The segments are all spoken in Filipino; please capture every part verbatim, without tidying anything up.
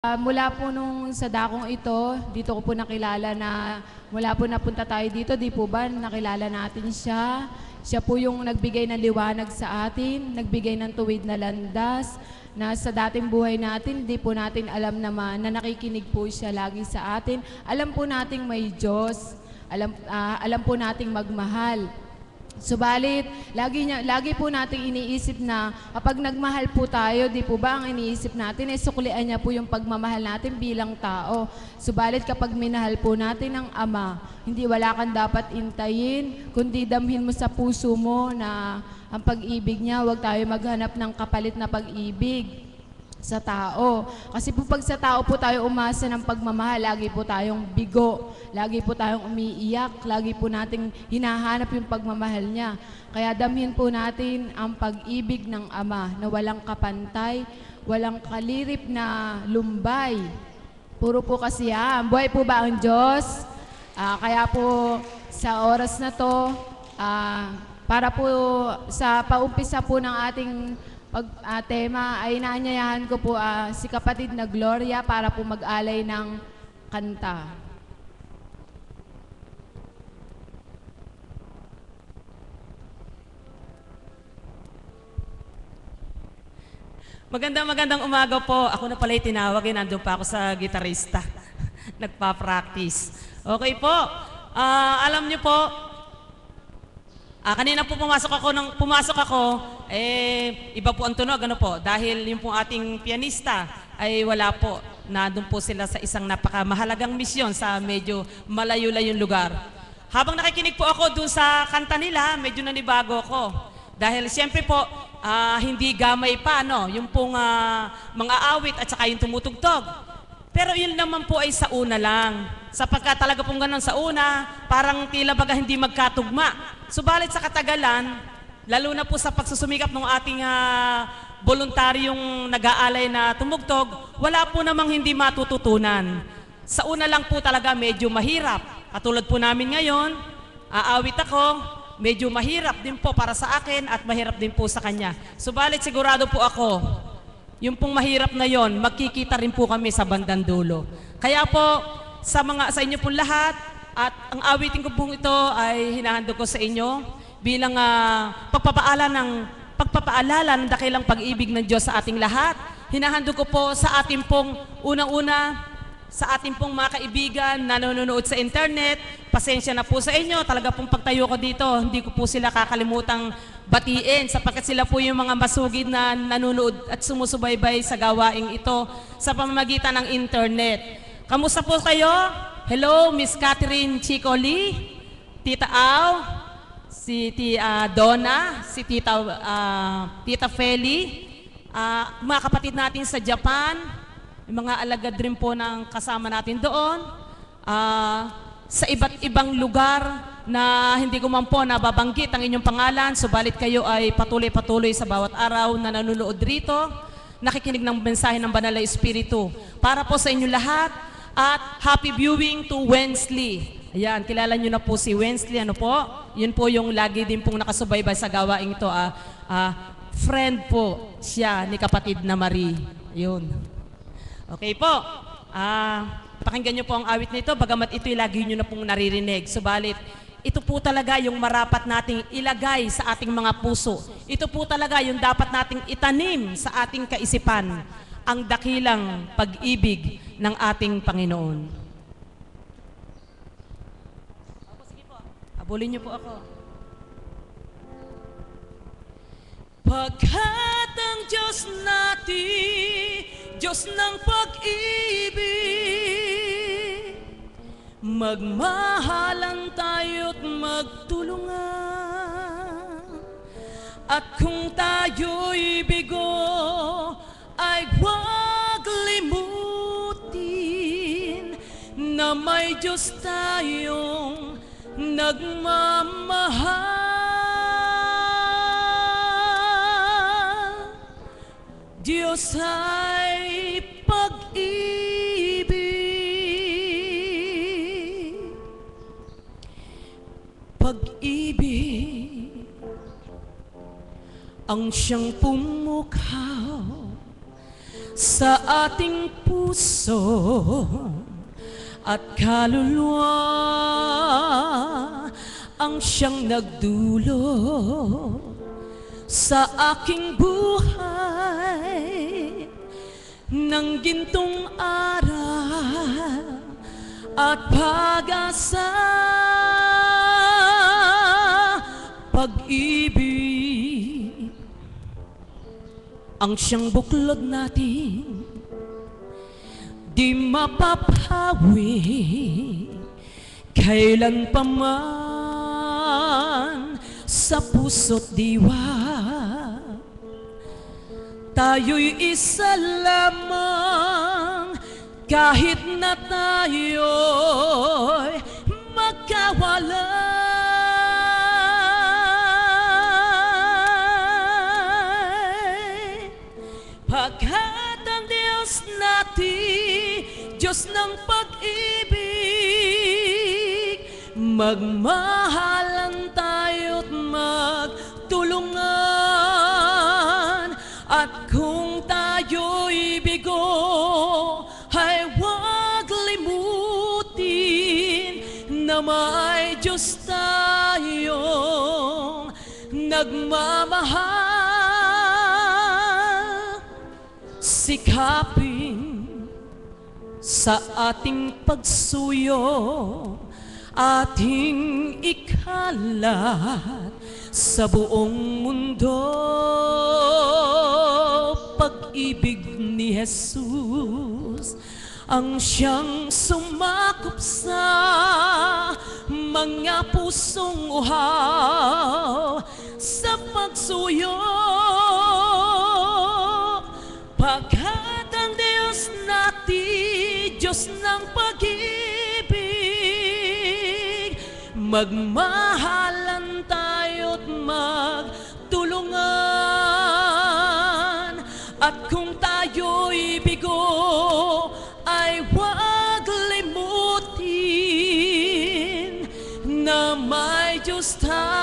Ah, mula po nung sa dakong ito, dito ko po nakilala na mula po napunta tayo dito, di po ba nakilala natin siya. Siya po yung nagbigay ng liwanag sa atin, nagbigay ng tuwid na landas, na sa dating buhay natin, di po natin alam naman na nakikinig po siya lagi sa atin. Alam po nating may Diyos, alam, ah, alam po nating magmahal. Subalit, lagi, niya, lagi po nating iniisip na kapag nagmahal po tayo, di po ba ang iniisip natin, eh suklian niya po yung pagmamahal natin bilang tao. Subalit kapag minahal po natin ang Ama, hindi wala kang dapat intayin, kundi damhin mo sa puso mo na ang pag-ibig niya, huwag tayo maghanap ng kapalit na pag-ibig sa tao. Kasi po pag sa tao po tayo umasa ng pagmamahal, lagi po tayong bigo, lagi po tayong umiiyak, lagi po nating hinahanap yung pagmamahal niya. Kaya damhin po natin ang pag-ibig ng Ama na walang kapantay, walang kalirip na lumbay. Puro po kasi yan. Buhay po ba ang Diyos? Ah, kaya po sa oras na to, ah, para po sa paumpisa po ng ating pag uh, tema ay inaanyayahan ko po uh, si kapatid na Gloria para po mag-alay ng kanta. Magandang magandang umaga po. Ako na pala yung tinawagin. Nandun pa ako sa gitarista. Nagpa-practice. Okay po. Uh, alam niyo po, Ah, kanina po pumasok ako, nang pumasok ako, eh, iba po ang tunog, ano po, dahil yung po ating pianista ay wala po. Nandun po sila sa isang napakamahalagang misyon sa medyo malayo-layong lugar. Habang nakikinig po ako dun sa kanta nila, medyo nanibago ako. Dahil siyempre po, ah, hindi gamay pa, no? Yung pong ah, mga awit at saka yung tumutugtog. Pero yun naman po ay sa una lang. Sapagkat talaga pong ganun sa una, parang tila baga hindi magkatugma. Subalit sa katagalan, lalo na po sa pagsusumikap ng ating uh, voluntaryong nag-aalay na tumugtog, wala po namang hindi matututunan. Sa una lang po talaga medyo mahirap. Katulad po namin ngayon, aawit ako, medyo mahirap din po para sa akin at mahirap din po sa kanya. Subalit sigurado po ako, yung pong mahirap na yon, magkikita rin po kami sa bandang dulo. Kaya po, sa mga sa inyo pong lahat, at ang awitin ko pong ito ay hinahandog ko sa inyo bilang uh, pagpapaala ng, pagpapaalala ng dakilang pag-ibig ng Diyos sa ating lahat. Hinahandog ko po sa ating pong unang-una, sa ating pong mga kaibigan na nanonood sa internet. Pasensya na po sa inyo, talaga pong pagtayo ko dito, hindi ko po sila kakalimutang batiin sapagkat sila po yung mga masugid na nanonood at sumusubaybay sa gawaing ito sa pamamagitan ng internet. Kamusta po kayo? Hello, Miss Catherine Chico Lee, Tita Au, si Tia Donna, si Tita, uh, Tita Feli, uh, mga kapatid natin sa Japan, yung mga alagad rin po ng kasama natin doon, uh, sa iba't ibang lugar na hindi ko man po nababanggit ang inyong pangalan, subalit kayo ay patuloy-patuloy sa bawat araw na nanonood rito, nakikinig ng mensahe ng Banal na Espiritu. Para po sa inyo lahat, at happy viewing to Wensley. Ayan, kilala nyo na po si Wensley, ano po? Yun po yung lagi din pong nakasubaybay sa gawaing ito. Ah, ah, friend po siya ni kapatid na Marie. Yun. Okay po. Ah, pakinggan nyo po ang awit nito, bagamat ito'y lagi nyo na pong naririnig. Subalit, ito po talaga yung marapat nating ilagay sa ating mga puso. Ito po talaga yung dapat nating itanim sa ating kaisipan, ang dakilang pag-ibig ng ating Panginoon. Ako, sige po. Abulin niyo po ako. Pagkat ang Diyos natin, Diyos ng pag-ibig, magmahalan tayo't magtulungan. At kung tayo'y bigo, ay huwag limutin na may Diyos tayong nagmamahal. Diyos ay pag-ibig, pag-ibig ang siyang pumukhaw sa sa ating puso at kaluluwa ang siyang nagdulo sa aking buhay ng gintong araw at pag-asa, pag-ibig ang siyang buklod natin, di mapapawi kailan pa man sa puso't diwa. Tayo'y isa lamang kahit na tayo'y magkawalay. Pagkat ang Diyos natin, Diyos ng pag-ibig, magmahalan tayo't magtulungan. At kung tayo'y bigo, ay huwag limutin na may Diyos tayong nagmamahal. Sikapin sa ating pagsuyo, ating ikalat sa buong mundo, pag-ibig ni Jesus ang siyang sumakop sa mga pusong uhaw sa pagsuyo. Pagkat ang Diyos natin, Diyos ng pag-ibig, magmahalan tayo't magtulungan. At kung tayo'y bigo, ay huwag limutin na may Diyos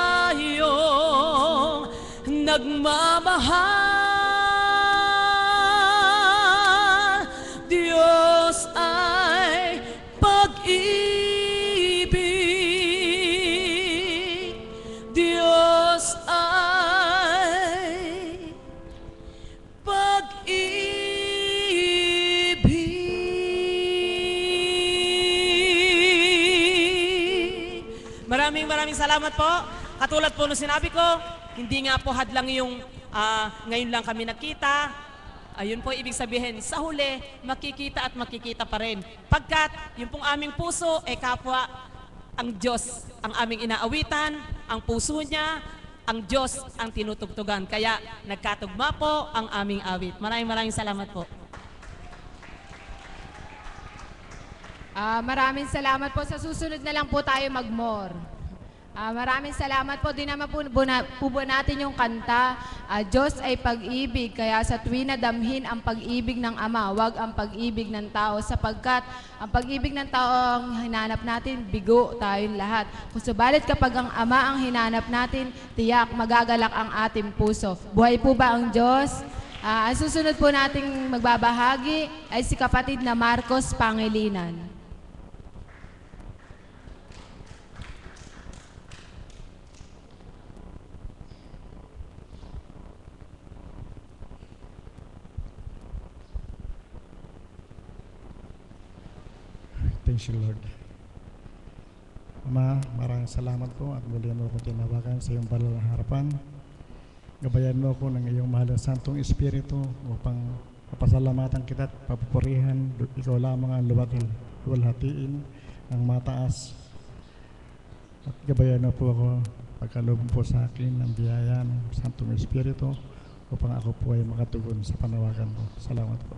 tayong nagmamahal. Diyos ay pag-ibig, Diyos ay pag-ibig. Maraming maraming salamat po. Katulad po nung sinabi ko, hindi nga po hadlang yung ah, ngayon lang kami nakita. Ayun po ibig sabihin, sa huli, makikita at makikita pa rin. Pagkat yung pong aming puso, eh kapwa ang Diyos ang aming inaawitan, ang puso niya, ang Diyos ang tinutugtugan. Kaya nagkatugma po ang aming awit. Maraming maraming salamat po. Ah, maraming salamat po. Sa susunod na lang po tayo mag-more. Ah, maraming salamat po. Di naman po, buna, po ba natin yung kanta, ah, Diyos ay pag-ibig, kaya sa tuwin na damhin ang pag-ibig ng Ama, wag ang pag-ibig ng tao, sapagkat ang pag-ibig ng tao ang hinanap natin, bigo tayong lahat. Kung subalit kapag ang Ama ang hinanap natin, tiyak magagalak ang ating puso. Buhay po ba ang Diyos? Ah, ang susunod po nating magbabahagi ay si kapatid na Marcos Pangilinan. Thank you, Lord. Ama, maraming salamat po at muli mo akong tinawagan sa iyong banal na harapan. Gabayan mo ako ng iyong mahal na Santong Espiritu upang papasalamatan kita at papupurihan. Ikaw lamang ang luwagin, luwalhatiin, ang mataas. At gabayan mo po ako, pagkaloob po sa akin ng biyaya ng Santong Espiritu upang ako po ay makatugon sa panawagan mo. Salamat po.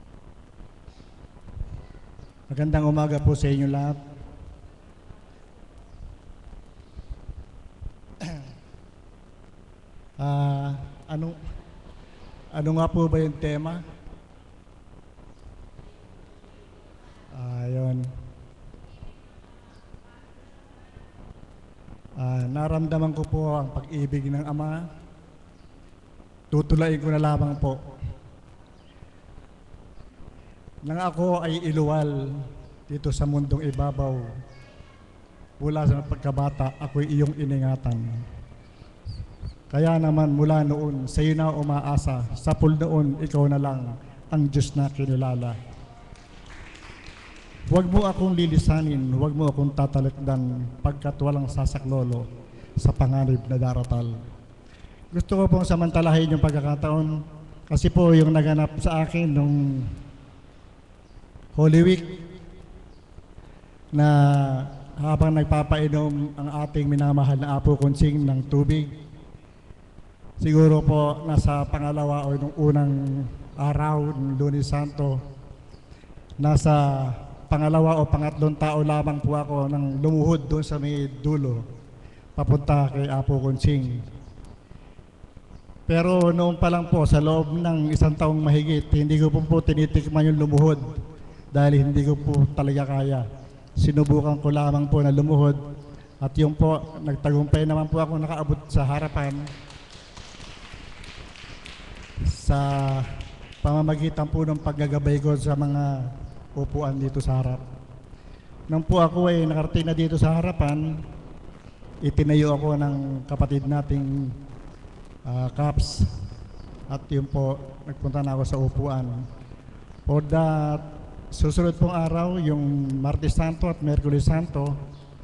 Magandang umaga po sa inyo lahat. Ah, ano ano nga po ba yung tema? Ayun. Ah, naramdaman ko po ang pag-ibig ng Ama. Tutulain ko na lamang po. nang ako ay iluwal dito sa mundong ibabaw, mula sa pagkabata, ako'y iyong iningatan. Kaya naman mula noon, sa iyo na umaasa, sa pool noon, ikaw na lang ang Diyos na kinilala. Huwag mo akong lilisanin, huwag mo akong tatalikdan, pagkat walang sasaklolo sa panganib na daratal. Gusto ko pong samantalahin yung pagkakataon, kasi po yung naganap sa akin nung Holy Week, na habang nagpapainom ang ating minamahal na Apo Konsing ng tubig, siguro po nasa pangalawa o nung unang araw ng Lunes Santo, nasa pangalawa o pangatlong tao lamang po ako nang lumuhod doon sa may dulo, papunta kay Apo Konsing. Pero noon pa lang po, sa loob ng isang taong mahigit, hindi ko po po tinitikman yung lumuhod dahil hindi ko po talaga kaya. Sinubukan ko lamang po na lumuhod at yung po, nagtagumpay naman po ako nakaabot sa harapan sa pamamagitan po ng paggagabay ko sa mga upuan dito sa harap. Nang po ako ay nakarating na dito sa harapan, itinayo ako ng kapatid nating uh, Caps at yun po, nagpunta na ako sa upuan. For that, susunod pong araw, yung Martes Santo at Merkulis Santo,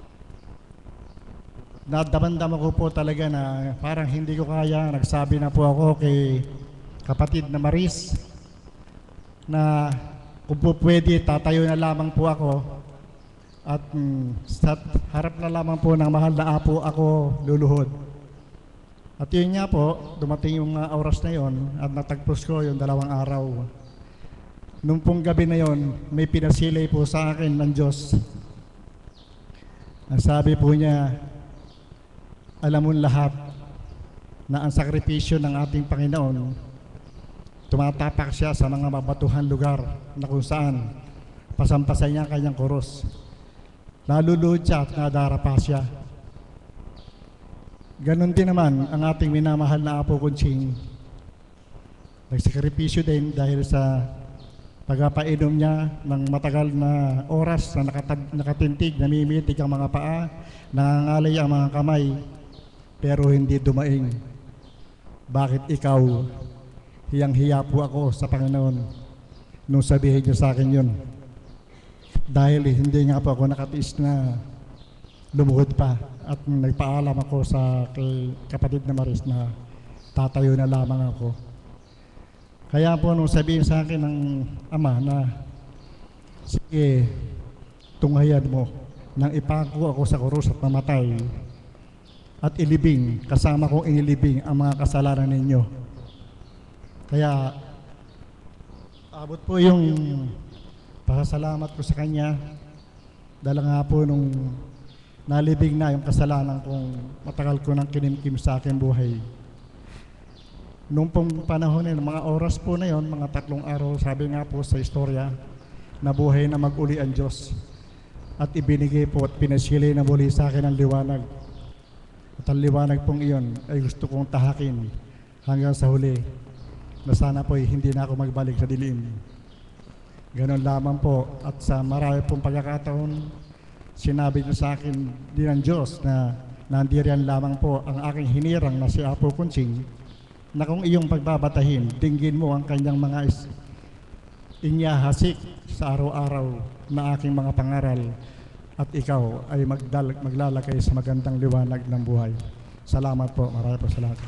nadamandam ko po talaga na parang hindi ko kaya. Nagsabi na po ako kay kapatid na Maris na kung po pwede, tatayo na lamang po ako at mm, sa harap na lamang po ng mahal na Apo ako luluhod. At yun nga po, dumating yung mga oras na yon at natagpos ko yung dalawang araw. Nung pong gabi na yon, may pinasilay po sa akin ng Diyos. Ang sabi po niya, alam mo lahat na ang sakripisyo ng ating Panginoon, tumatapak siya sa mga mabatuhan lugar na kung saan pasampasay niya ang kanyang kuros. Naluluhod siya at nadarapa siya. Ganon din naman ang ating minamahal na Apo Konsing. Nagsakripisyo din dahil sa pagpapainom niya ng matagal na oras na nakatag, nakatintig, namimitig ang mga paa, nangangalay ang mga kamay, pero hindi dumaing. Bakit ikaw? Hiyang-hiya po ako sa Panginoon nung sabihin niyo sa akin yun. Dahil hindi nga po ako nakatiis na lumuhod pa at nagpaalam ako sa kay kapatid na Maris na tatayo na lamang ako. Kaya po nung sabihin sa akin ng ama na sige, tunghayan mo nang ipako ako sa krus at mamatay at ilibing, kasama kong inilibing ang mga kasalanan ninyo. Kaya abot po yung pasasalamat ko sa kanya dahil nga po nung nalibing na yung kasalanan kong matagal ko nang kinimkim sa aking buhay. Nung pong panahon na yun, mga oras po na yon, mga tatlong araw, sabi nga po sa istorya, nabuhay na mag-uli ang Diyos at ibinigay po at pinasili na muli sa akin ang liwanag. At ang liwanag pong iyon ay gusto kong tahakin hanggang sa huli na sana po hindi na ako magbalik sa dilim. Ganon lamang po at sa marami pong pagkakataon, sinabi niyo sa akin din ng Diyos na nandiyan lamang po ang aking hinirang na si Apo Konsing, na kung iyong pagbabatahin, dinggin mo ang kanyang mga inyahasik sa araw-araw na aking mga pangaral at ikaw ay magdal- maglalagay sa magandang liwanag ng buhay. Salamat po. Marami po salamat.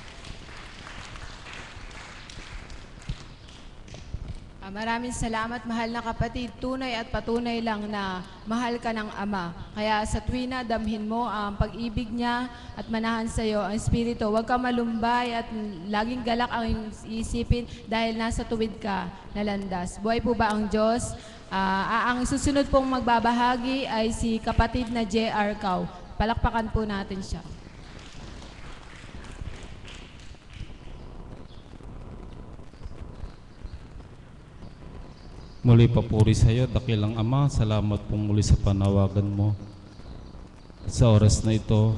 Ah, maraming salamat, mahal na kapatid. Tunay at patunay lang na mahal ka ng Ama. Kaya sa tuwina, damhin mo ang pag-ibig niya at manahan sa iyo ang Espiritu. Huwag ka malumbay at laging galak ang isipin dahil nasa tuwid ka na landas. Buhay po ba ang Diyos? Ah, ang susunod pong magbabahagi ay si kapatid na J R Cao. Palakpakan po natin siya. Muli papuri sa iyo, dakilang Ama, salamat po muli sa panawagan mo. Sa oras na ito,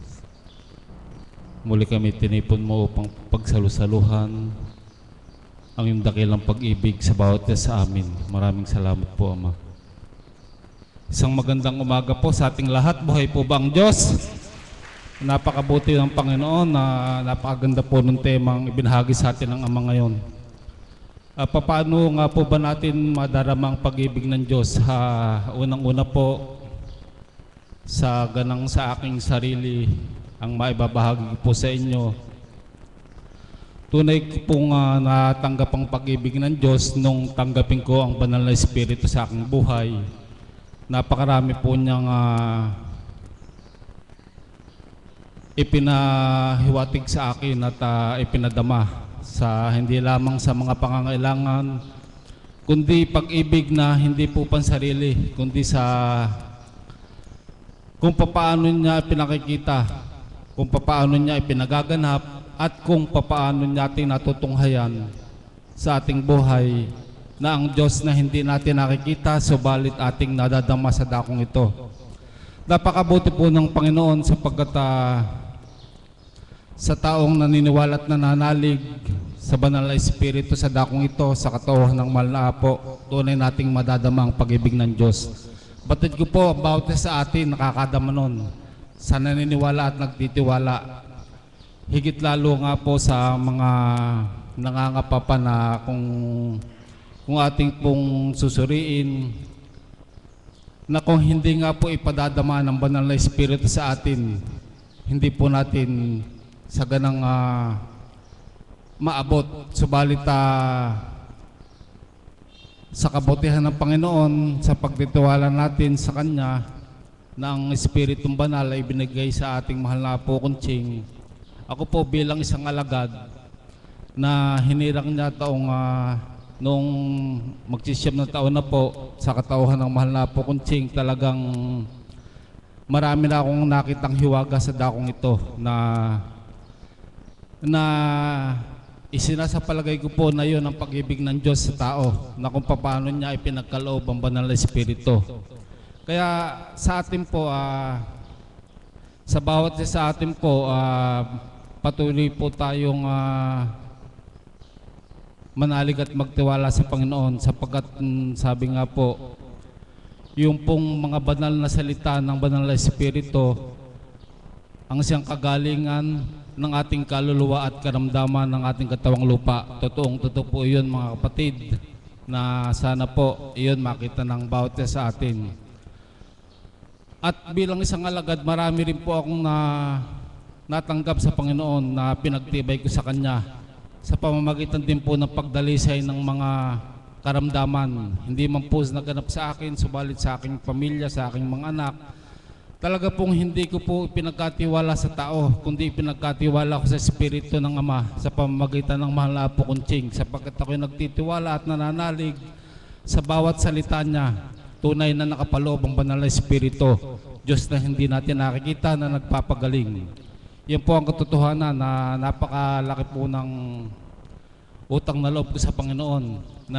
muli kami tinipon mo upang pagsalusaluhan ang iyong dakilang pag-ibig sa bawat isa sa amin. Maraming salamat po, Ama. Isang magandang umaga po sa ating lahat. Buhay po ba ang Diyos? Napakabuti ng Panginoon na napakaganda po ng temang ibinahagi sa atin ng Ama ngayon. Uh, paano nga po ba natin madarama ang pag-ibig ng Diyos? Ha, unang-una po, sa ganang sa aking sarili, ang maibabahagi po sa inyo. Tunay ko pong uh, natanggap ang pag-ibig ng Diyos nung tanggapin ko ang banal na Espiritu sa aking buhay. Napakarami po niyang uh, ipinahiwatig sa akin at uh, ipinadama sa hindi lamang sa mga pangangailangan, kundi pag-ibig na hindi po pansarili, kundi sa kung papaano niya pinakikita, kung papaano niya ipinagaganap, at kung papaano niya ating natutunghayan sa ating buhay na ang Diyos na hindi natin nakikita, subalit ating nadadama sa dakong ito. Napakabuti po ng Panginoon sapagkat uh, sa taong naniniwala at nananalig sa banal na Espiritu sa dakong ito, sa katauhan ng mahal na Apo, tunay nating madadama ang pag-ibig ng Diyos. Batid ko po, about sa atin, nakakadama nun, sa naniniwala at nagtitiwala. Higit lalo nga po sa mga nangangapa pa na kung, kung ating pong susuriin, na kung hindi nga po ipadadama ng banal na Espiritu sa atin, hindi po natin sa ganang uh, maabot. Subalit uh, sa kabutihan ng Panginoon, sa pagtitiwala natin sa Kanya, na ang Espiritong Banal ay binigay sa ating mahal na Apo Kunching. Ako po bilang isang alagad na hinirang niya taong uh, nung magsisyam na taon na po sa katauhan ng mahal na Apo Kunching, talagang marami na akong nakitang hiwaga sa dakong ito na na isinasapalagay ko po na yun ang pag-ibig ng Diyos sa tao, na kung paano niya ipinagkaloob ang banal na Espiritu. Kaya sa atin po, uh, sa bawat sa atin po, uh, patuloy po tayong uh, manalig at magtiwala sa Panginoon sapagkat mm, sabi nga po, yung pong mga banal na salita ng banal na Espiritu ang siyang kagalingan ng ating kaluluwa at karamdaman ng ating katawang lupa. Totoong totoo po iyon mga kapatid, na sana po iyon makita ng bawat sa atin. At bilang isang alagad, marami rin po akong na, natanggap sa Panginoon na pinagtibay ko sa Kanya sa pamamagitan din po ng pagdalisay ng mga karamdaman. Hindi man po naganap sa akin, subalit sa aking pamilya, sa aking mga anak. Talaga pong hindi ko po pinagkatiwala sa tao, kundi pinagkatiwala ko sa Espiritu ng Ama sa pamamagitan ng mahal na Apo Kunching, sapagkat ako'y nagtitiwala at nananalig sa bawat salita niya. Tunay na nakapaloob ang banal na Espiritu, Diyos na hindi natin nakikita, na nagpapagaling. Yan po ang katotohanan na napakalaki po ng utang na loob ko sa Panginoon, na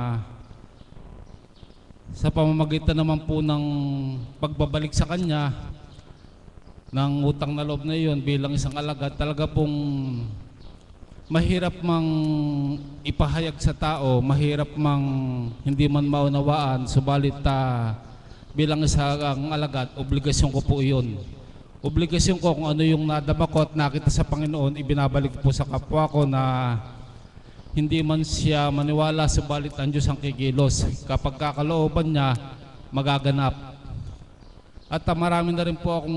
sa pamamagitan naman po ng pagbabalik sa Kanya ng utang na loob na iyon bilang isang alagad, talaga pong mahirap mang ipahayag sa tao, mahirap mang hindi man maunawaan, subalit uh, bilang isang alagad, obligasyon ko po iyon. Obligasyon ko kung ano yung nadama ko at nakita sa Panginoon, ibinabalik po sa kapwa ko na hindi man siya maniwala, subalit ang Diyos ang kikilos. Kapag kakalooban niya, magaganap. At uh, marami na rin po akong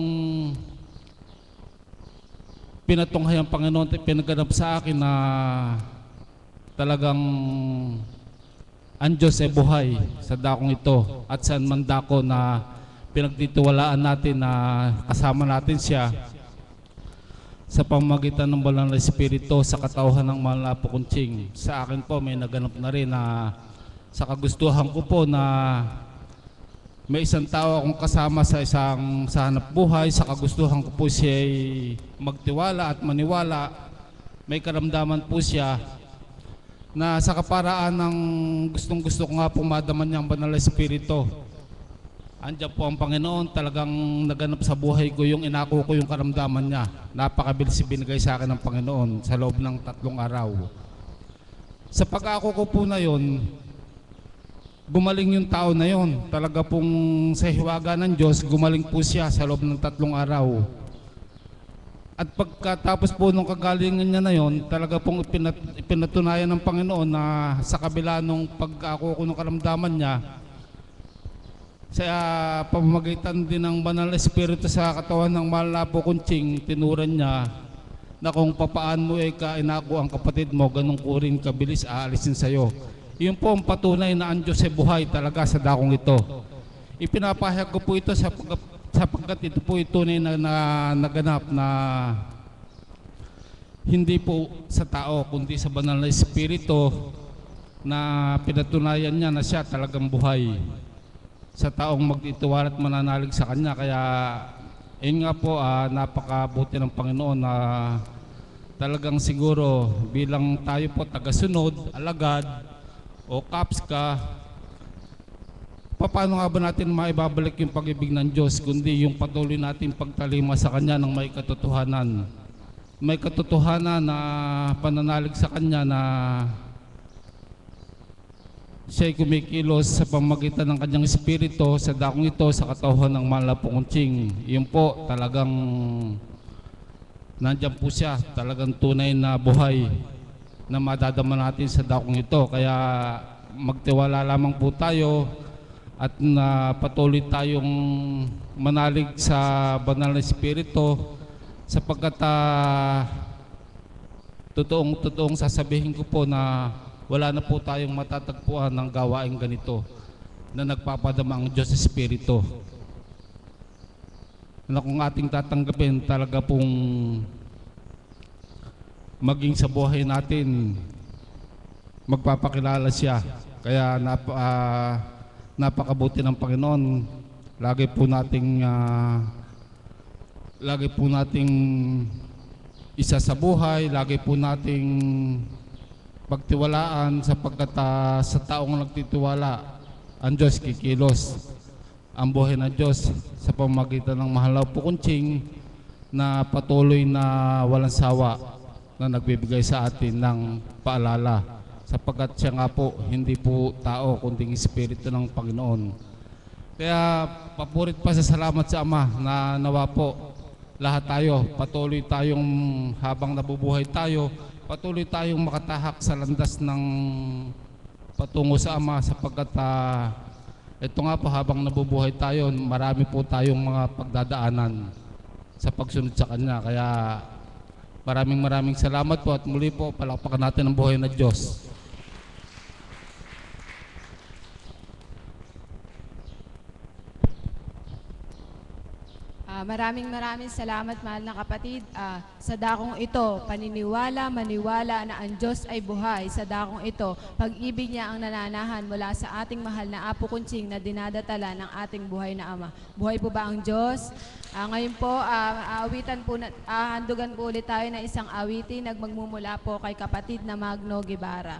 pinatunghay ang Panginoon at pinaganap sa akin na talagang ang Diyos ay buhay sa dakong ito, at saan man dako na pinagtitiwalaan natin na kasama natin siya sa pamamagitan ng banal na Espiritu sa katauhan ng mahal na Apo Kunching. Sa akin po may naganap na rin na sa kagustuhan ko po na may isang tao akong kasama sa isang sa hanap buhay, sa kagustuhan ko po siya ay magtiwala at maniwala. May karamdaman po siya na sa kaparaan ng gustong gusto ko nga po madaman niya ang banal na Espiritu. Andiyan po ang Panginoon, talagang naganap sa buhay ko yung inako ko yung karamdaman niya. Napakabilis binigay sa akin ng Panginoon sa loob ng tatlong araw. Sa pag-ako ko po na yon, gumaling yung tao na yon. Talaga pong sa hiwaga ng Diyos, gumaling po siya sa loob ng tatlong araw. At pagkatapos po nung kagalingan niya na yon, talaga pong ipinat, ipinatunayan ng Panginoon na sa kabila nung pag-ako ko ng karamdaman niya, sa uh, pamamagitan din ng Banal na Espiritu sa katawan ng mahal na po kunching, tinuran niya na kung papaano mo ay kainako ang kapatid mo, ganun ko rin kabilis aalisin sa'yo. Yun po ang patunay na ang Diyos ay buhay talaga sa dakong ito. Ipinapahayag ko po ito sa pag sapagkat ito po ito na, na naganap na hindi po sa tao kundi sa Banal na Espiritu na pinatunayan niya na siya talagang buhay sa taong magtitiwala at mananalig sa kanya. Kaya yun nga po, ah, napakabuti ng Panginoon na talagang siguro bilang tayo po tagasunod, alagad o kapska, paano nga ba natin maibabalik yung pag-ibig ng Diyos kundi yung patuloy natin pagtalima sa Kanya ng may katotohanan. May katotohanan na pananalig sa Kanya na siya'y kumikilos sa pamamagitan ng Kanyang Espiritu sa dakong ito sa katawan ng mahal na kunching. Yun po talagang nandiyan po siya, talagang tunay na buhay na madadama natin sa dakong ito. Kaya magtiwala lamang po tayo at na patuloy tayong manalig sa Banal na Espiritu sapagkat uh, totoong totoong sasabihin ko po na wala na po tayong matatagpuan ng gawaing ganito na nagpapadama ang Diyos Espiritu na kung ating tatanggapin talaga pong maging sa buhay natin magpapakilala siya. Kaya nap, uh, napakabuti ng Panginoon. Lagi po nating uh, lagi po nating isa sa buhay, lagi po nating pagtiwalaan sapagkat uh, sa taong nagtitiwala ang Diyos kikilos. Ang buhay ng Diyos sa pamamagitan ng mahal na kunching na patuloy na walang sawa na nagbibigay sa atin ng paalala. Sapagkat siya nga po, hindi po tao, kundi Espiritu ng Panginoon. Kaya papurit pa sa salamat sa Ama na nawa po lahat tayo, patuloy tayong habang nabubuhay tayo, patuloy tayong makatahak sa landas ng patungo sa Ama sapagkat uh, ito nga po habang nabubuhay tayo, marami po tayong mga pagdadaanan sa pagsunod sa Kanya. Kaya maraming maraming salamat po at muli po palakpakan natin ang buhay na Diyos. Ah, maraming maraming salamat, mahal na kapatid. Ah, sa dakong ito, paniniwala, maniwala na ang Diyos ay buhay. Sa dakong ito, pag-ibig niya ang nananahan mula sa ating mahal na Apo Kunching na dinadatala ng ating buhay na Ama. Buhay po ba ang Diyos? Ah, ngayon po, ah, aawitan po, na, ah, handugan po ulit tayo ng isang awitin, nagmagmumula po kay kapatid na Magno Guevara.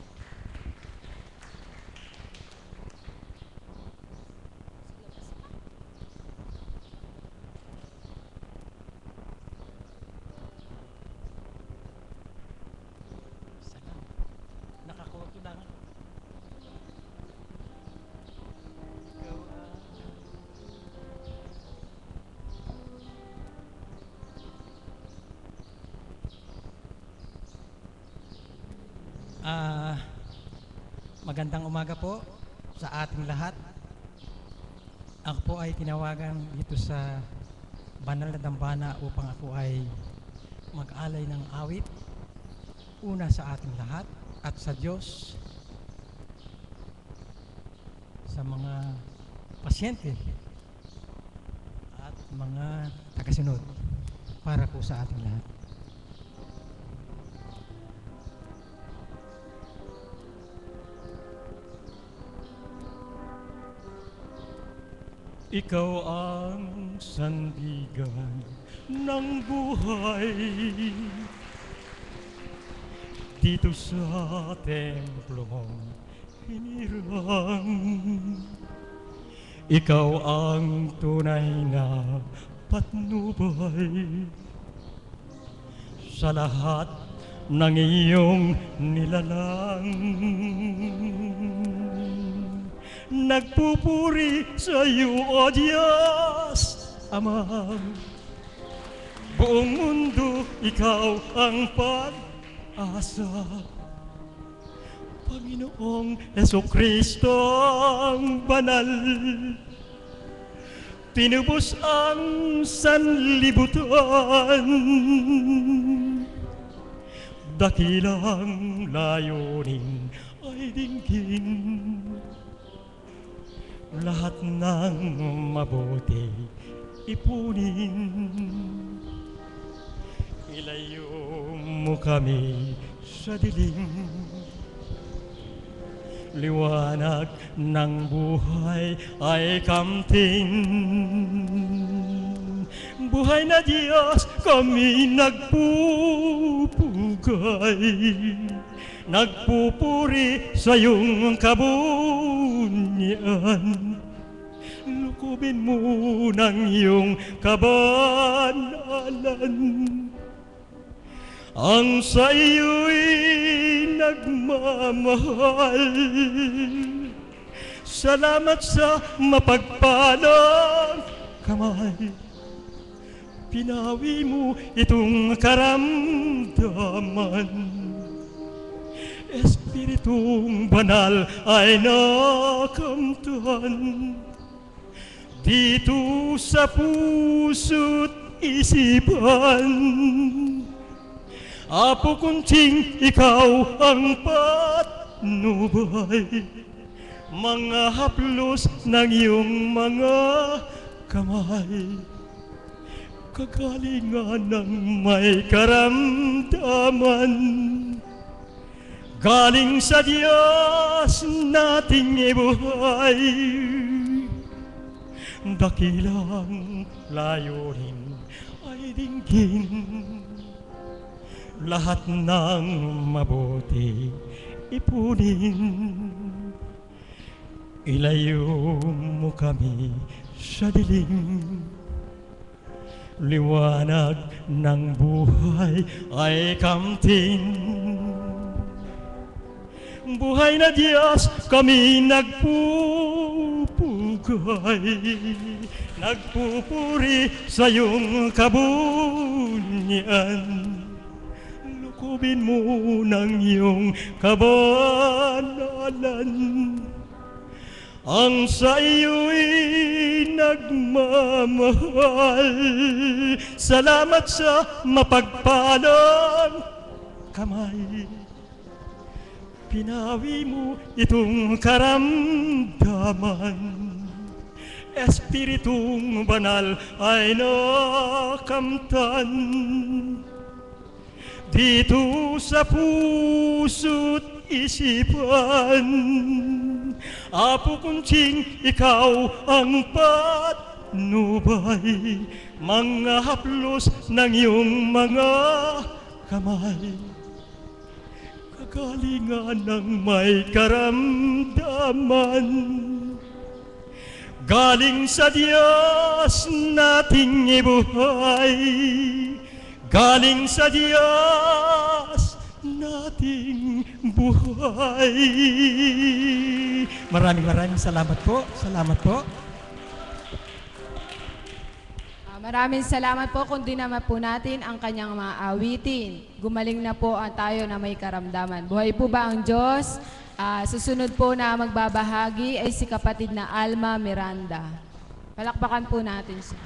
Uh, magandang umaga po sa ating lahat. Ako po ay tinawagan dito sa Banal na Dambana upang ako ay mag-alay ng awit. Una sa ating lahat at sa Diyos, sa mga pasyente at mga tagasunod para po sa ating lahat. Ikaw ang sandigan ng buhay dito sa templo mong hinirang. Ikaw ang tunay na patnubay sa lahat ng iyong nilalang. Nagpupuri sa iyo, O Diyos Amang. Buong mundo, ikaw ang pag-asa. Panginoong Jesucristo ang banal, tinubos ang sanlibutan. Dakilang layunin ay dinggin, lahat ng mabuti ipunin. Ilayo mo kami sa dilim, liwanag ng buhay ay kamting. Buhay na Diyos, kami nagpupugay, nagpupuri sa iyong kabunyan. Lukubin mo ng iyong kabanalan, ang sa iyo'y nagmamahal. Salamat sa mapagpalang kamay, pinawi mo itong karamdaman. Espiritong banal ay nakamtan dito sa puso't isipan. Apo kunting ikaw ang patnubay, mga haplos ng iyong mga kamay, kagalingan ng may karamdaman. Galing sa Diyos nating ibuhay, dakilang layunin ay dinggin, lahat ng mabuti ipunin. Ilayo mo kami sa dilim, liwanag ng buhay ay kamting. Buhay na Diyos, kami nagpupugay, nagpupuri sa iyong kabunyan. Lukubin mo ng iyong kabanalan, ang sa iyo'y nagmamahal. Salamat sa mapagpalang kamay, pinawi mo itong karamdaman. Espiritong banal ay nakamtan dito sa puso't isipan. Apo kunting ikaw ang patnubay, mga haplos ng iyong mga kamay, kagalingan ng may karamdaman. Galing sa Diyos nating ibuhay, galing sa Diyos nating buhay. Maraming maraming salamat po. Salamat po. Ah, maraming salamat po. Kundi naman po natin ang kanyang mga awitin. Gumaling na po ang tayo na may karamdaman. Buhay po ba ang Diyos? Ah, susunod po na magbabahagi ay si kapatid na Alma Miranda. Palakpakan po natin siya.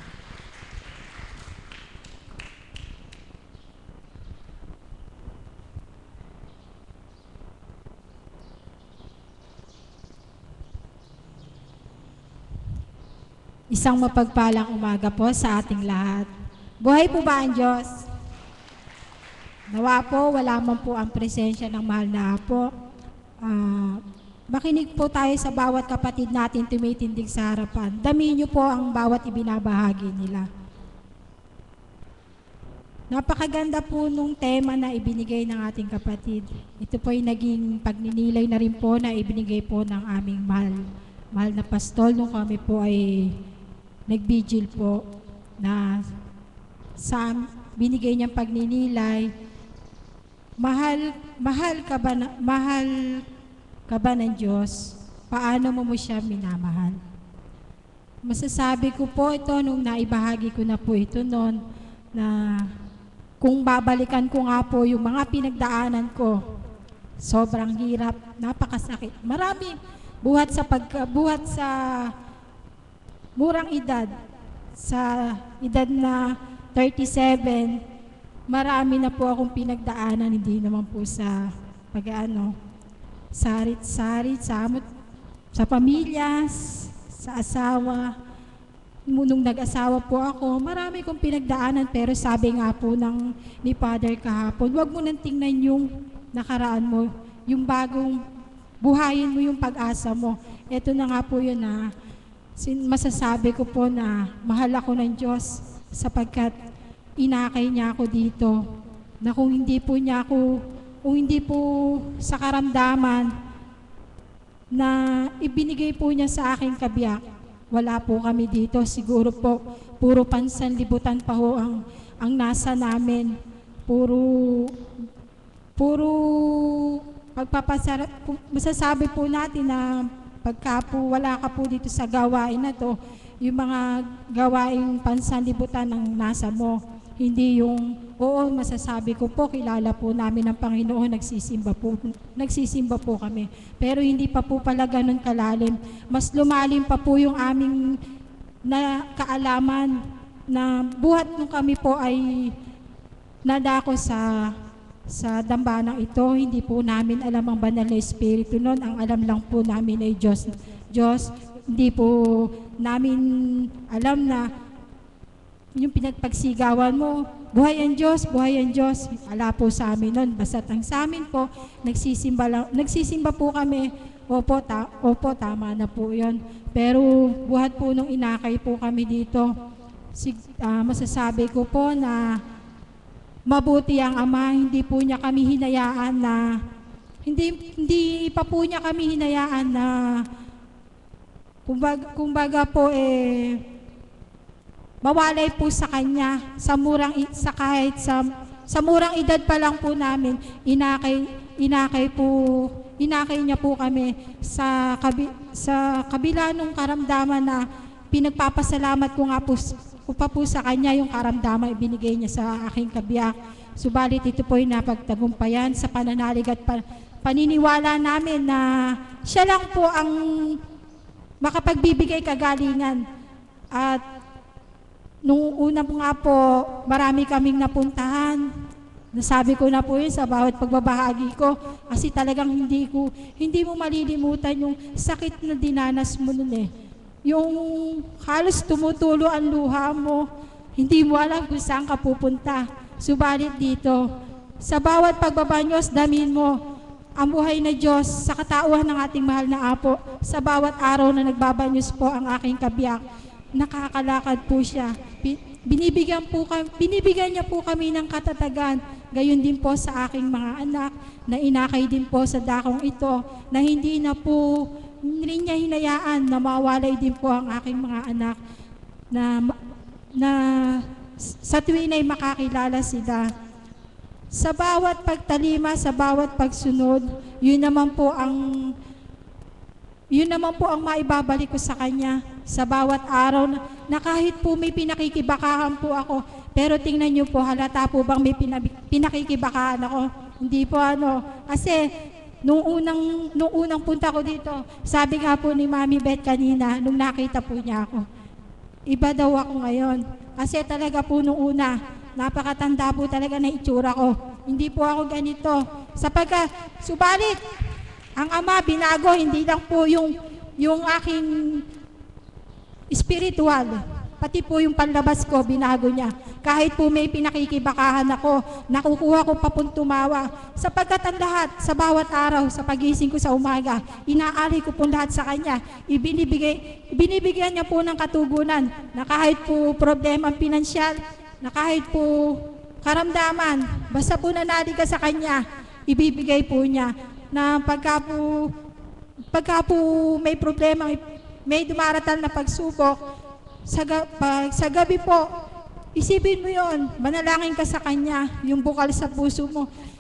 Isang mapagpalang umaga po sa ating lahat. Buhay po ba ang Diyos? Nawa po, wala man po ang presensya ng mahal na Apo. Uh, makinig po tayo sa bawat kapatid natin tumitindig sa harapan. Damihin niyo po ang bawat ibinabahagi nila. Napakaganda po nung tema na ibinigay ng ating kapatid. Ito po ay naging pagninilay na rin po na ibinigay po ng aming mahal, mahal na pastol nung kami po ay nag-vigil po na sa binigay niyang pagninilay. mahal, mahal ka ba, na, mahal ka ba ng Diyos? Paano mo mo siya minamahal? Masasabi ko po ito nung naibahagi ko na po ito noon na kung babalikan ko nga po yung mga pinagdaanan ko, sobrang hirap, napakasakit. Marami buhat sa pagka, buhat sa murang edad, sa edad na thirty-seven, marami na po akong pinagdaanan, hindi naman po sa pag-ano, sarit-sarit, samot, sa pamilya, sa asawa. Nung nag-asawa po ako, marami kong pinagdaanan, pero sabi nga po ng ni Father kahapon, huwag mo nang tingnan yung nakaraan mo, yung bagong buhayin mo yung pag-asa mo. Ito na nga po yun na masasabi ko po na mahal ako ng Diyos sapagkat inakay niya ako dito, na kung hindi po niya ako, kung hindi po sa karamdaman na ibinigay po niya sa aking kabiyak, wala po kami dito. Siguro po, puro pansanlibutan pa ho ang, ang nasa namin. Puro, puro pagpapasarap. Masasabi po natin na pagka po wala ka po dito sa gawain na to, yung mga gawaing pansanlibutan ang nasa mo. Hindi yung, oo, masasabi ko po, kilala po namin ang Panginoon, nagsisimba po, nagsisimba po kami. Pero hindi pa po pala ganun kalalim. Mas lumalim pa po yung aming na kaalaman na buhat nung kami po ay nadako sa sa dambanang ito. Hindi po namin alam ang banal na Espiritu noon. Ang alam lang po namin ay Diyos. Diyos, hindi po namin alam na yung pinagpagsigawan mo, buhay ang Diyos, buhay ang Diyos. Ala po sa amin nun. Basta't ang sa amin po, nagsisimba, lang, nagsisimba po kami. Opo, ta, opo, tama na po yun. Pero buhat po nung inakay po kami dito, sig, uh, masasabi ko po na mabuti ang Ama, hindi po niya kami hinayaan na, hindi, hindi pa po niya kami hinayaan na, kumbaga, kumbaga po eh, mawalay po sa Kanya sa murang sa kahit sa sa murang edad pa lang po namin, inakay inakay po inakay niya po kami sa kabi, sa kabila ng karamdaman na pinagpapasalamat ko nga po ko pa po sa Kanya yung karamdaman ibinigay niya sa aking kabiyak. Subalit ito po ay napagtagumpayan sa pananalig at pa, paniniwala namin na siya lang po ang makapagbibigay kagalingan. At nung una po nga po, marami kaming napuntahan. Nasabi ko na po yun sa bawat pagbabahagi ko kasi talagang hindi ko, hindi mo malilimutan yung sakit na dinanas mo nun eh. Yung halos tumutulo ang luha mo, hindi mo alam kung saan ka pupunta. Subalit dito, sa bawat pagbabanyos, damin mo ang buhay na Diyos sa katauhan ng ating mahal na Apo. Sa bawat araw na nagbabanyos po ang aking kabiyak, nakakalakad po siya. Binibigyan, po kami, binibigyan niya po kami ng katatagan. Gayon din po sa aking mga anak na inakay din po sa dakong ito na hindi na po hindi niya hinayaan na mawalay din po ang aking mga anak na, na sa tuwin ay makakilala sila. Sa bawat pagtalima, sa bawat pagsunod, yun naman po ang yun naman po ang maibabalik ko sa Kanya sa bawat araw na, na kahit po may pinakikibakahan po ako, pero tingnan niyo po, halata po bang may pinakikibakahan ako? Hindi po ano, kasi nung unang, nung unang punta ko dito, sabi nga po ni Mami Beth kanina, nung nakita po niya ako, iba daw ako ngayon. Kasi talaga po nung una, napakatanda po talaga na itsura ko. Hindi po ako ganito. Sapagkat, subalit, ang Ama binago, hindi lang po yung, yung aking spiritual, pati po yung panlabas ko, binago niya. Kahit po may pinakikibakahan ako, nakukuha ko pa pong tumawa. Sapagkat ang lahat, sa bawat araw, sa pagising ko sa umaga, inaali ko po lahat sa Kanya. Ibinibigay, ibinibigyan niya po ng katugunan na kahit po problema pinansyal, na kahit po karamdaman, basta po nanali ka sa Kanya, ibibigay po niya. Na pagka po, pagka po may problema, may dumaratal na pagsubok, sa, pag, sa gabi po, isipin mo yon, manalangin ka sa Kanya, yung bukal sa puso mo.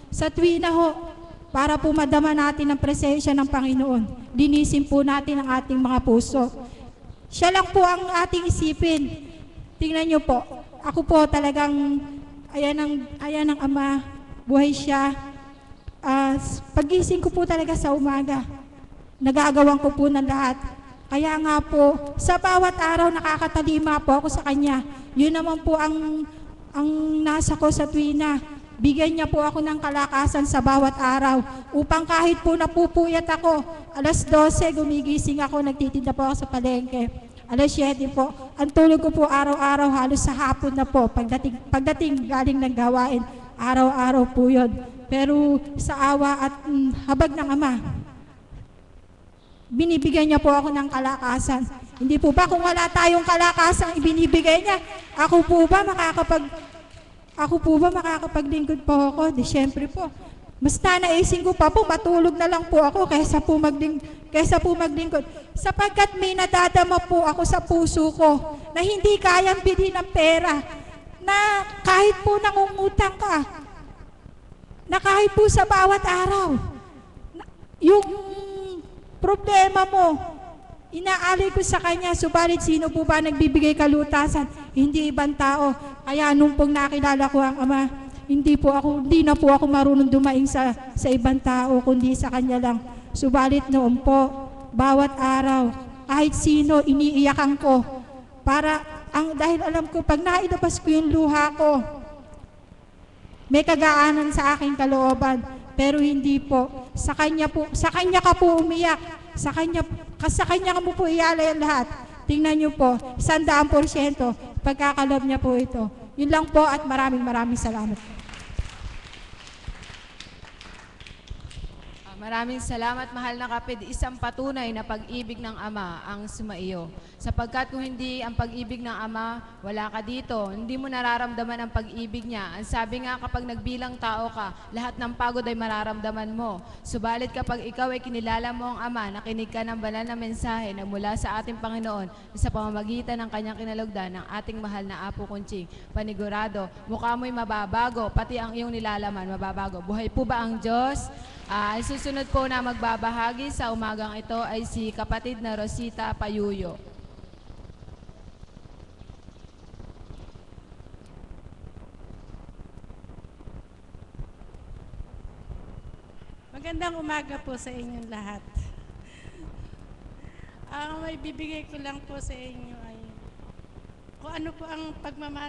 sa tuwina ho, para po madama natin ang presensya ng Panginoon. Linisin po natin ang ating mga puso. Siya lang po ang ating isipin. Tingnan niyo po, ako po talagang, ayan ang, ayan ang Ama, buhay siya. Uh, pagising ko po talaga sa umaga, nagagawan ko po ng lahat. Kaya nga po, sa bawat araw nakakatalima po ako sa Kanya. Yun naman po ang, ang nasa ko sa tuwina. Bigyan niya po ako ng kalakasan sa bawat araw upang kahit po napupuyat ako, alas dose gumigising ako, nagtitinda po ako sa palengke. alas siyete po, ang tulog ko po araw-araw halos sa hapon na po. Pagdating, pagdating galing ng gawain, araw-araw po yun. Pero sa awa at mm, habag ng Ama, binibigyan niya po ako ng kalakasan. Hindi po ba kung wala tayong kalakasan ibinibigay niya, ako po ba makakapag ako po ba makakapaglingkod po ako? Di syempre po. Mas nanaisin ko pa po, matulog na lang po ako kaysa po magling kaysa po maglingkod. Sapagkat may nadadama po ako sa puso ko na hindi kayang bilhin ng pera. Na kahit po nangungutang ka, na kahit po sa bawat araw, yung problema mo, inaalay ko sa Kanya, subalit sino po ba nagbibigay kalutasan? Hindi ibang tao. Kaya nung pong nakilala ko ang Ama, hindi po ako, hindi na po ako marunong dumaing sa, sa ibang tao, kundi sa Kanya lang. Subalit noon po, bawat araw, kahit sino, iniiyakan ko. Para, ang, dahil alam ko, pag nailabas ko yung luha ko, may kagaanan sa aking kalooban. Pero hindi po. Sa Kanya po, sa Kanya ka po umiyak. Sa Kanya, sa Kanya mo po ialay ang lahat. Tingnan niyo po, sandaan porsyento, pagkakalob niya po ito. Yun lang po at maraming maraming salamat. Maraming salamat, mahal na kapid. Isang patunay na pag-ibig ng Ama ang sumaiyo. Sapagkat kung hindi ang pag-ibig ng Ama, wala ka dito. Hindi mo nararamdaman ang pag-ibig niya. Ang sabi nga, kapag nagbilang tao ka, lahat ng pagod ay mararamdaman mo. Subalit kapag ikaw ay kinilala mo ang Ama, nakinig ka ng banal na mensahe na mula sa ating Panginoon sa pamamagitan ng kanyang kinalugdan ng ating mahal na Apo Kunching, panigurado, mukha mo'y mababago, pati ang iyong nilalaman mababago. Buhay po ba ang Diyos? Uh, susunod po na magbabahagi sa umagang ito ay si kapatid na Rosita Payuyo. Magandang umaga po sa inyong lahat. Ang may bibigay ko lang po sa inyo ay kung ano po ang pagmamahal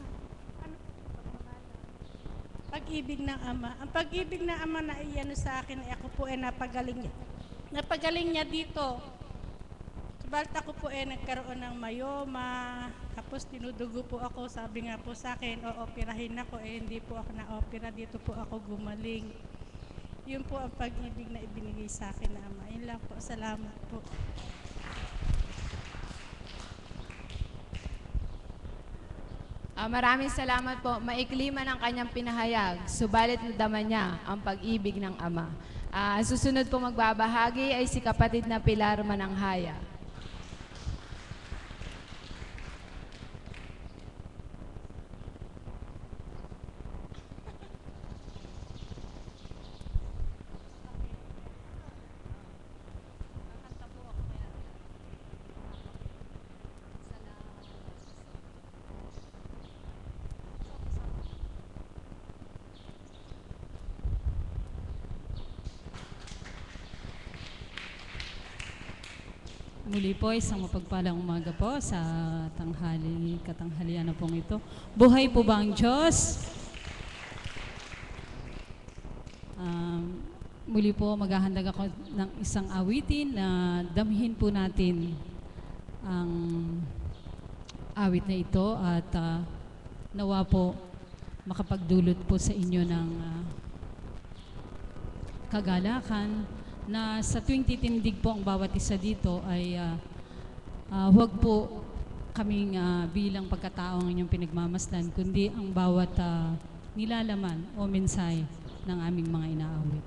pag-ibig ng Ama. Ang pag-ibig ng Ama na iyan sa akin ay ako po ay napagaling niya. Napagaling niya dito. Subalit ako po ay nagkaroon ng mayoma, tapos tinudugo po ako, sabi nga po sa akin, o-operahin ako, eh hindi po ako na-opera, dito po ako gumaling. Yun po ang pag-ibig na ibinigay sa akin ng Ama. Yun lang po, salamat po. Uh, maraming salamat po. Maikli man ang kanyang pinahayag, subalit nadama niya ang pag-ibig ng Ama. Uh, susunod po magbabahagi ay si kapatid na Pilar Mananghaya. Muli po, isang mapagpalang umaga po sa tanghali, katanghalian na pong ito. Buhay po ba ang Diyos? Um, muli po, maghahandag ako ng isang awitin na damhin po natin ang awit na ito at uh, nawa po makapagdulot po sa inyo ng uh, kagalakan na sa tuwing titindig po ang bawat isa dito ay uh, uh, huwag po kaming uh, bilang pagkatao ang inyong pinagmamasdan, kundi ang bawat uh, nilalaman o mensahe ng aming mga inaawit.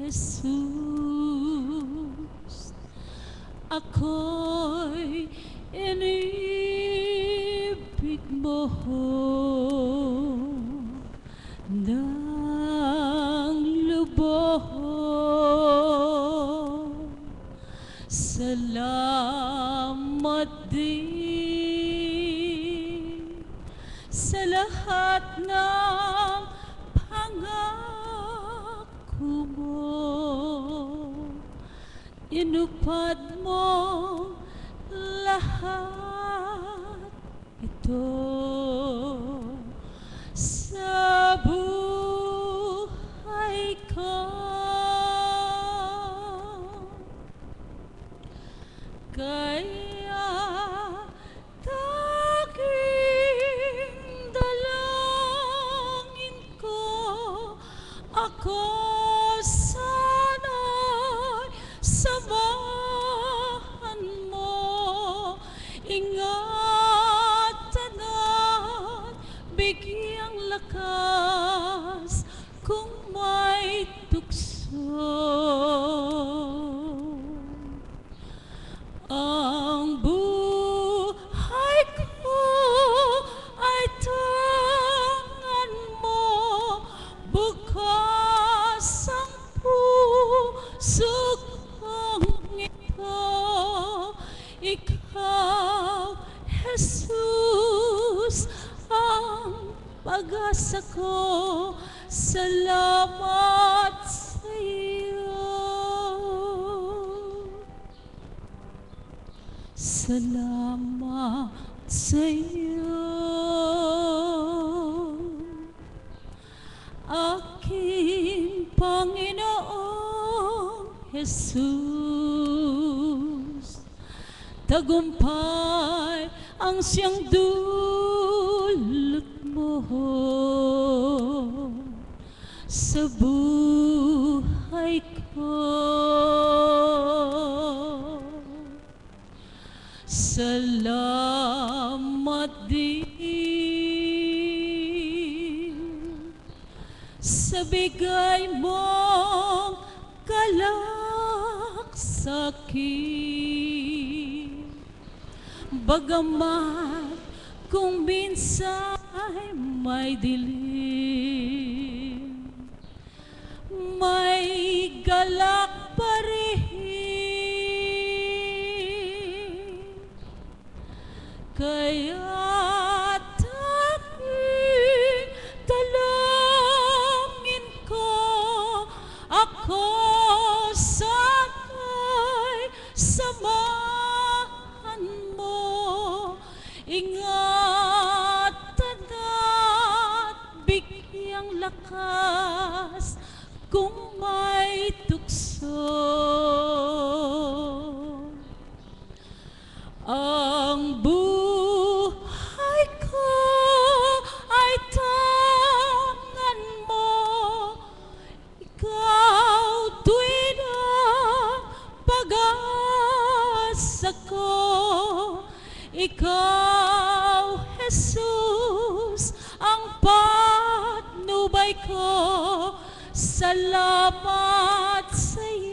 Jesus, ako'y inibig mo ng lubos. Salamat din sa lahat ng pangako mo. Inupad mo lahat ito sa buhay ko. Kaya tanging dalangin ko, ako sana'y samahan mo, ingatan at bigyang lakas kung may tukso. Ang buhay ko ay tangan mo, bukas ang puso kong ito. Ikaw, Jesus, ang pag-asa ko. Salamat sa iyo. Salamat sa iyo, aking Panginoong Jesus. Tagumpay ang siyang dulot mo sa buhay ko. Salamat din sa bigay mong galak sa'kin. Bagamat kung minsan may dilim, may galak pa rin. Kaya tanging dalangin ko, ako sana'y samahan mo, ingatan at bigyang lakas kung may tukso. Ang buhay ko ay tangan mo, ikaw tuwid ang pag-asa ko. Ikaw, Jesus, ang patnubay ko. Salamat sa iyo.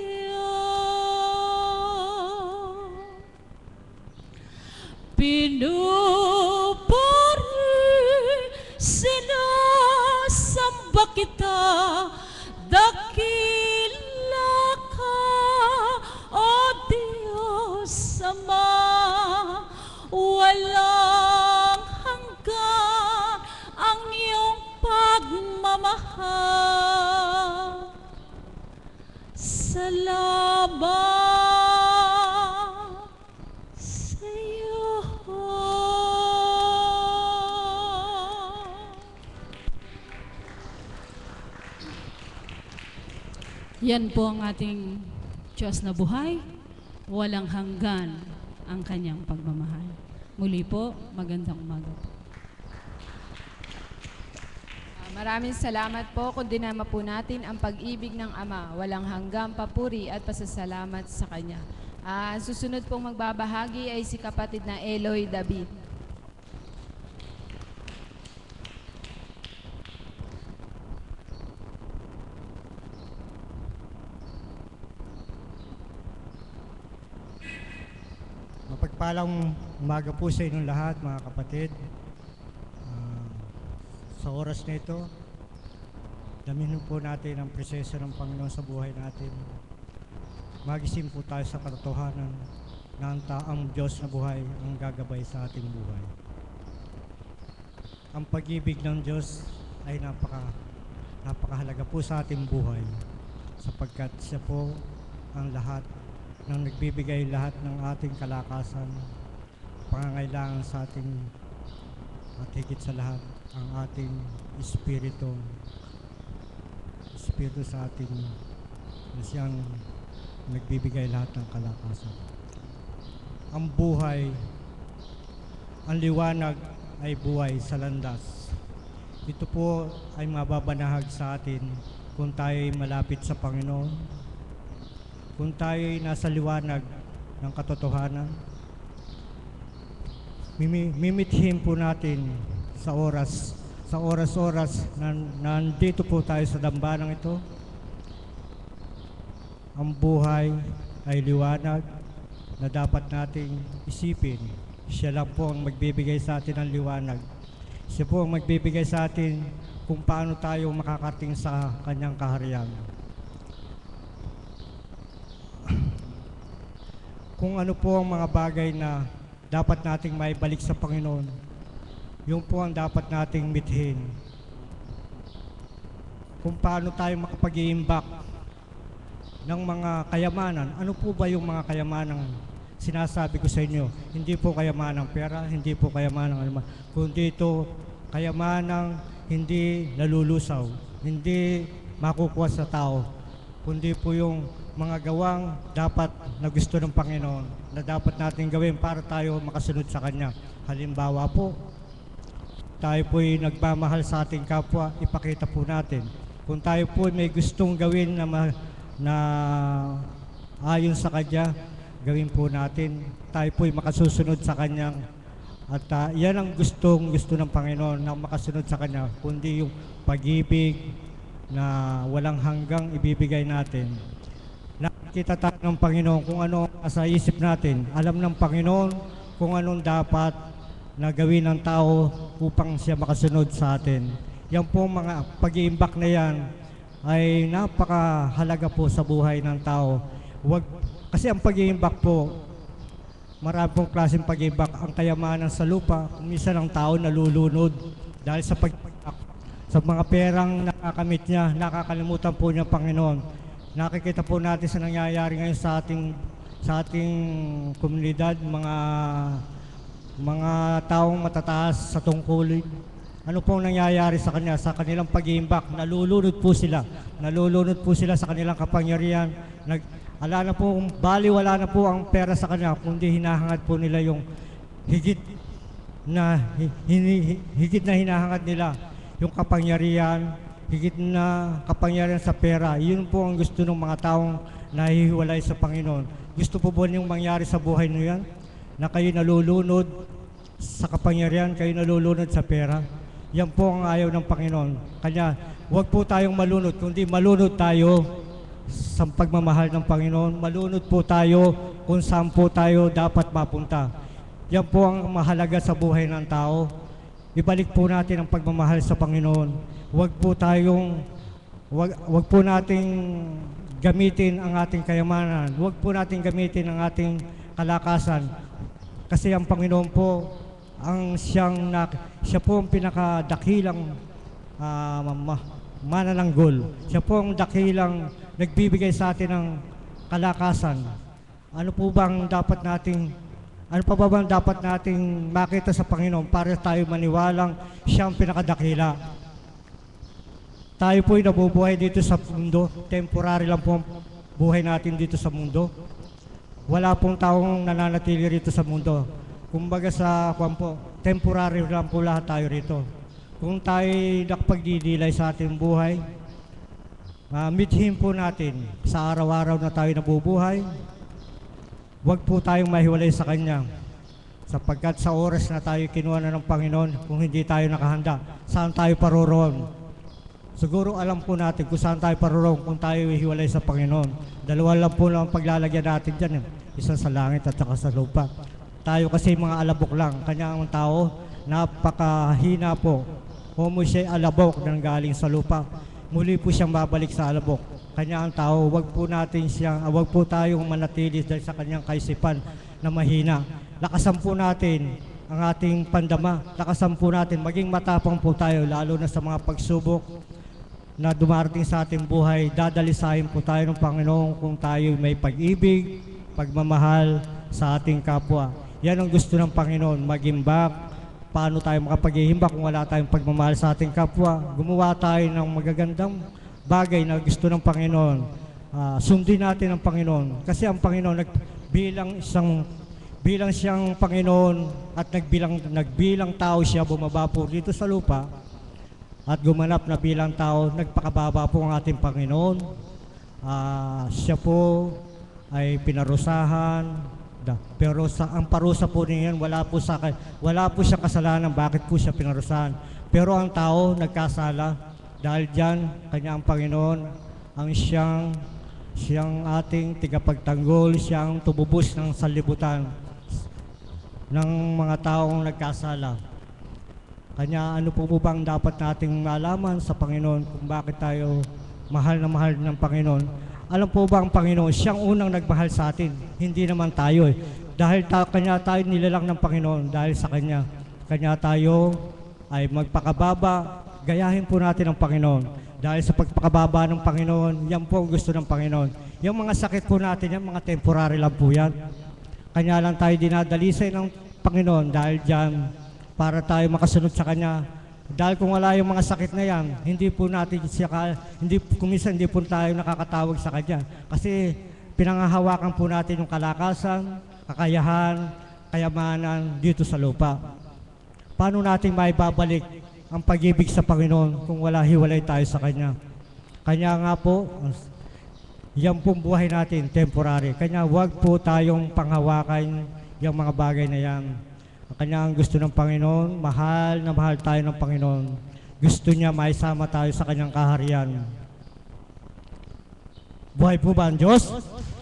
Pinupuri, sinasamba kita, dakila ka, O Diyos Ama, walang hanggan ang iyong pagmamahal. Salamat sa iyo. Yan po ang ating Diyos na buhay, walang hanggan ang kanyang pagmamahal. Muli po, magandang umaga po. Ah, Maraming salamat po kung dinama po natin ang pag-ibig ng Ama, walang hanggang papuri at pasasalamat sa Kanya. Ah, susunod pong magbabahagi ay si kapatid na Eloy David. Mapagpalang umaga po sa inyong lahat, mga kapatid. Ah, sa oras na ito, damhin po natin ang presensya ng Panginoon sa buhay natin. Magising po tayo sa katotohanan na ang taang Diyos na buhay ang gagabay sa ating buhay. Ang pag-ibig ng Diyos ay napaka, napakahalaga po sa ating buhay sapagkat siya po ang lahat ng nagbibigay lahat ng ating kalakasan, pangangailangan sa ating at higit sa lahat ang ating espiritu espiritu sa ating na siyang nagbibigay lahat ng kalakasan. Ang buhay, ang liwanag ay buhay sa landas. Ito po ay mababanahag sa atin kung tayo ay malapit sa Panginoon, kung tayo ay nasa liwanag ng katotohanan. Mimi, mimithin po natin sa oras, sa oras-oras na nandito po tayo sa dambanang ito. Ang buhay ay liwanag na dapat nating isipin. Siya lang po ang magbibigay sa atin ng liwanag. Siya po ang magbibigay sa atin kung paano tayo makakarating sa kanyang kaharian. Kung ano po ang mga bagay na dapat nating maibalik sa Panginoon, yun po ang dapat nating mithin. Kung paano tayo makapag-iimbak ng mga kayamanan. Ano po ba yung mga kayamanang sinasabi ko sa inyo? Hindi po kayamanang pera, hindi po kayamanang ano, kundi ito kayamanang hindi nalulusaw, hindi makukuha sa tao, kundi po yung mga gawang dapat na gusto ng Panginoon, na dapat natin gawin para tayo makasunod sa Kanya. Halimbawa po, tayo po'y nagmamahal sa ating kapwa, ipakita po natin. Kung tayo po may gustong gawin na, ma, na ayon sa Kanya, gawin po natin. Tayo po'y makasusunod sa Kanyang. At uh, yan ang gustong gusto ng Panginoon, na makasunod sa Kanya, kundi yung pag-ibig na walang hanggang ibibigay natin. Nakikita tayo ng Panginoon kung ano sa isip natin. Alam ng Panginoon kung anong dapat na gawin ng tao upang siya makasunod sa atin. Yan po mga pag-iimbak na yan ay napakahalaga po sa buhay ng tao. Wag, kasi ang pag-iimbak po, marami pong klaseng pag-iimbak. Ang kayamanan sa lupa, kung minsan ang tao nalulunod dahil sa pag-iimbak. Sa mga perang nakakamit niya, nakakalimutan po niya Panginoon. Nakikita po natin sa nangyayari ngayon sa ating sa ating komunidad, mga mga taong matataas sa tungkulin. Ano pong nangyayari sa kanya, sa kanilang pag-iimbak? Nalulunod po sila. Nalulunod po sila sa kanilang kapangyarihan. Nag, ala na po, bali wala na po ang pera sa kanya, kundi hinahangad po nila yung higit na hin, higit na hinahangad nila yung kapangyarihan, higit na kapangyarihan sa pera. Yun po ang gusto ng mga taong nahihiwalay sa Panginoon. Gusto po ba niyong mangyari sa buhay niyo yan? Na kayo nalulunod sa kapangyarihan, kayo nalulunod sa pera? Yan po ang ayaw ng Panginoon. Kanya, huwag po tayong malunod, kundi malunod tayo sa pagmamahal ng Panginoon. Malunod po tayo kung saan po tayo dapat mapunta. Yan po ang mahalaga sa buhay ng tao. Ibalik po natin ang pagmamahal sa Panginoon. Huwag po tayong, wag, wag po nating gamitin ang ating kayamanan. Huwag po nating gamitin ang ating kalakasan. Kasi ang Panginoon po, ang siyang, na, siya po ang pinakadakilang uh, manananggol. Siya po ang dakilang nagbibigay sa atin ng kalakasan. Ano po bang dapat nating Ano pa ba bang dapat nating makita sa Panginoon para tayo maniwalang siya ang pinakadakila? Tayo po'y nabubuhay dito sa mundo. Temporary lang po ang buhay natin dito sa mundo. Wala pong taong nananatili rito sa mundo. Kumbaga sa kwan po, temporary lang po lahat tayo rito. Kung tayo nakapagdidilay sa ating buhay, uh, mithin po natin sa araw-araw na tayo nabubuhay. Huwag po tayong mahiwalay sa Kanya. Sapagkat sa oras na tayo kinuha na ng Panginoon, kung hindi tayo nakahanda, saan tayo paroroon? Siguro alam po natin kung saan tayo paroroon kung tayo hiwalay sa Panginoon. Dalawa lang po lang paglalagyan natin dyan. Eh. Isang sa langit at saka sa lupa. Tayo kasi mga alabok lang. Kanya ang tao, napakahina po. Homo siya alabok nang galing sa lupa. Muli po siyang babalik sa alabok. Kanya ang tao, wag po natin siyang, wag po tayong manatili dahil sa kanyang kaisipan na mahina. Lakasan po natin ang ating pandama. Lakasan po natin, maging matapang po tayo, lalo na sa mga pagsubok na dumarating sa ating buhay. Dadalisahin po tayo ng Panginoon kung tayo may pag-ibig, pagmamahal sa ating kapwa. Yan ang gusto ng Panginoon, magimbak. Paano tayo makapaghihimbak kung wala tayong pagmamahal sa ating kapwa? Gumawa tayo ng magagandang bagay na gusto ng Panginoon. Uh, sundin natin ang Panginoon. Kasi ang Panginoon, nag, bilang isang bilang siyang Panginoon at nagbilang, nagbilang tao siya, bumaba po dito sa lupa at gumanap na bilang tao, nagpakababa po ang ating Panginoon. Uh, siya po ay pinarusahan, da, pero sa ang parusa po niyan, wala po sa wala po siya kasalanan, bakit po siya pinarusahan. Pero ang tao nagkasala dahil diyan kanya ang Panginoon ang siyang siyang ating tigapagtanggol, siyang tumubos ng sanlibutan ng mga taong nagkasala. Kanya ano po po bang dapat nating malaman sa Panginoon kung bakit tayo mahal na mahal ng Panginoon? Alam po ba ang Panginoon, siyang unang nagmahal sa atin, hindi naman tayo eh. Dahil ta kanya tayo nilalang ng Panginoon, dahil sa Kanya. Kanya tayo ay magpakababa, gayahin po natin ang Panginoon. Dahil sa pagpakababa ng Panginoon, yan po ang gusto ng Panginoon. Yung mga sakit po natin, yan mga temporary lang po yan. Kanya lang tayo dinadalisay ng Panginoon dahil dyan, para tayo makasunod sa Kanya. Dahil kung wala yung mga sakit na yan, hindi po natin siya, hindi, kuminsan hindi po tayo nakakatawag sa Kanya. Kasi pinangahawakan po natin yung kalakasan, kakayahan, kayamanan dito sa lupa. Paano natin maibabalik ang pag-ibig sa Panginoon kung wala hiwalay tayo sa Kanya? Kanya nga po, yan pong buhay natin, temporary. Kanya wag po tayong panghawakan yung mga bagay na yan. Kanya ang gusto ng Panginoon, mahal na mahal tayo ng Panginoon. Gusto niya maisama tayo sa Kanyang kaharian. Buhay po ba ang Diyos?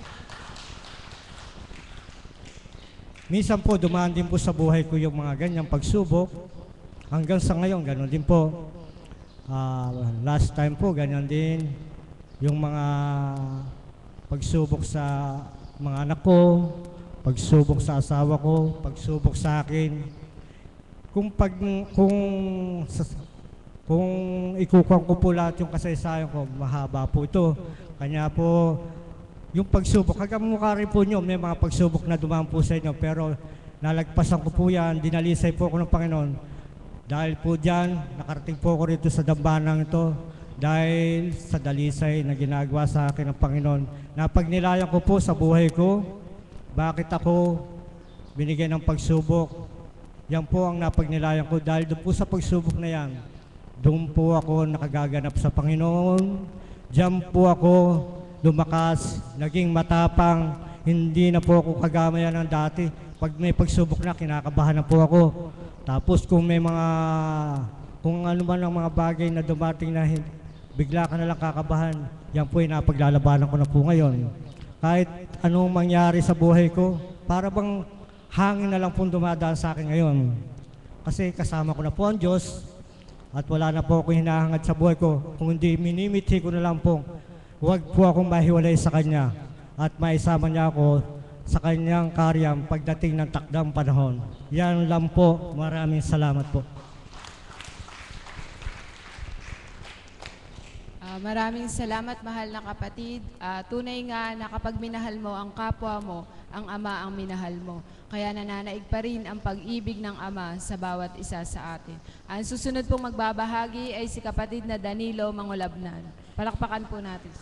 Minsan po, dumaan din po sa buhay ko yung mga ganyang pagsubok. Hanggang sa ngayon, gano'n din po. Uh, last time po, ganyan din. Yung mga pagsubok sa mga anak ko, pagsubok sa asawa ko, pagsubok sa akin. Kung pag kung kung ikukuha ko po lahat yung kasaysayan ko, mahaba po ito. Kanya po yung pagsubok, kagamukha rin po nyo, may mga pagsubok na dumaan po sa inyo, pero nalagpasan ko po yan, dinalisay po ako ng Panginoon. Dahil po dyan, nakarating po ako rito sa dambanang ito, dahil sa dalisay na ginagawa sa akin ng Panginoon. Napagnilayan ko po sa buhay ko, bakit ako binigyan ng pagsubok? Yan po ang napagnilayan ko dahil doon po sa pagsubok na yan, doon po ako nakagaganap sa Panginoon. Diyan po ako lumakas, naging matapang, hindi na po ako kagamayan ng dati. Pag may pagsubok na, kinakabahan na po ako. Tapos kung may mga, kung ano man ang mga bagay na dumating na bigla ka na lang kakabahan, yan po ay napaglalabanan ko na po ngayon. Kahit anong mangyari sa buhay ko, para bang hangin na lang po dumadaan sa akin ngayon. Kasi kasama ko na po ang Diyos at wala na po akong hinahangad sa buhay ko. Kung hindi, minimithi ko na lang po, huwag po akong mahiwalay sa Kanya at maisama niya ako sa Kanyang karyang pagdating ng takdang panahon. Yan lang po. Maraming salamat po. Uh, maraming salamat, mahal na kapatid. Uh, tunay nga na kapag minahal mo ang kapwa mo, ang Ama ang minahal mo. Kaya nananaig pa rin ang pag-ibig ng Ama sa bawat isa sa atin. Ang susunod pong magbabahagi ay si kapatid na Danilo Mangulabnan. Palakpakan po natin.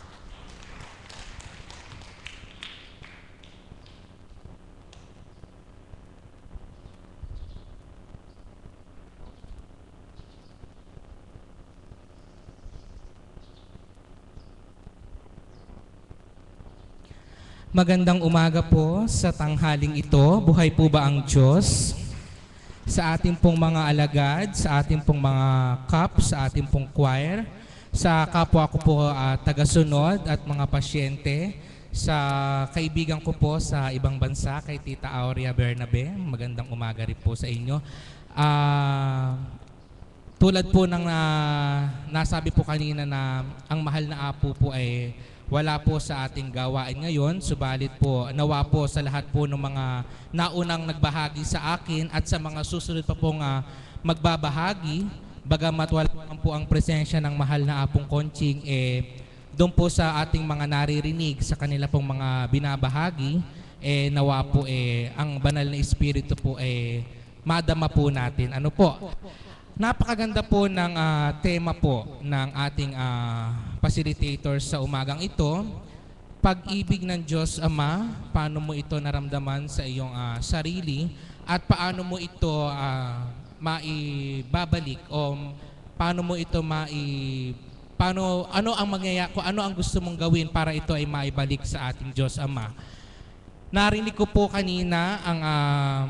Magandang umaga po sa tanghaling ito. Buhay po ba ang Diyos? Sa ating pong mga alagad, sa ating pong mga cup, sa ating pong choir, sa kapwa ko po uh, tagasunod at mga pasyente, sa kaibigan ko po sa ibang bansa, kay Tita Aurea Bernabe. Magandang umaga rin po sa inyo. Ah, tulad po ng ah, nasabi po kanina na ang mahal na apo po ay wala po sa ating gawain ngayon, subalit po nawa po sa lahat po ng mga naunang nagbahagi sa akin at sa mga susunod pa pong ah, magbabahagi, bagamat wala naman po ang presensya ng mahal na apong Conching, eh doon po sa ating mga naririnig sa kanila pong mga binabahagi, eh nawa po eh ang banal na espiritu po eh madama po natin. Ano po? Napakaganda po ng ah, tema po ng ating ah, facilitators sa umagang ito. Pag-ibig ng Diyos Ama, paano mo ito naramdaman sa iyong ah, sarili at paano mo ito ah, maibabalik o paano mo ito mai paano ano ang mangyayari, kung ano ang gusto mong gawin para ito ay maibalik sa ating Diyos Ama. Narinig ko po kanina ang ah,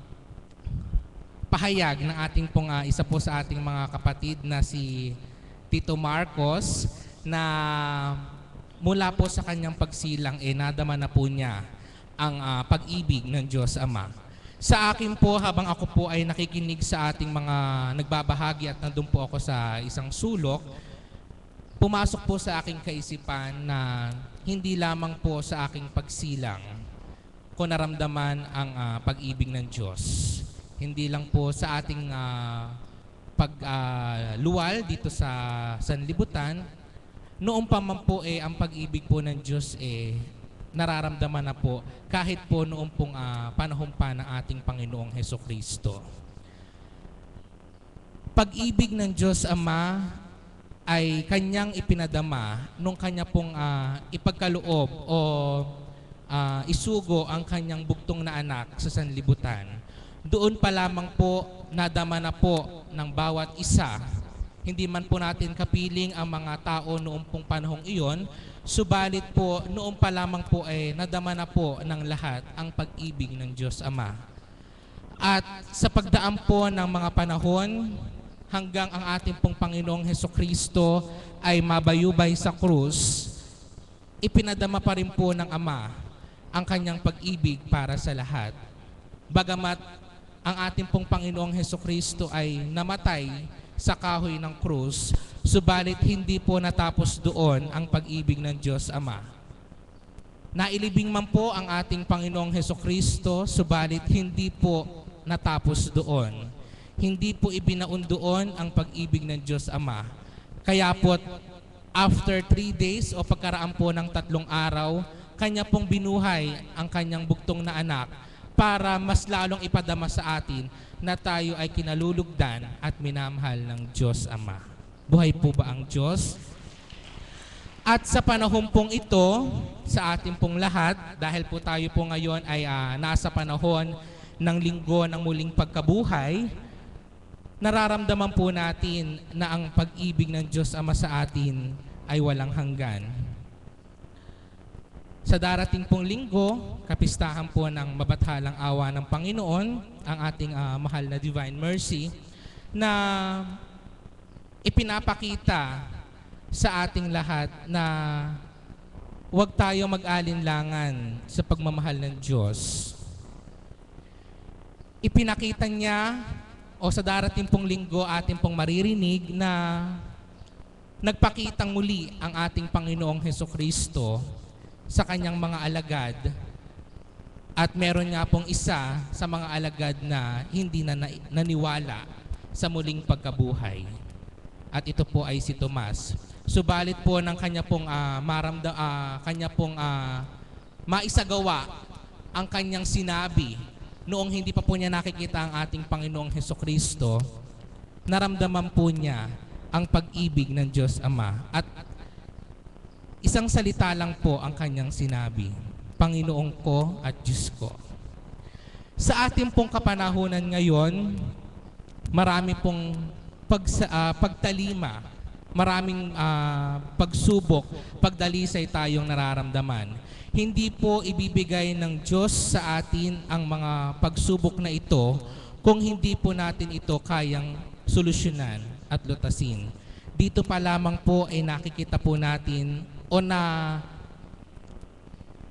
pahayag ng ating pong uh, isa po sa ating mga kapatid na si Tito Marcos, na mula po sa kanyang pagsilang eh nadama na po niya ang uh, pag-ibig ng Diyos Ama. Sa akin po, habang ako po ay nakikinig sa ating mga nagbabahagi at nandun po ako sa isang sulok, pumasok po sa aking kaisipan na hindi lamang po sa aking pagsilang ko naramdaman ang uh, pag-ibig ng Diyos. Hindi lang po sa ating uh, pagluwal uh, dito sa sanlibutan, noong pa man po eh ang pag-ibig po ng Diyos eh nararamdaman na po kahit po noong pong uh, panahon pa ng ating Panginoong Hesukristo. Pag-ibig ng Diyos Ama ay kanyang ipinadama nung kanya pong uh, ipagkaloob o uh, isugo ang kanyang bugtong na anak sa sanlibutan. Doon pa lamang po nadama na po ng bawat isa. Hindi man po natin kapiling ang mga tao noong pong panahong iyon, subalit po noon pa lamang po ay nadama na po ng lahat ang pag-ibig ng Diyos Ama. At sa pagdaan po ng mga panahon, hanggang ang ating pong Panginoong Hesukristo ay mabayubay sa krus, ipinadama pa rin po ng Ama ang kanyang pag-ibig para sa lahat. Bagamat ang ating pong Panginoong Hesukristo ay namatay sa kahoy ng krus, subalit hindi po natapos doon ang pag-ibig ng Diyos Ama. Nailibing man po ang ating Panginoong Hesukristo, subalit hindi po natapos doon. Hindi po ibinaon doon ang pag-ibig ng Diyos Ama. Kaya po, after three days o pagkaraan po ng tatlong araw, kanya pong binuhay ang kanyang bugtong na anak para mas lalong ipadama sa atin na tayo ay kinalulugdan at minamahal ng Diyos Ama. Buhay po ba ang Diyos? At sa panahon pong ito, sa ating pong lahat, dahil po tayo po ngayon ay uh, nasa panahon ng linggo ng muling pagkabuhay, nararamdaman po natin na ang pag-ibig ng Diyos Ama sa atin ay walang hanggan. Sa darating pong linggo, kapistahan po ng mabathalang awa ng Panginoon, ang ating uh, mahal na Divine Mercy, na ipinapakita sa ating lahat na huwag tayo mag-alinlangan sa pagmamahal ng Diyos. Ipinakita niya, o sa darating pong linggo ating pong maririnig, na nagpakitang muli ang ating Panginoong Hesukristo sa kanyang mga alagad, at meron nga pong isa sa mga alagad na hindi na naniwala sa muling pagkabuhay. At ito po ay si Tomas. Subalit po ng kanya pong uh, maramda, uh, kanya pong uh, maisagawa ang kanyang sinabi noong hindi pa po niya nakikita ang ating Panginoong Hesukristo, naramdaman po niya ang pag-ibig ng Diyos Ama. At isang salita lang po ang kanyang sinabi, Panginoon ko at Diyos ko. Sa ating pong kapanahunan ngayon, marami pong pag, uh, pagtalima, maraming uh, pagsubok, pagdalisay tayong nararamdaman. Hindi po ibibigay ng Diyos sa atin ang mga pagsubok na ito kung hindi po natin ito kayang solusyonan at lutasin. Dito pa lamang po ay nakikita po natin o na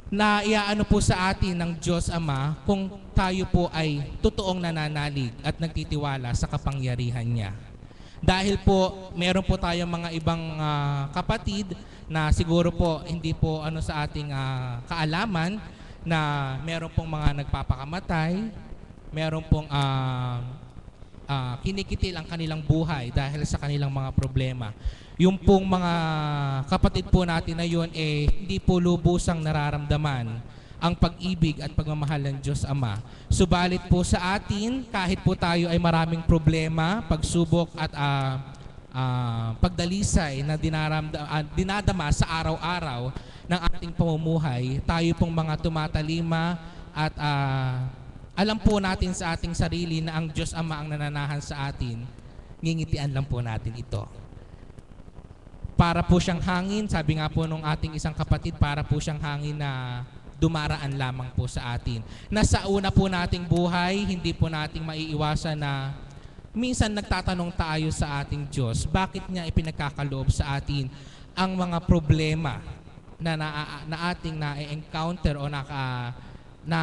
na iaano po sa atin ng Diyos Ama kung tayo po ay totoong nananalig at nagtitiwala sa kapangyarihan niya. Dahil po meron po tayong mga ibang uh, kapatid na siguro po hindi po ano sa ating uh, kaalaman na meron pong mga nagpapakamatay, meron pong uh, uh, kinikitil ang kanilang buhay dahil sa kanilang mga problema. Yung pong mga kapatid po natin na yun, eh, hindi po lubusang nararamdaman ang pag-ibig at pagmamahal ng Diyos Ama. Subalit po sa atin, kahit po tayo ay maraming problema, pagsubok at uh, uh, pagdalisay na dinaramda, uh, dinadama sa araw-araw ng ating pamumuhay, tayo pong mga tumatalima at uh, alam po natin sa ating sarili na ang Diyos Ama ang nananahan sa atin, ngingitian lang po natin ito. Para po siyang hangin, sabi nga po nung ating isang kapatid, para po siyang hangin na dumaraan lamang po sa atin. Nasa una po nating buhay, hindi po nating maiiwasan na minsan nagtatanong tayo sa ating Diyos, bakit niya ipinagkakaloob sa atin ang mga problema na, na, na ating na-encounter o naka, na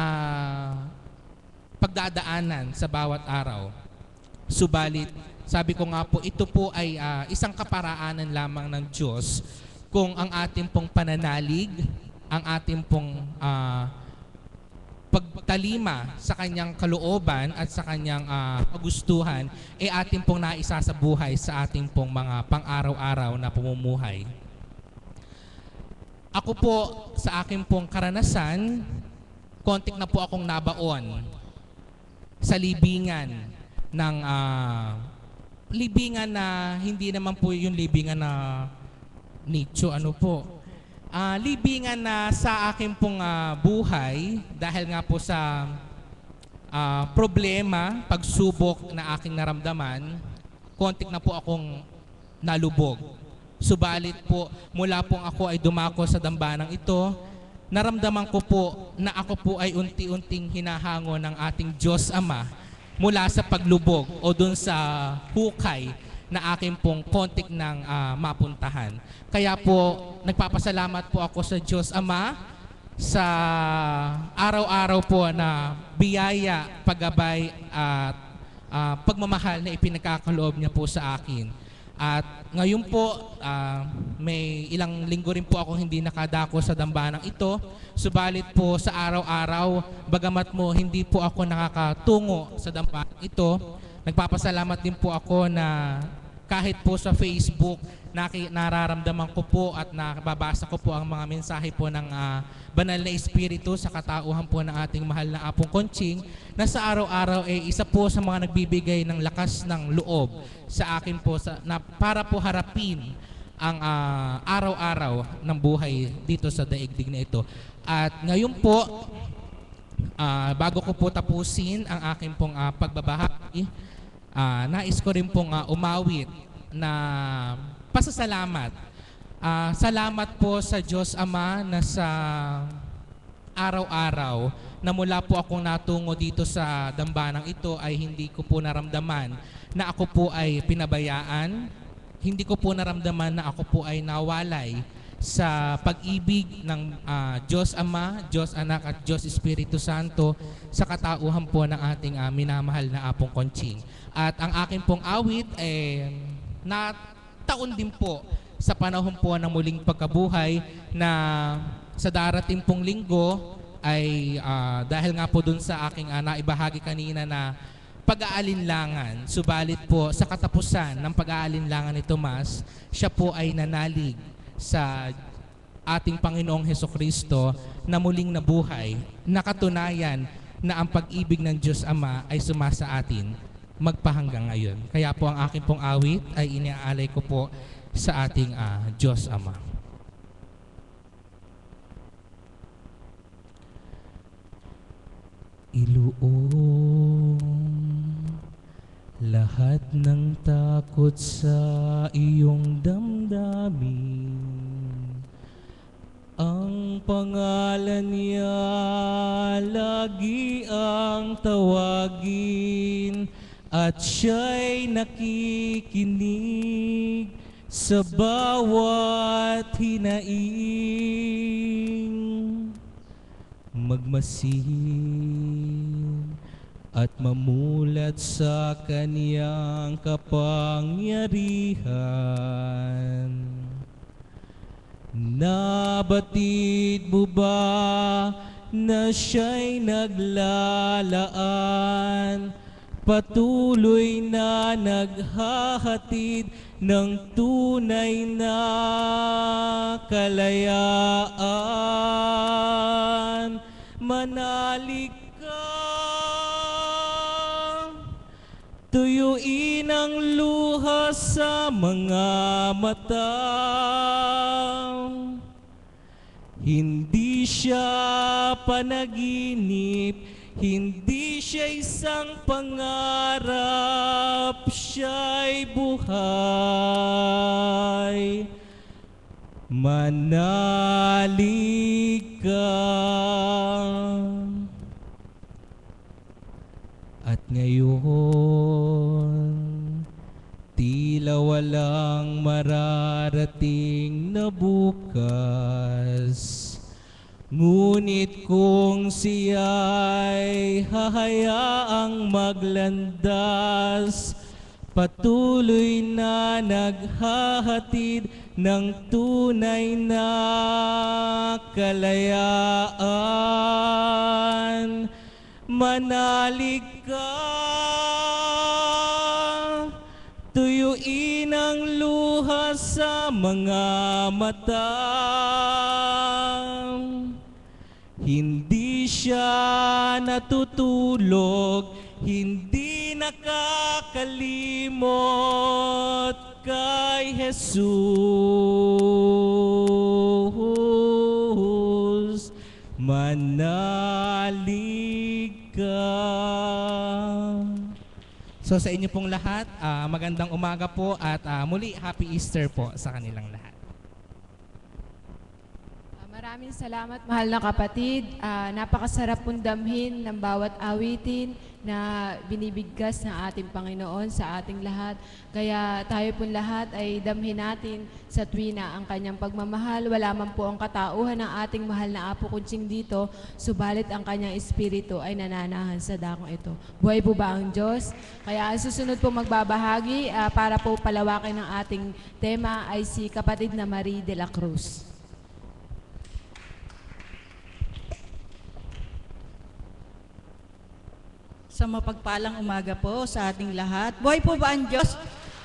pagdadaanan sa bawat araw. Subalit, sabi ko nga po, ito po ay uh, isang kaparaanan lamang ng Diyos kung ang ating pong pananalig, ang ating pong uh, pagtalima sa kanyang kalooban at sa kanyang uh, kagustuhan, ay ating pong naisa sa buhay sa ating pong mga pang-araw-araw na pamumuhay. Ako po, sa aking pong karanasan, kontik na po akong nabaon sa libingan ng uh, libingan na hindi naman po yung libingan na nicho, ano po. Uh, libingan na sa akin pong uh, buhay dahil nga po sa uh, problema, pagsubok na aking naramdaman, kontik na po akong nalubog. Subalit po, mula pong ako ay dumako sa dambanang ito, naramdaman ko po na ako po ay unti-unting hinahango ng ating Diyos Ama mula sa paglubog o dun sa hukay na aking pong kontik ng uh, mapuntahan. Kaya po, nagpapasalamat po ako sa Diyos Ama sa araw-araw po na biyaya, paggabay at uh, pagmamahal na ipinagkakaloob niya po sa akin. At ngayon po, uh, may ilang linggo rin po akong hindi nakadako sa dambanang ito. Subalit po sa araw-araw, bagamat mo hindi po ako nakakatungo sa dambanang ito, nagpapasalamat din po ako na kahit po sa Facebook, naki, nararamdaman ko po at nakababasa ko po ang mga mensahe po ng uh, banal na Espiritu sa katauhan po ng ating mahal na Apong Conching, na sa araw-araw ay eh, isa po sa mga nagbibigay ng lakas ng loob sa akin po sa, na para po harapin ang uh, araw-araw ng buhay dito sa daigdig na ito. At ngayon po, uh, bago ko po tapusin ang aking pong uh, pagbabahagi, Uh, nais ko rin pong uh, umawit na pasasalamat. Uh, salamat po sa Diyos Ama na sa araw-araw na mula po akong natungo dito sa dambanang ito ay hindi ko po naramdaman na ako po ay pinabayaan. Hindi ko po naramdaman na ako po ay nawalay sa pag-ibig ng uh, Diyos Ama, Diyos Anak at Diyos Espiritu Santo sa katauhan po ng ating uh, minamahal na Apong Conching. At ang akin pong awit eh, nataon din po sa panahon po ng muling pagkabuhay na sa darating pong linggo ay uh, dahil nga po dun sa aking uh, naibahagi kanina na pag-aalinlangan, subalit po sa katapusan ng pag-aalinlangan ni Tomas, siya po ay nanalig sa ating Panginoong Hesukristo na muling nabuhay, nakatunayan na ang pag-ibig ng Diyos Ama ay sumasa atin magpahanggang ngayon. Kaya po ang aking pong awit ay iniaalay ko po sa ating uh, Diyos Ama. Iluong lahat ng takot sa iyong damdamin, ang pangalan niya lagi ang tawagin, at siya'y nakikinig sa bawat hinaing. magmasid at mamulat sa kaniyang kapangyarihan. Nabatid mo ba na siya'y naglalaan, patuloy na naghahatid ng tunay na kalayaan? Manalig ka, tuyuin ang luha sa mga mata. Hindi siya panaginip, hindi siya isang pangarap, siya'y buhay. Manalig ka. At ngayon, tila walang mararating na bukas. Ngunit kung siya'y hahayaang maglandas, patuloy na naghahatid ng tunay na kalayaan. Manalig ka, tuyuin ang luha sa mga mata. Hindi siya natutulog, hindi nakakalimot kay Jesus. Manalig ka. So sa inyo pong lahat, uh, magandang umaga po at uh, muli Happy Easter po sa kanilang lahat. Maraming salamat, mahal na kapatid. Uh, napakasarap pong damhin ng bawat awitin na binibigkas ng ating Panginoon sa ating lahat. Kaya tayo pong lahat ay damhin natin sa tuwina ang kanyang pagmamahal. Wala man po ang katauhan ng ating mahal na Apo Kunching dito, subalit ang kanyang espiritu ay nananahan sa dakong ito. Buhay po ba ang Diyos? Kaya ang susunod po magbabahagi uh, para po palawakin ng ating tema ay si kapatid na Marie de la Cruz. Sa mapagpalang umaga po sa ating lahat. Buhay po ba ang Diyos?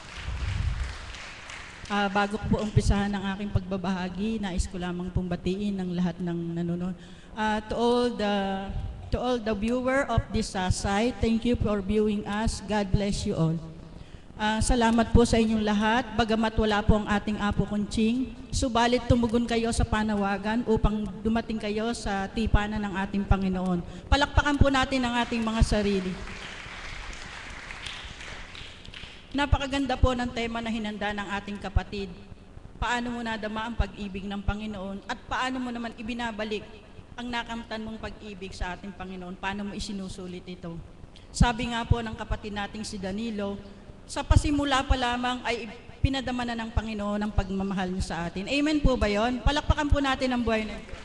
Uh, bago ko po umpisahan ang aking pagbabahagi, nais ko lamang pong batiin ng lahat ng nanonood. Uh, to all the to all the viewer of this uh, site, thank you for viewing us. God bless you all. Uh, salamat po sa inyong lahat. Bagamat wala po ang ating Apo Kunching, subalit tumugon kayo sa panawagan upang dumating kayo sa tipanan ng ating Panginoon. Palakpakan po natin ang ating mga sarili. Napakaganda po ng tema na hinanda ng ating kapatid. Paano mo nadama ang pag-ibig ng Panginoon at paano mo naman ibinabalik ang nakamtan mong pag-ibig sa ating Panginoon? Paano mo isinusulit ito? Sabi nga po ng kapatid nating si Danilo, sa pasimula pa lamang ay pinadama na ng Panginoon ang pagmamahal niyo sa atin. Amen po ba yon? Palakpakan po natin ang buhay na ito.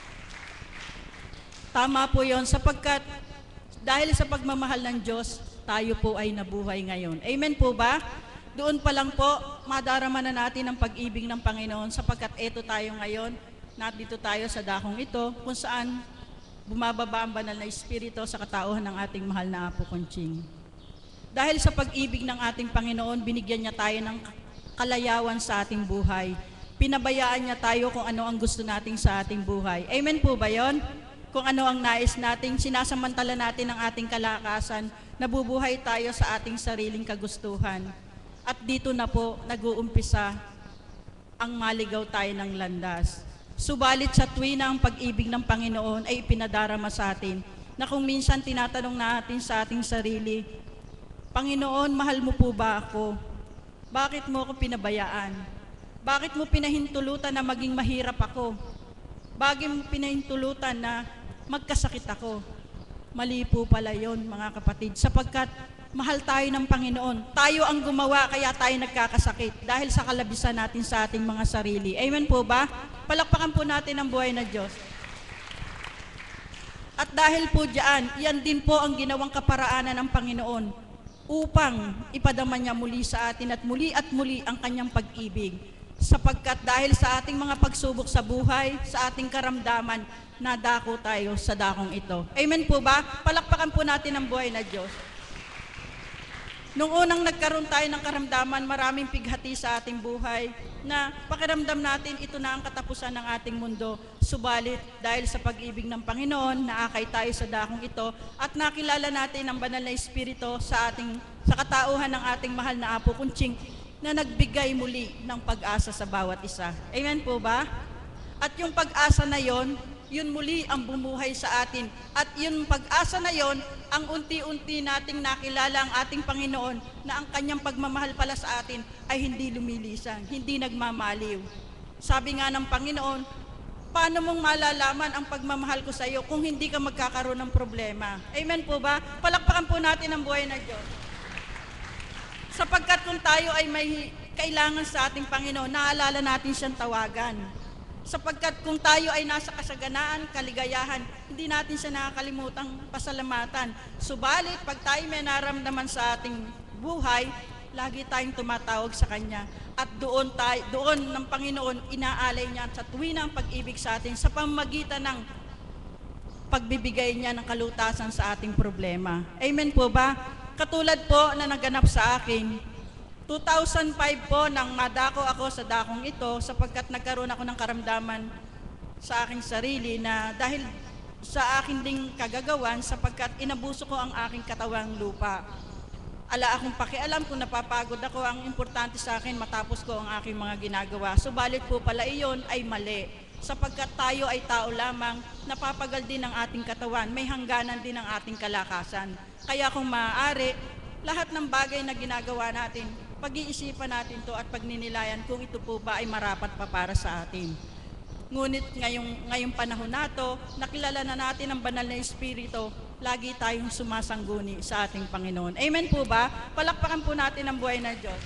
Tama po yon, sapagkat dahil sa pagmamahal ng Diyos, tayo po ay nabuhay ngayon. Amen po ba? Doon pa lang po, madarama na natin ang pag-ibig ng Panginoon sapagkat eto tayo ngayon, nandito tayo sa dakong ito kung saan bumababa ang banal na Espiritu sa katauhan ng ating mahal na Apo Kunching. Dahil sa pag-ibig ng ating Panginoon, binigyan niya tayo ng kalayawan sa ating buhay. Pinabayaan niya tayo kung ano ang gusto nating sa ating buhay. Amen po ba yon? Kung ano ang nais nating, sinasamantala natin ang ating kalakasan, nabubuhay tayo sa ating sariling kagustuhan. At dito na po nag-uumpisa ang maligaw tayo ng landas. Subalit sa tuwina ang pag-ibig ng Panginoon ay ipinadarama sa atin, na kung minsan tinatanong natin sa ating sarili, Panginoon, mahal mo po ba ako? Bakit mo ako pinabayaan? Bakit mo pinahintulutan na maging mahirap ako? Bakit mo pinahintulutan na magkasakit ako? Mali po pala yon, mga kapatid, sapagkat mahal tayo ng Panginoon. Tayo ang gumawa, kaya tayo nagkakasakit dahil sa kalabisan natin sa ating mga sarili. Amen po ba? Palakpakan po natin ang buhay na Diyos. At dahil po diyan, yan din po ang ginawang kaparaanan ng Panginoon upang ipadama niya muli sa atin at muli at muli ang kanyang pag-ibig. Sapagkat dahil sa ating mga pagsubok sa buhay, sa ating karamdaman, nadako tayo sa dakong ito. Amen po ba? Palakpakan po natin ang buhay na Diyos. Nung unang nagkaroon tayo ng karamdaman, maraming pighati sa ating buhay na pakiramdam natin ito na ang katapusan ng ating mundo. Subalit dahil sa pag-ibig ng Panginoon, naakay tayo sa dakong ito at nakilala natin ang banal na Espiritu sa ating sa katauhan ng ating mahal na Apo Kunching na nagbigay muli ng pag-asa sa bawat isa. Amen po ba? At yung pag-asa na yon, yun muli ang bumuhay sa atin. At yung pag-asa na yon, ang unti-unti nating nakilala ang ating Panginoon na ang kanyang pagmamahal pala sa atin ay hindi lumilisan, hindi nagmamaliw. Sabi nga ng Panginoon, paano mong malalaman ang pagmamahal ko sa iyo kung hindi ka magkakaroon ng problema? Amen po ba? Palakpakan po natin ang buhay na Diyos. Sapagkat kung tayo ay may kailangan sa ating Panginoon, naalala natin siyang tawagan. Sapagkat kung tayo ay nasa kasaganaan, kaligayahan, hindi natin siya nakakalimutang pasalamatan. Subalit, pag tayo may naramdaman sa ating buhay, lagi tayong tumatawag sa Kanya. At doon, tayo, doon ng Panginoon, inaalay niya sa tuwina ang pag-ibig sa atin sa pamamagitan ng pagbibigay niya ng kalutasan sa ating problema. Amen po ba? Katulad po na naganap sa akin, two thousand five po nang madako ako sa dakong ito sapagkat nagkaroon ako ng karamdaman sa aking sarili na dahil sa akin ding kagagawan sapagkat inabuso ko ang aking katawang lupa. Ala akong pakialam kung napapagod ako, ang importante sa akin matapos ko ang aking mga ginagawa. Subalit po pala iyon ay mali sapagkat tayo ay tao lamang, napapagal din ang ating katawan, may hangganan din ang ating kalakasan. Kaya kung maaari, lahat ng bagay na ginagawa natin, pag-iisipan natin to at pagninilayan kung ito po ba ay marapat pa para sa atin. Ngunit ngayong, ngayong panahon na to, nakilala na natin ang banal na Espiritu, lagi tayong sumasangguni sa ating Panginoon. Amen po ba? Palakpakan po natin ang buhay na Diyos.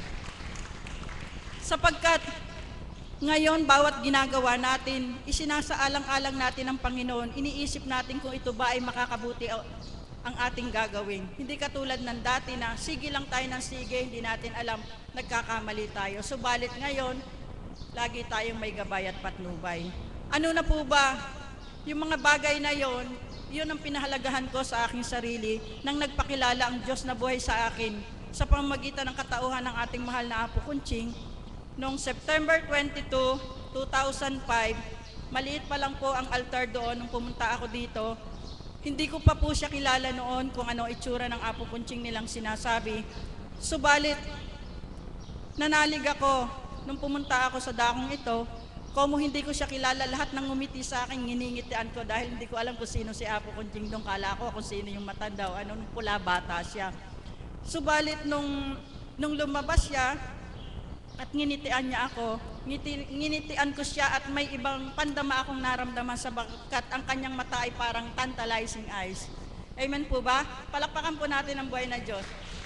Sapagkat ngayon, bawat ginagawa natin, isinasaalang-alang natin ang Panginoon, iniisip natin kung ito ba ay makakabuti ang ating gagawin. Hindi katulad ng dati na sige lang tayo ng sige, hindi natin alam, nagkakamali tayo. Subalit ngayon, lagi tayong may gabay at patnubay. Ano na po ba? Yung mga bagay na yon, yun ang pinahalagahan ko sa aking sarili nang nagpakilala ang Diyos na buhay sa akin sa pamamagitan ng katauhan ng ating mahal na Apo Kunching. Noong September twenty-two, two thousand five, maliit pa lang po ang altar doon nung pumunta ako dito. Hindi ko pa po siya kilala noon kung ano itsura ng Apo Kunching nilang sinasabi. Subalit, nanalig ako nung pumunta ako sa dakong ito. Como hindi ko siya kilala, lahat ng ngumiti sa akin, nginingitian ko dahil hindi ko alam kung sino si Apo Kunching doon. Kala ko kung sino yung matanda o anong pula bata siya. Subalit, nung, nung lumabas siya, at nginitian niya ako, ngiti, nginitian ko siya at may ibang pandama akong naramdaman sabagkat ang kanyang mata ay parang tantalizing eyes. Amen po ba? Palakpakan po natin ang buhay na Diyos.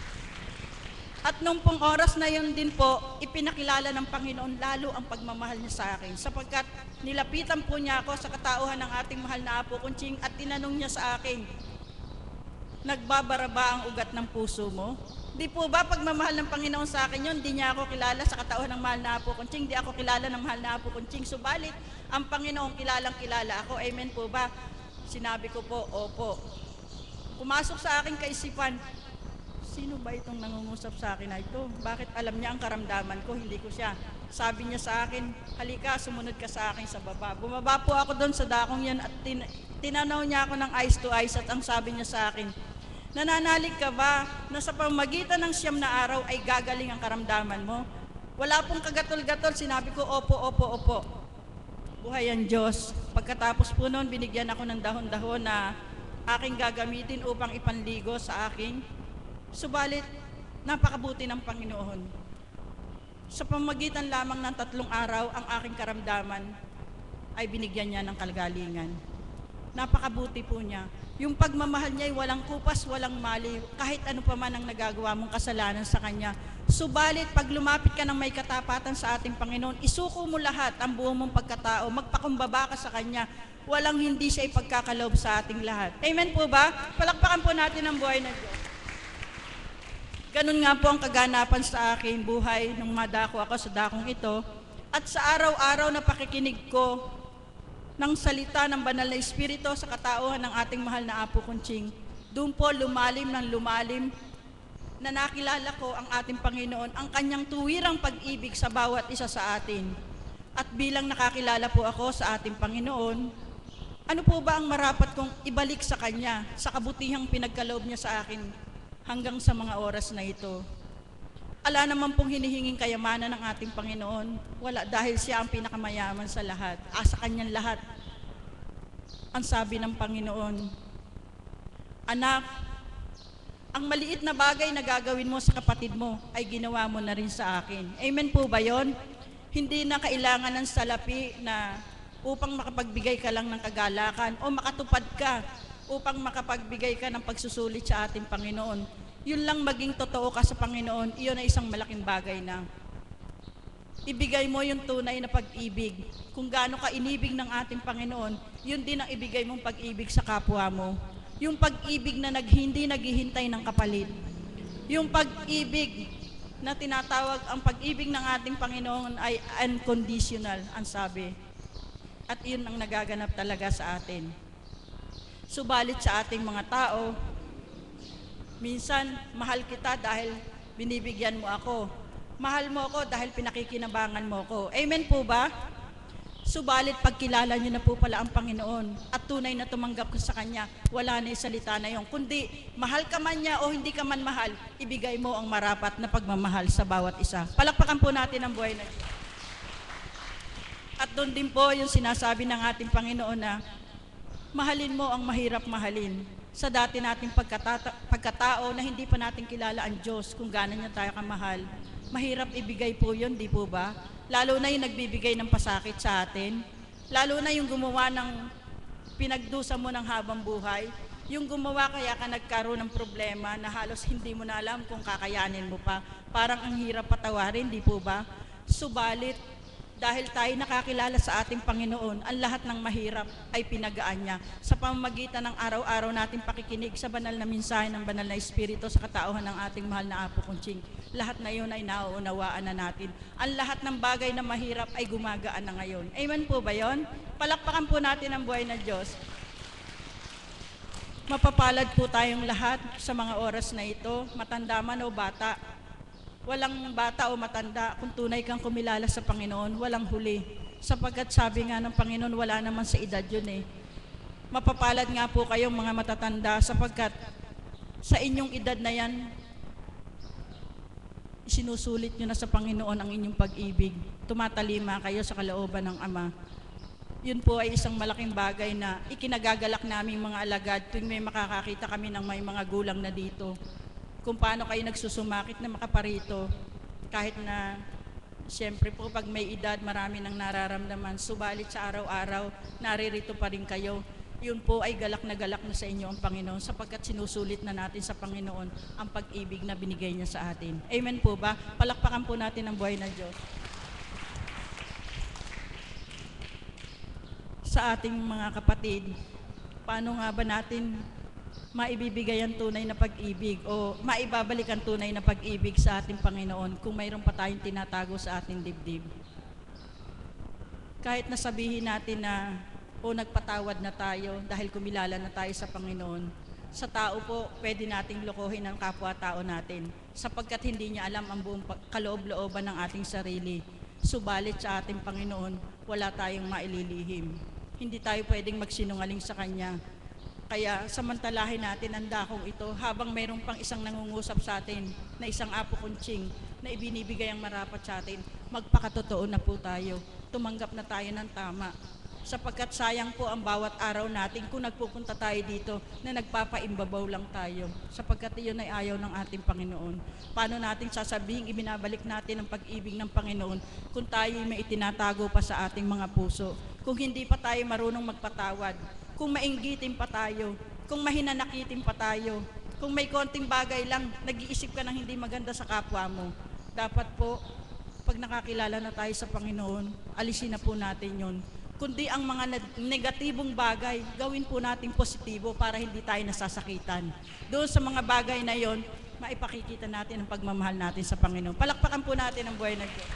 At nung pong oras na yun din po, ipinakilala ng Panginoon lalo ang pagmamahal niya sa akin sapagkat nilapitan po niya ako sa katauhan ng ating mahal na Apo Kunching at tinanong niya sa akin, nagbabara ba ang ugat ng puso mo? Di po ba pagmamahal ng Panginoon sa akin yun, di niya ako kilala sa katauhan ng mahal na Apo Kunching, di ako kilala ng mahal na Apo Kunching. Subalit, ang Panginoon kilalang kilala ako. Amen po ba? Sinabi ko po, opo. Pumasok sa aking kaisipan, sino ba itong nangungusap sa akin na ito? Bakit alam niya ang karamdaman ko, hindi ko siya? Sabi niya sa akin, halika, sumunod ka sa akin sa baba. Bumaba po ako doon sa dakong yan at tin tinanaw niya ako ng eyes to eyes at ang sabi niya sa akin, nananalig ka ba na sa pamagitan ng siyam na araw ay gagaling ang karamdaman mo? Wala pong kagatol-gatol, sinabi ko, opo, opo, opo. Buhay ang Diyos. Pagkatapos po noon, binigyan ako ng dahon-dahon na aking gagamitin upang ipanligo sa akin. Subalit, napakabuti ng Panginoon. Sa pamagitan lamang ng tatlong araw, ang aking karamdaman ay binigyan niya ng kalgalingan. Napakabuti po niya. Yung pagmamahal niya ay walang kupas, walang mali, kahit ano pa man ang nagagawa mong kasalanan sa Kanya. Subalit, pag lumapit ka ng may katapatan sa ating Panginoon, isuko mo lahat ang buong mong pagkatao, magpakumbaba ka sa Kanya. walang hindi siya ipagkakaloob sa ating lahat. Amen po ba? Palakpakan po natin ang buhay ng Diyos. Ganun nga po ang kaganapan sa aking buhay nung madako ako sa dakong ito. At sa araw-araw na pakikinig ko ng salita ng banal na Espiritu sa katauhan ng ating mahal na Apo Kunching, doon po lumalim ng lumalim na nakilala ko ang ating Panginoon, ang kanyang tuwirang pag-ibig sa bawat isa sa atin. At bilang nakakilala po ako sa ating Panginoon, ano po ba ang marapat kong ibalik sa Kanya, sa kabutihang pinagkaloob niya sa akin hanggang sa mga oras na ito? Ala naman pong hinihinging kayamanan ng ating Panginoon. Wala, dahil siya ang pinakamayaman sa lahat. Ah, sa Kanyang lahat. Ang sabi ng Panginoon, anak, ang maliit na bagay na gagawin mo sa kapatid mo ay ginawa mo na rin sa akin. Amen po ba yon? Hindi na kailangan ng salapi na upang makapagbigay ka lang ng kagalakan o makatupad ka upang makapagbigay ka ng pagsusulit sa ating Panginoon. Yun lang maging totoo ka sa Panginoon, iyon ay isang malaking bagay na. Ibigay mo yung tunay na pag-ibig. Kung gaano ka inibig ng ating Panginoon, yun din ang ibigay mong pag-ibig sa kapwa mo. Yung pag-ibig na nag, hindi naghihintay ng kapalit. Yung pag-ibig na tinatawag, ang pag-ibig ng ating Panginoon ay unconditional, ang sabi. At yun ang nagaganap talaga sa atin. Subalit sa ating mga tao, minsan mahal kita dahil binibigyan mo ako. Mahal mo ako dahil pinakikinabangan mo ako. Amen po ba? Subalit pagkilala niyo na po pala ang Panginoon at tunay na tumanggap ka sa Kanya, wala na yung salita na yun. Kundi mahal ka man niya o hindi ka man mahal, ibigay mo ang marapat na pagmamahal sa bawat isa. Palakpakan po natin ang buhay na Diyos. At doon din po yung sinasabi ng ating Panginoon na mahalin mo ang mahirap mahalin. Sa dati nating pagkata- pagkatao na hindi pa natin kilala ang Diyos kung gaano niya tayo kamahal, mahirap ibigay po yun, di po ba? Lalo na yung nagbibigay ng pasakit sa atin. Lalo na yung gumawa ng pinagdusa mo ng habang buhay. Yung gumawa kaya ka nagkaroon ng problema na halos hindi mo na alam kung kakayanin mo pa. Parang ang hirap patawarin, di po ba? Subalit, dahil tayo nakakilala sa ating Panginoon, ang lahat ng mahirap ay pinagaan niya. Sa pamamagitan ng araw-araw nating pakikinig sa banal na mensahe ng banal na Espiritu sa katauhan ng ating mahal na Apo Kunching, lahat na yun ay nauunawaan na natin. Ang lahat ng bagay na mahirap ay gumagaan na ngayon. Amen po ba yun? Palakpakan po natin ang buhay ng Diyos. Mapapalad po tayong lahat sa mga oras na ito, matanda man o bata. Walang bata o matanda, kung tunay kang kumilala sa Panginoon, walang huli. Sapagkat sabi nga ng Panginoon, wala naman sa edad yun eh. Mapapalad nga po kayong mga matatanda sapagkat sa inyong edad na yan, sinusulit nyo na sa Panginoon ang inyong pag-ibig. Tumatalima kayo sa kalooban ng Ama. Yun po ay isang malaking bagay na ikinagagalak naming mga alagad tuwing may makakakita kami ng may mga gulang na dito. Kung paano kayo nagsusumakit na makaparito, kahit na siyempre po pag may edad marami nang nararamdaman, subalit sa araw-araw naririto pa rin kayo. Yun po ay galak na galak na sa inyo ang Panginoon sapagkat sinusulit na natin sa Panginoon ang pag-ibig na binigay niya sa atin. Amen po ba? Palakpakan po natin ang buhay ng Diyos. Sa ating mga kapatid, paano nga ba natin maibibigay ang tunay na pag-ibig o maibabalik ang tunay na pag-ibig sa ating Panginoon kung mayroon pa tayong tinatago sa ating dibdib? Kahit nasabihin natin na o nagpatawad na tayo dahil kumilala na tayo sa Panginoon, sa tao po pwede nating lokohin ang kapwa-tao natin sapagkat hindi niya alam ang buong kaloob-looban ng ating sarili. Subalit sa ating Panginoon, wala tayong maililihim. Hindi tayo pwedeng magsinungaling sa Kanya. Kaya samantalahin natin ang dakong ito habang mayroon pang isang nangungusap sa atin na isang Apo Kunching na ibinibigay ang marapat sa atin, magpakatotoo na po tayo. Tumanggap na tayo ng tama. Sapagkat sayang po ang bawat araw natin kung nagpupunta tayo dito na nagpapaimbabaw lang tayo. Sapagkat iyon ay ayaw ng ating Panginoon. Paano natin sasabihin ibinabalik natin ang pag-ibig ng Panginoon kung tayo may itinatago pa sa ating mga puso? Kung hindi pa tayo marunong magpatawad? Kung mainggitin pa tayo, kung mahinanakitin pa tayo, kung may konting bagay lang, nag-iisip ka ng hindi maganda sa kapwa mo, dapat po, pag nakakilala na tayo sa Panginoon, alisin na po natin yun. kundi ang mga neg- negatibong bagay, gawin po natin positibo para hindi tayo nasasakitan. Doon sa mga bagay na yon, maipakikita natin ang pagmamahal natin sa Panginoon. Palakpakan po natin ang buhay na Diyos.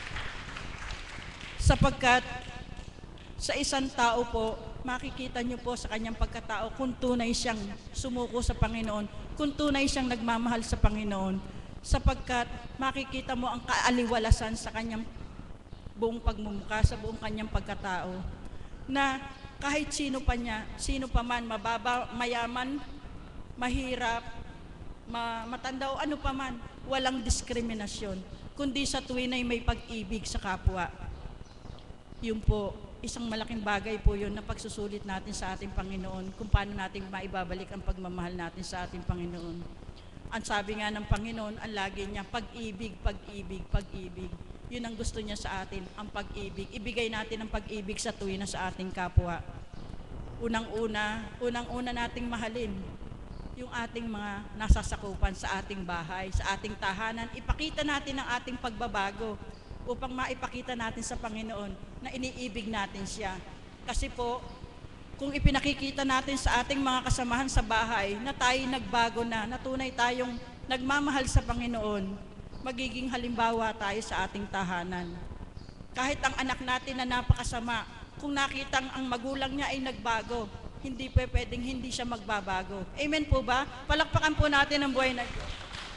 Sapagkat sa isang tao po, makikita niyo po sa kanyang pagkatao kung tunay siyang sumuko sa Panginoon, kung tunay siyang nagmamahal sa Panginoon, sapagkat makikita mo ang kaaliwalasan sa kanyang buong pagmumukha, sa buong kanyang pagkatao, na kahit sino pa niya, sino pa man, mababa, mayaman, mahirap, ma matanda o ano pa man, walang diskriminasyon, kundi sa tuwin ay may pag-ibig sa kapwa. Yun po, isang malaking bagay po yun na pagsusulit natin sa ating Panginoon, kung paano natin maibabalik ang pagmamahal natin sa ating Panginoon. Ang sabi nga ng Panginoon, ang lagi niya, pag-ibig, pag-ibig, pag-ibig. Yun ang gusto niya sa atin, ang pag-ibig. Ibigay natin ang pag-ibig sa tuwin na sa ating kapwa. Unang-una, unang-una nating mahalin yung ating mga nasasakupan sa ating bahay, sa ating tahanan. Ipakita natin ang ating pagbabago upang maipakita natin sa Panginoon na iniibig natin siya. Kasi po, kung ipinakikita natin sa ating mga kasamahan sa bahay na tayo nagbago na, na tunay tayong nagmamahal sa Panginoon, magiging halimbawa tayo sa ating tahanan. Kahit ang anak natin na napakasama, kung nakitang ang magulang niya ay nagbago, hindi pa pwedeng hindi siya magbabago. Amen po ba? Palakpakan po natin ang buhay na Diyos.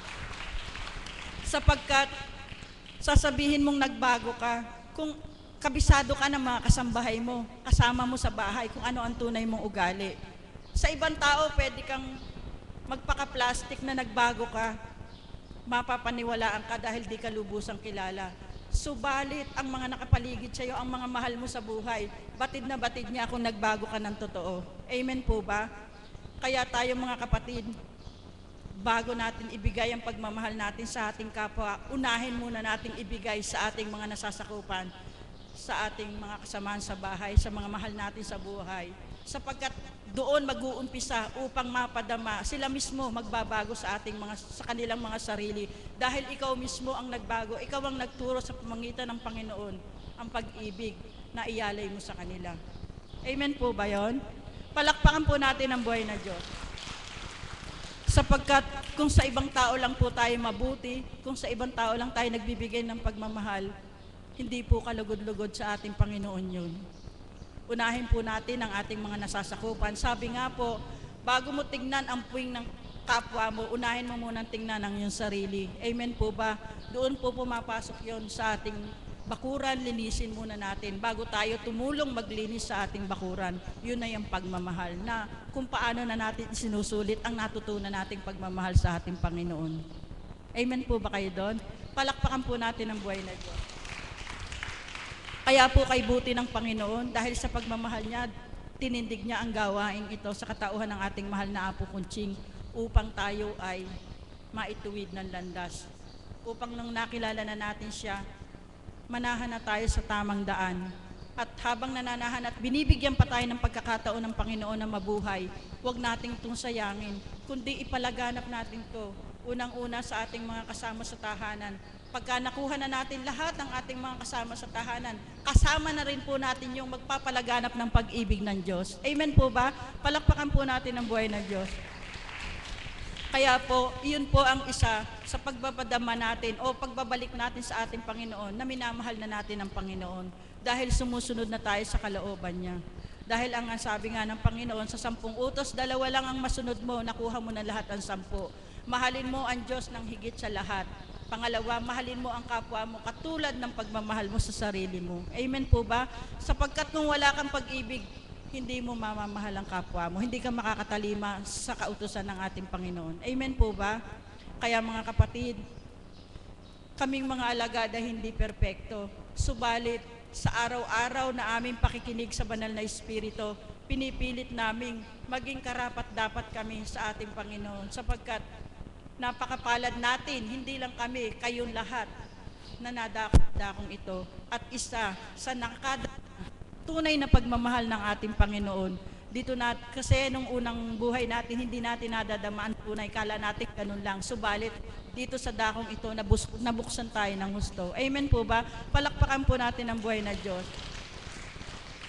Sapagkat sasabihin mong nagbago ka, kung kabisado ka ng mga kasambahay mo, kasama mo sa bahay, kung ano ang tunay mong ugali. Sa ibang tao, pwede kang magpaka-plastic na nagbago ka, mapapaniwalaan ka dahil di ka lubusang kilala. Subalit ang mga nakapaligid sa iyo, ang mga mahal mo sa buhay, batid na batid niya kung nagbago ka ng totoo. Amen po ba? Kaya tayo mga kapatid, bago natin ibigay ang pagmamahal natin sa ating kapwa, unahin muna nating ibigay sa ating mga nasasakupan, sa ating mga kasamahan sa bahay, sa mga mahal natin sa buhay. Sapagkat doon mag-uumpisa upang mapadama, sila mismo magbabago sa ating mga, sa kanilang mga sarili. Dahil ikaw mismo ang nagbago, ikaw ang nagturo sa pamamagitan ng Panginoon, ang pag-ibig na iyalay mo sa kanila. Amen po ba yon? Palakpakan po natin ang buhay na Diyos. Sapagkat kung sa ibang tao lang po tayo mabuti, kung sa ibang tao lang tayo nagbibigay ng pagmamahal, hindi po kalugod-lugod sa ating Panginoon yun. Unahin po natin ang ating mga nasasakupan. Sabi nga po, bago mo tingnan ang puwing ng kapwa mo, unahin mo munang tingnan ang iyong sarili. Amen po ba? Doon po pumapasok yon sa ating bakuran, linisin muna natin bago tayo tumulong maglinis sa ating bakuran. Yun na yung pagmamahal na kung paano na natin sinusulit ang natutunan nating pagmamahal sa ating Panginoon. Amen po ba kayo doon? Palakpakan po natin ang buhay na Diyos. Kaya po kay buti ng Panginoon, dahil sa pagmamahal niya, tinindig niya ang gawain ito sa katauhan ng ating mahal na Apo Kunching upang tayo ay maituwid ng landas. Upang nang nakilala na natin siya, manahan na tayo sa tamang daan. At habang nananahan at binibigyan pa tayo ng pagkakataon ng Panginoon na mabuhay, huwag nating itong sayangin, kundi ipalaganap natin ito unang-una sa ating mga kasama sa tahanan. Pagka nakuha na natin lahat ng ating mga kasama sa tahanan, kasama na rin po natin yung magpapalaganap ng pag-ibig ng Diyos. Amen po ba? Palakpakan po natin ang buhay ng Diyos. Kaya po, iyon po ang isa sa pagbapadama natin o pagbabalik natin sa ating Panginoon na minamahal na natin ang Panginoon dahil sumusunod na tayo sa kalooban niya. Dahil ang sabi nga ng Panginoon sa sampung utos, dalawa lang ang masunod mo, nakuha mo na lahat ang sampu. Mahalin mo ang Diyos ng higit sa lahat. Pangalawa, mahalin mo ang kapwa mo katulad ng pagmamahal mo sa sarili mo. Amen po ba? Sapagkat kung wala kang pag-ibig, hindi mo mamamahal ang kapwa mo. Hindi ka makakatalima sa kautusan ng ating Panginoon. Amen po ba? Kaya mga kapatid, kaming mga alagad ay hindi perpekto. Subalit, sa araw-araw na aming pakikinig sa banal na Espiritu, pinipilit naming maging karapat-dapat kami sa ating Panginoon. Sapagkat napakapalad natin, hindi lang kami, kayong lahat na nadakong ito. At isa sa nakada tunay na pagmamahal ng ating Panginoon. Dito na, kasi nung unang buhay natin, hindi natin nadadamaan tunay, kala natin ganun lang. Subalit, dito sa dakong ito, nabus, nabuksan tayo ng gusto. Amen po ba? Palakpakan po natin ang buhay na Diyos.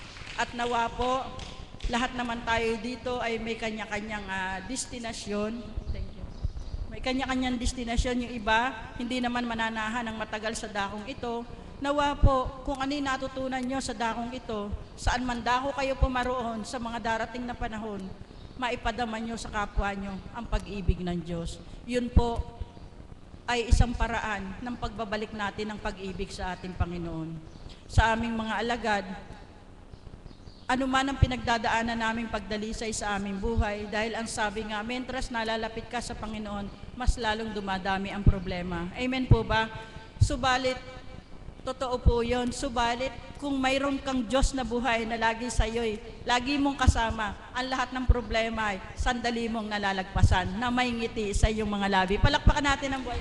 At nawa po, lahat naman tayo dito ay may kanya-kanyang uh, destinasyon. Thank you. May kanya-kanyang destinasyon. Yung iba, hindi naman mananahan ng matagal sa dakong ito. Nawa po, kung ano yung natutunan nyo sa dakong ito, saan man dako kayo pumaroon sa mga darating na panahon, maipadama nyo sa kapwa nyo ang pag-ibig ng Diyos. Yun po ay isang paraan ng pagbabalik natin ng pag-ibig sa ating Panginoon. Sa aming mga alagad, ano man ang pinagdadaanan naming pagdalisay sa aming buhay, dahil ang sabi nga, mentras nalalapit ka sa Panginoon, mas lalong dumadami ang problema. Amen po ba? Subalit, totoo po yun. Subalit, kung mayroon kang Diyos na buhay na lagi sa iyo'y, lagi mong kasama, ang lahat ng problema ay sandali mong nalalagpasan na may ngiti sa iyong mga labi. Palakpakan natin ang buhay.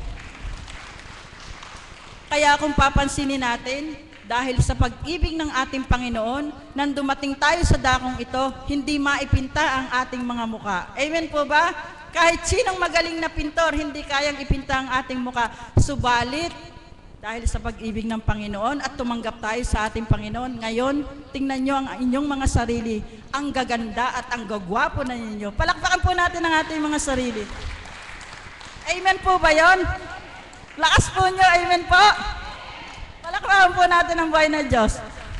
Kaya kung papansinin natin, dahil sa pag-ibig ng ating Panginoon, nang dumating tayo sa dakong ito, hindi maipinta ang ating mga muka. Amen po ba? Kahit sinong magaling na pintor, hindi kayang ipinta ang ating muka. Subalit, dahil sa pag-ibig ng Panginoon at tumanggap tayo sa ating Panginoon, ngayon, tingnan nyo ang inyong mga sarili, ang gaganda at ang gagwapo na ninyo. Palakpakan po natin ang ating mga sarili. Amen po ba yon? Lakas po nyo, amen po? Palakpakan po natin ang buhay ng Diyos.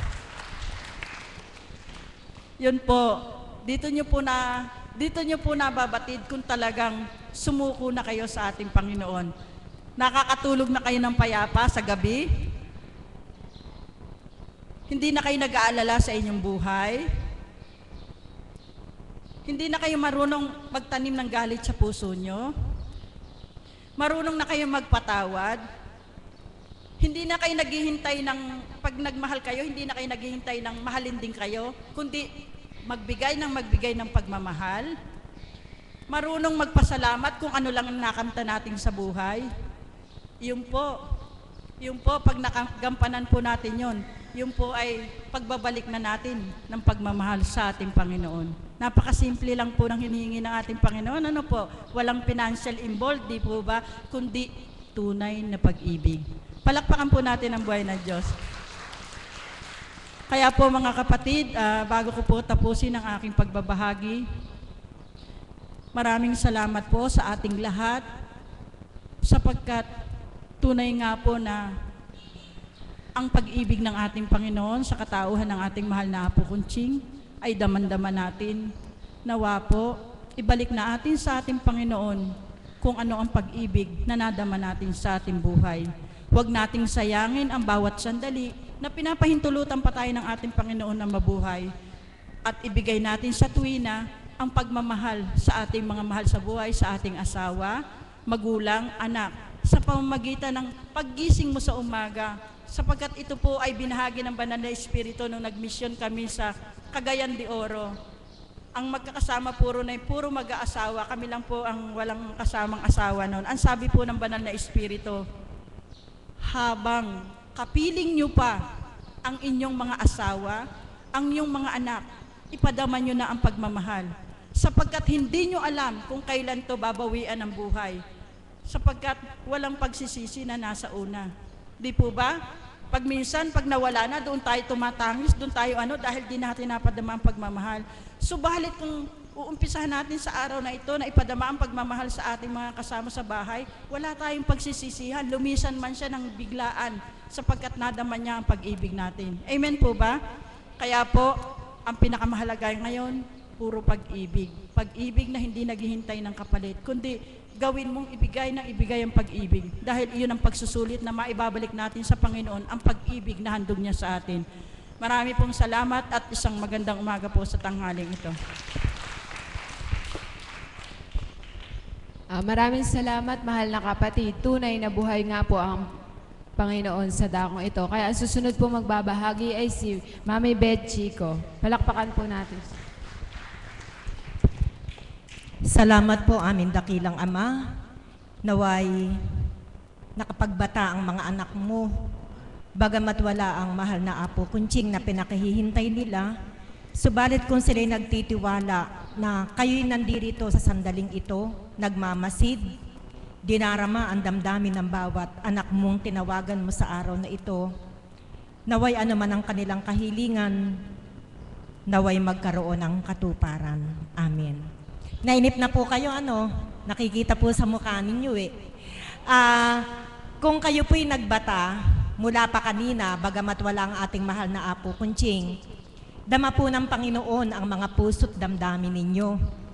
Yun po, dito nyo po na, dito nyo po nababatid kung talagang sumuko na kayo sa ating Panginoon. Nakakatulog na kayo ng payapa sa gabi? Hindi na kayo nag-aalala sa inyong buhay? Hindi na kayo marunong magtanim ng galit sa puso nyo? Marunong na kayo magpatawad? Hindi na kayo naghihintay ng, pag nagmahal kayo, hindi na kayo naghihintay ng mahalin din kayo, kundi magbigay ng magbigay ng pagmamahal. Marunong magpasalamat kung ano lang ang nakanta natin sa buhay. Yun po, yun po, pag nakagampanan po natin yun, yun po ay pagbabalik na natin ng pagmamahal sa ating Panginoon. Napakasimple lang po ng hinihingi ng ating Panginoon. Ano po? Walang financial involved, di po ba? Kundi tunay na pag-ibig. Palakpakan po natin ang buhay ng Diyos. Kaya po mga kapatid, uh, bago ko po tapusin ang aking pagbabahagi, maraming salamat po sa ating lahat sapagkat tunay nga po na ang pag-ibig ng ating Panginoon sa katauhan ng ating mahal na Apo Kunching ay daman-daman natin. Nawa po, ibalik na atin sa ating Panginoon kung ano ang pag-ibig na nadama natin sa ating buhay. Huwag nating sayangin ang bawat sandali na pinapahintulutan pa tayo ng ating Panginoon na mabuhay at ibigay natin sa tuwina ang pagmamahal sa ating mga mahal sa buhay, sa ating asawa, magulang, anak, sa pamamagitan ng paggising mo sa umaga, sapagkat ito po ay binahagi ng Banal na Espiritu nung nagmisyon kami sa Cagayan de Oro. Ang magkakasama puro na puro mag-aasawa, kami lang po ang walang kasamang asawa noon. Ang sabi po ng Banal na Espiritu, habang kapiling nyo pa ang inyong mga asawa, ang inyong mga anak, ipadama nyo na ang pagmamahal. Sapagkat hindi nyo alam kung kailan to babawian ang buhay. Sapagkat walang pagsisisi na nasa una. Di po ba? Pag minsan, pag nawala na, doon tayo tumatangis, doon tayo ano, dahil di natin napadama ang pagmamahal. Subalit kung uumpisahan natin sa araw na ito na ipadama ang pagmamahal sa ating mga kasama sa bahay, wala tayong pagsisisihan, lumisan man siya ng biglaan sapagkat nadama niya ang pag-ibig natin. Amen po ba? Kaya po, ang pinakamahalaga ngayon, puro pag-ibig. Pag-ibig na hindi naghihintay ng kapalit, kundi gawin mong ibigay ng ibigay ang pag-ibig. Dahil iyon ang pagsusulit na maibabalik natin sa Panginoon ang pag-ibig na handog niya sa atin. Marami pong salamat at isang magandang umaga po sa tanghaling ito. Uh, maraming salamat, mahal na kapatid. Tunay na buhay nga po ang Panginoon sa dakong ito. Kaya ang susunod po magbabahagi ay si Mami Beth Chico. Palakpakan po natin. Salamat po amin dakilang Ama. Naway nakapagbata ang mga anak mo. Bagamat wala ang mahal na Apo Kunching na pinakahihintay nila, subalit kung sila'y nagtitiwala na kayo'y nandirito sa sandaling ito, nagmamasid, dinarama ang damdamin ng bawat anak mong tinawagan mo sa araw na ito, naway ano man ang kanilang kahilingan, naway magkaroon ng katuparan. Amen. Nainip na po kayo, ano? Nakikita po sa mukha ninyo eh. Ah, kung kayo po'y nagbata, mula pa kanina, bagamat wala ang ating mahal na Apo Kunching, dama po ng Panginoon ang mga puso't damdamin ninyo.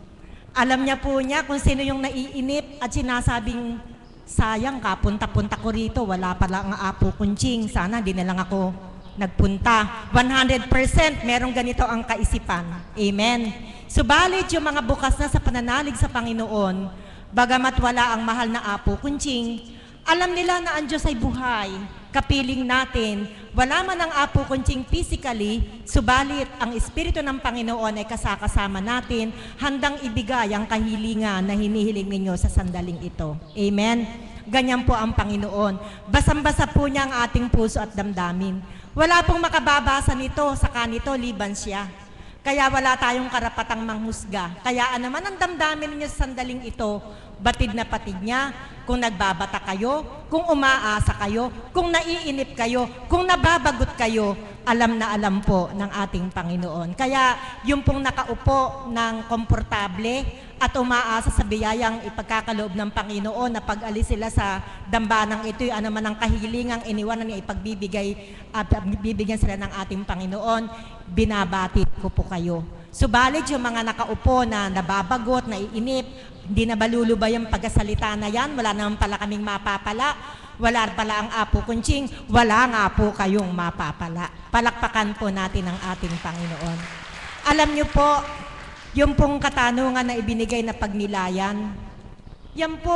Alam niya po niya kung sino yung naiinip at sinasabing, sayang ka, punta-punta ko rito, wala pala ang Apo Kunching, sana di na lang ako nagpunta. one hundred percent merong ganito ang kaisipan. Amen. Subalit yung mga bukas na sa pananalig sa Panginoon, bagamat wala ang mahal na Apo Kunching, alam nila na ang Diyos ay buhay, kapiling natin. Wala man ang Apo Kunching physically, subalit ang Espiritu ng Panginoon ay kasakasama natin, handang ibigay ang kahilingan na hinihiling ninyo sa sandaling ito. Amen? Ganyan po ang Panginoon. Basang-basa po niya ang ating puso at damdamin. Wala pong makababasa nito sa kanito, liban siya. Kaya wala tayong karapatang manghusga. Kaya naman ang damdamin niya sa sandaling ito, batid na patid niya, kung nagbabata kayo, kung umaasa kayo, kung naiinip kayo, kung nababagot kayo, alam na alam po ng ating Panginoon. Kaya yung pong nakaupo ng komportable at umaasa sa biyayang ipagkakaloob ng Panginoon na pag-alis sila sa dambanang ito, ano man ang kahilingang iniwanan niya ipagbibigay at bibigyan sila ng ating Panginoon, binabati ko po kayo. Subalit yung mga nakaupo na nababagot, naiinip, hindi na balulubay ang pagkasalita na yan, wala naman pala kaming mapapala, wala pala ang Apo Kunching, wala nga po kayong mapapala. Palakpakan po natin ang ating Panginoon. Alam niyo po, yung pong katanungan na ibinigay na pagnilayan, yan po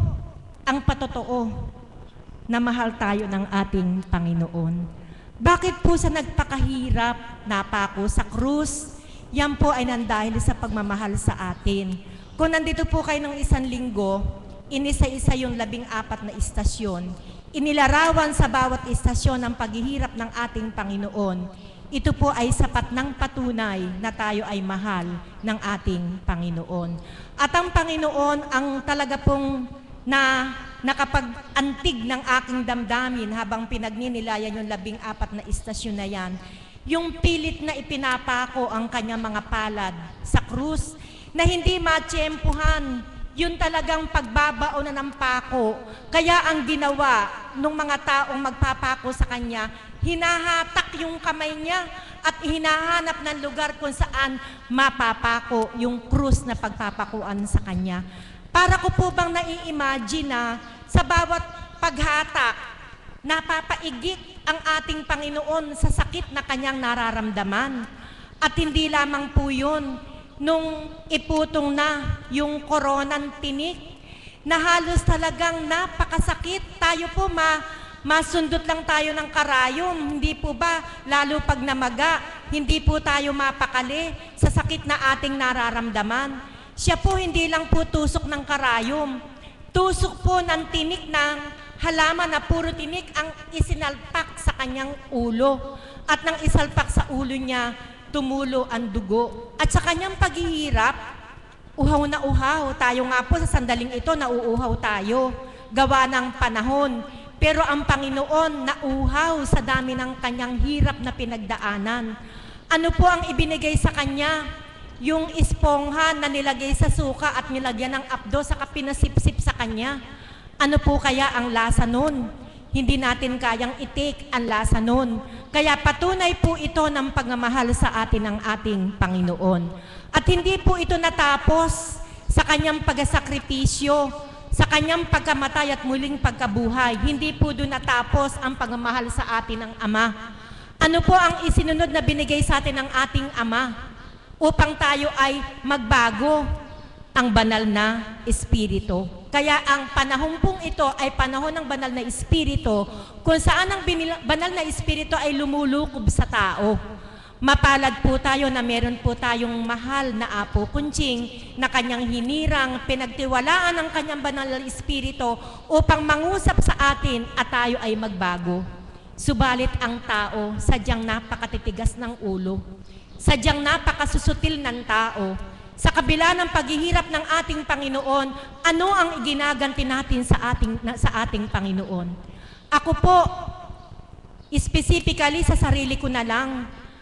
ang patotoo na mahal tayo ng ating Panginoon. Bakit po sa nagpakahirap, napako sa krus, yan po ay nandahil sa pagmamahal sa atin. Kung nandito po kayo ng isang linggo, inisa-isa yung labing apat na istasyon, inilarawan sa bawat istasyon ang paghihirap ng ating Panginoon. Ito po ay sapat ng patunay na tayo ay mahal ng ating Panginoon. At ang Panginoon ang talaga pong na nakapag-antig ng aking damdamin habang pinagninilayan yung labing apat na istasyon na yan, yung pilit na ipinapako ang kanyang mga palad sa krus, na hindi matsyempuhan, yun talagang pagbabaon na ng pako. Kaya ang ginawa ng mga taong magpapako sa kanya, hinahatak yung kamay niya at hinahanap ng lugar kung saan mapapako yung krus na pagpapakuan sa kanya. Para ko po bang nai-imagine na sa bawat paghatak, napapaigit ang ating Panginoon sa sakit na kanyang nararamdaman. At hindi lamang po yun, nung iputong na yung koronang tinik, na halos talagang napakasakit. Tayo po, ma, masundot lang tayo ng karayom. Hindi po ba, lalo pag namaga, hindi po tayo mapakali sa sakit na ating nararamdaman. Siya po hindi lang po tusok ng karayom, tusok po ng tinik ng halaman na puro tinik ang isinalpak sa kanyang ulo. At nang isalpak sa ulo niya, tumulo ang dugo. At sa kanyang paghihirap, uhaw na uhaw. Tayo nga po sa sandaling ito, nauuhaw tayo. Gawa ng panahon. Pero ang Panginoon, nauuhaw sa dami ng kanyang hirap na pinagdaanan. Ano po ang ibinigay sa kanya? Yung espongha na nilagay sa suka at nilagyan ng apdo sa kapinasipsip sa kanya. Ano po kaya ang lasa nun? Hindi natin kayang itik ang lasa nun. Kaya patunay po ito ng pagmamahal sa atin ng ating Panginoon. At hindi po ito natapos sa kanyang pagsakripisyo, sa kanyang pagkamatay at muling pagkabuhay. Hindi po doon natapos ang pagmamahal sa atin ng Ama. Ano po ang isinunod na binigay sa atin ng ating Ama? Upang tayo ay magbago, ang banal na Espiritu. Kaya ang panahon pong ito ay panahon ng banal na Espiritu, kung saan ang banal na Espiritu ay lumulukob sa tao. Mapalad po tayo na meron po tayong mahal na Apo Kunching na kanyang hinirang, pinagtiwalaan ng kanyang banal na Espiritu upang mangusap sa atin at tayo ay magbago. Subalit ang tao, sadyang napakatitigas ng ulo, sadyang napakasusutil ng tao. Sa kabila ng paghihirap ng ating Panginoon, ano ang iginaganti natin sa ating, na, sa ating Panginoon? Ako po, specifically sa sarili ko na lang,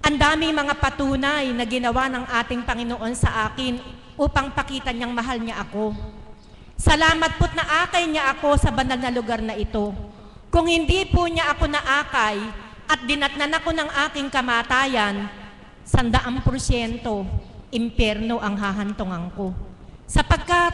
Ang daming mga patunay na ginawa ng ating Panginoon sa akin upang pakita niyang mahal niya ako. Salamat po't naakay niya ako sa banal na lugar na ito. Kung hindi po niya ako naakay at dinatnan ako ng aking kamatayan, sandaang porsyento, impyerno ang hahantungan ko. Sapagkat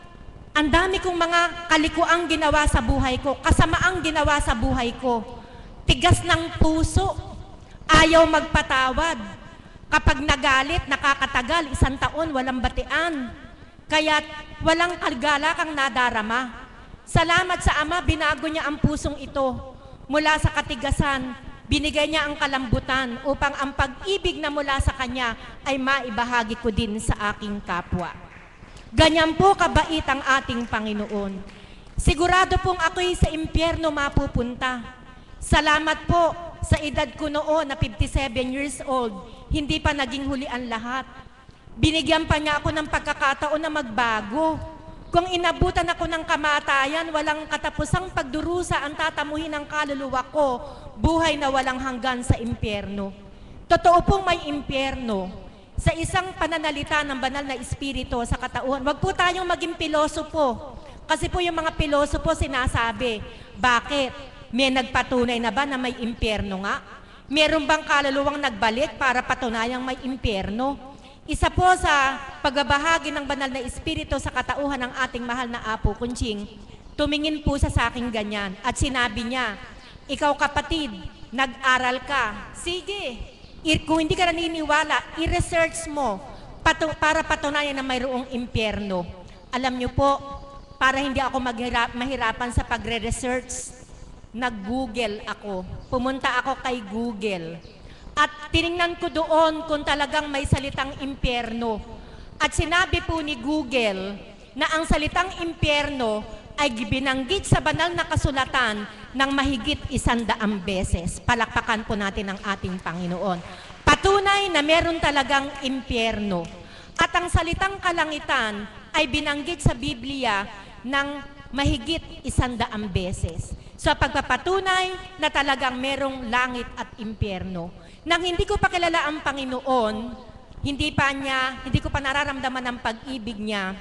ang dami kong mga kalikuang ginawa sa buhay ko, kasamaang ginawa sa buhay ko, tigas ng puso, ayaw magpatawad. Kapag nagalit, nakakatagal, isang taon, walang batian. Kaya't walang kalgalakang nadarama. Salamat sa Ama, binago niya ang pusong ito. Mula sa katigasan, binigay niya ang kalambutan upang ang pag-ibig na mula sa Kanya ay maibahagi ko din sa aking kapwa. Ganyan po kabait ang ating Panginoon. Sigurado pong ako'y sa impyerno mapupunta. Salamat po sa edad ko noon na fifty-seven years old, hindi pa naging huli ang lahat. Binigyan pa niya ako ng pagkakataon na magbago. Kung inabutan ako ng kamatayan, walang katapusang pagdurusa ang tatamuhin ng kaluluwa ko, buhay na walang hanggan sa impyerno. Totoo pong may impyerno. Sa isang pananalita ng banal na espiritu sa katauhan, wag po tayong maging pilosopo. Kasi po yung mga pilosopo sinasabi, bakit? May nagpatunay na ba na may impyerno nga? Meron bang kaluluwang nagbalik para patunayang may impyerno? Isa po sa pagbabahagi ng banal na espiritu sa katauhan ng ating mahal na Apo Kunching, tumingin po sa saking ganyan at sinabi niya, ikaw kapatid, nag-aral ka. Sige, kung hindi ka naniniwala, i-research mo patu para patunayan na mayroong impyerno. Alam niyo po, para hindi ako maghirap, mahirapan sa pagre-research, nag-Google ako. Pumunta ako kay Google. At tiningnan ko doon kung talagang may salitang impyerno. At sinabi po ni Google na ang salitang impyerno ay binanggit sa banal na kasulatan ng mahigit isandaang beses. Palakpakan po natin ang ating Panginoon. Patunay na meron talagang impyerno. At ang salitang kalangitan ay binanggit sa Biblia ng mahigit isandaang beses. So pagpapatunay na talagang merong langit at impyerno. Nang hindi ko pa kilala ang Panginoon, hindi pa niya, hindi ko pa nararamdaman ang pag-ibig niya,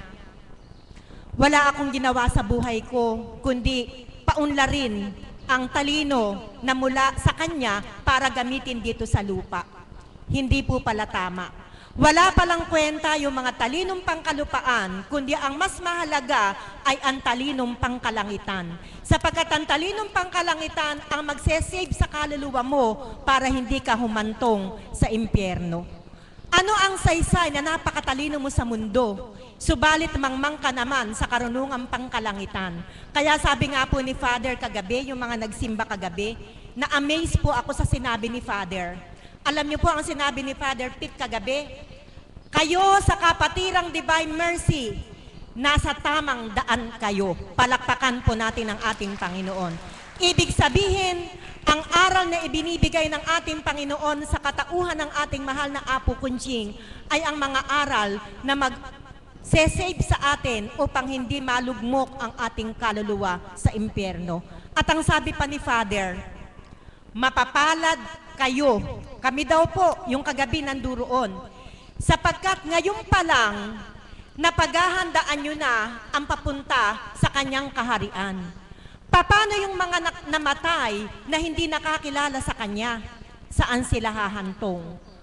wala akong ginawa sa buhay ko, kundi paunlarin ang talino na mula sa Kanya para gamitin dito sa lupa. Hindi po pala tama. Wala palang kwenta yung mga talinong pangkalupaan, kundi ang mas mahalaga ay ang talinong pangkalangitan. Sapagkat ang talinong pangkalangitan ang magsesave sa kaluluwa mo para hindi ka humantong sa impyerno. Ano ang saysay na napakatalino mo sa mundo? Subalit mangmang ka naman sa karunungang pangkalangitan. Kaya sabi nga po ni Father kagabi, yung mga nagsimba kagabi, na-amaze po ako sa sinabi ni Father. Alam niyo po ang sinabi ni Father Pete kagabi, kayo sa kapatirang Divine Mercy, nasa tamang daan kayo. Palakpakan po natin ang ating Panginoon. Ibig sabihin, ang aral na ibinibigay ng ating Panginoon sa katauhan ng ating mahal na Apo Kunching ay ang mga aral na mag-sesave sa atin upang hindi malugmok ang ating kaluluwa sa impyerno. At ang sabi pa ni Father, mapapalad kayo. Kami daw po, yung kagabi nanduroon. Sapagkat ngayon pa lang, napaghahandaan nyo na ang papunta sa Kanyang kaharian. Paano yung mga namatay na hindi nakakilala sa Kanya? Saan sila hahantong?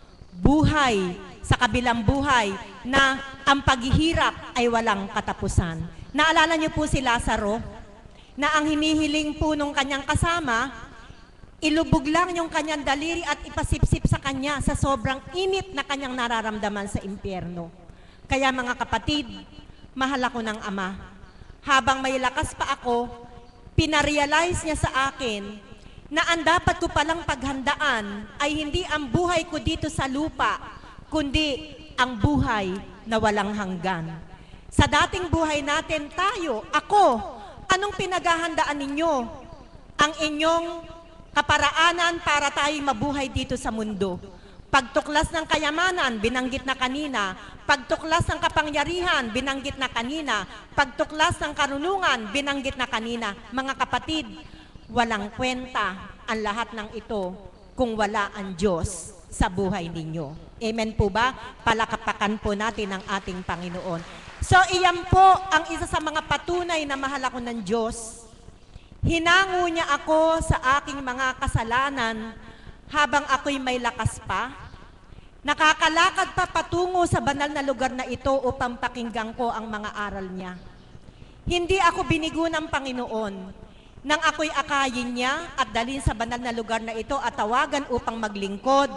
Buhay sa kabilang buhay na ang paghihirap ay walang katapusan. Naalala niyo po si Lazaro na ang hinihiling po nung kanyang kasama, ilubog lang yung kanyang daliri at ipasipsip sa kanya sa sobrang init na kanyang nararamdaman sa impyerno. Kaya mga kapatid, mahal ako ng Ama. Habang may lakas pa ako, pinarealize niya sa akin na ang dapat ko palang paghandaan ay hindi ang buhay ko dito sa lupa, kundi ang buhay na walang hanggan. Sa dating buhay natin tayo, ako, anong pinaghahandaan ninyo? Ang inyong kaparaanan para tayo mabuhay dito sa mundo. Pagtuklas ng kayamanan, binanggit na kanina. Pagtuklas ng kapangyarihan, binanggit na kanina. Pagtuklas ng karunungan, binanggit na kanina. Mga kapatid, walang kwenta ang lahat ng ito kung wala ang Diyos sa buhay ninyo. Amen po ba? Palakapakan po natin ang ating Panginoon. So iyan po ang isa sa mga patunay na mahal ako ng Diyos. Hinango niya ako sa aking mga kasalanan habang ako'y may lakas pa. Nakakalakad pa patungo sa banal na lugar na ito upang pakinggan ko ang mga aral niya. Hindi ako binigo ng Panginoon nang ako'y akayin niya at dalhin sa banal na lugar na ito at tawagan upang maglingkod.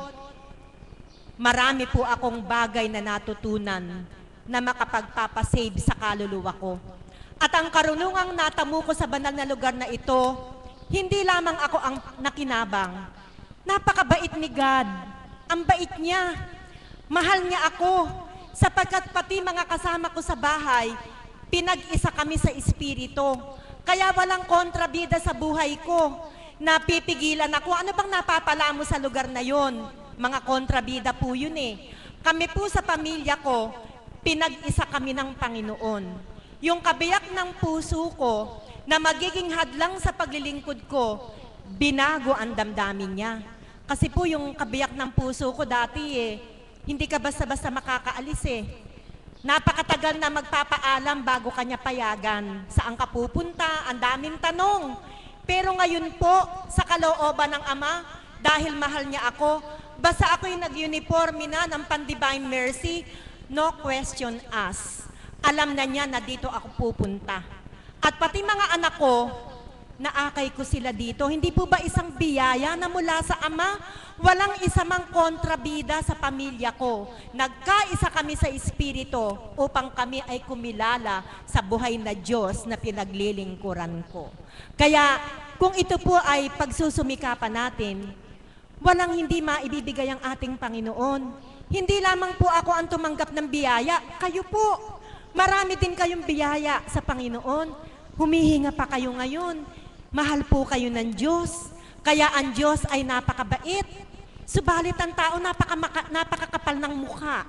Marami po akong bagay na natutunan na makapagpapasave sa kaluluwa ko. At ang karunungang natamo ko sa banal na lugar na ito, hindi lamang ako ang nakinabang. Napakabait ni God. Ang bait niya. Mahal niya ako. Sapagkat pati mga kasama ko sa bahay, pinag-isa kami sa Espiritu. Kaya walang kontrabida sa buhay ko. Napipigilan ako. Ano bang napapala mo sa lugar na yon? Mga kontrabida po yun eh. Kami po sa pamilya ko, pinag-isa kami ng Panginoon. Yung kabiyak ng puso ko na magiging hadlang sa paglilingkod ko, binago ang damdamin niya. Kasi po yung kabiyak ng puso ko dati eh, hindi ka basta-basta makakaalis eh. Napakatagal na magpapaalam bago kanya payagan. Saan ka pupunta? Ang daming tanong. Pero ngayon po, sa kalooban ng Ama, dahil mahal niya ako, basta ako'y nag-uniforme na ng Pan-Divine Mercy, no question asked. Alam na niya na dito ako pupunta. At pati mga anak ko, naakay ko sila dito. Hindi po ba isang biyaya na mula sa Ama? Walang isa mang kontrabida sa pamilya ko. Nagkaisa kami sa Espiritu upang kami ay kumilala sa buhay na Diyos na pinaglilingkuran ko. Kaya kung ito po ay pagsusumikapan natin, walang hindi maibibigay ang ating Panginoon. Hindi lamang po ako ang tumanggap ng biyaya, kayo po. Marami din kayong biyaya sa Panginoon. Humihinga pa kayo ngayon. Mahal po kayo ng Diyos. Kaya ang Diyos ay napakabait. Subalit ang tao napaka, napakakapal ng mukha.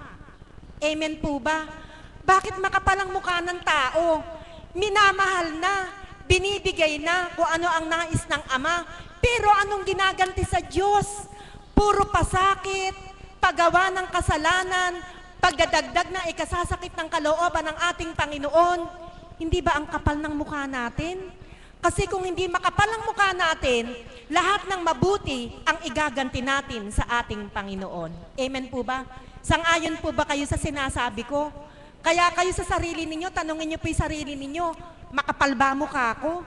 Amen po ba? Bakit makapal ang mukha ng tao? Minamahal na, binibigay na kung ano ang nais ng Ama. Pero anong ginaganti sa Diyos? Puro pasakit, paggawa ng kasalanan, pagdadagdag na ikasasakit ng kalooban ng ating Panginoon. Hindi ba ang kapal ng mukha natin? Kasi kung hindi makapal ang mukha natin, lahat ng mabuti ang igaganti natin sa ating Panginoon. Amen po ba? Sang-ayon po ba kayo sa sinasabi ko? Kaya kayo sa sarili ninyo, tanungin niyo po yung sarili ninyo, makapal ba mukha ko?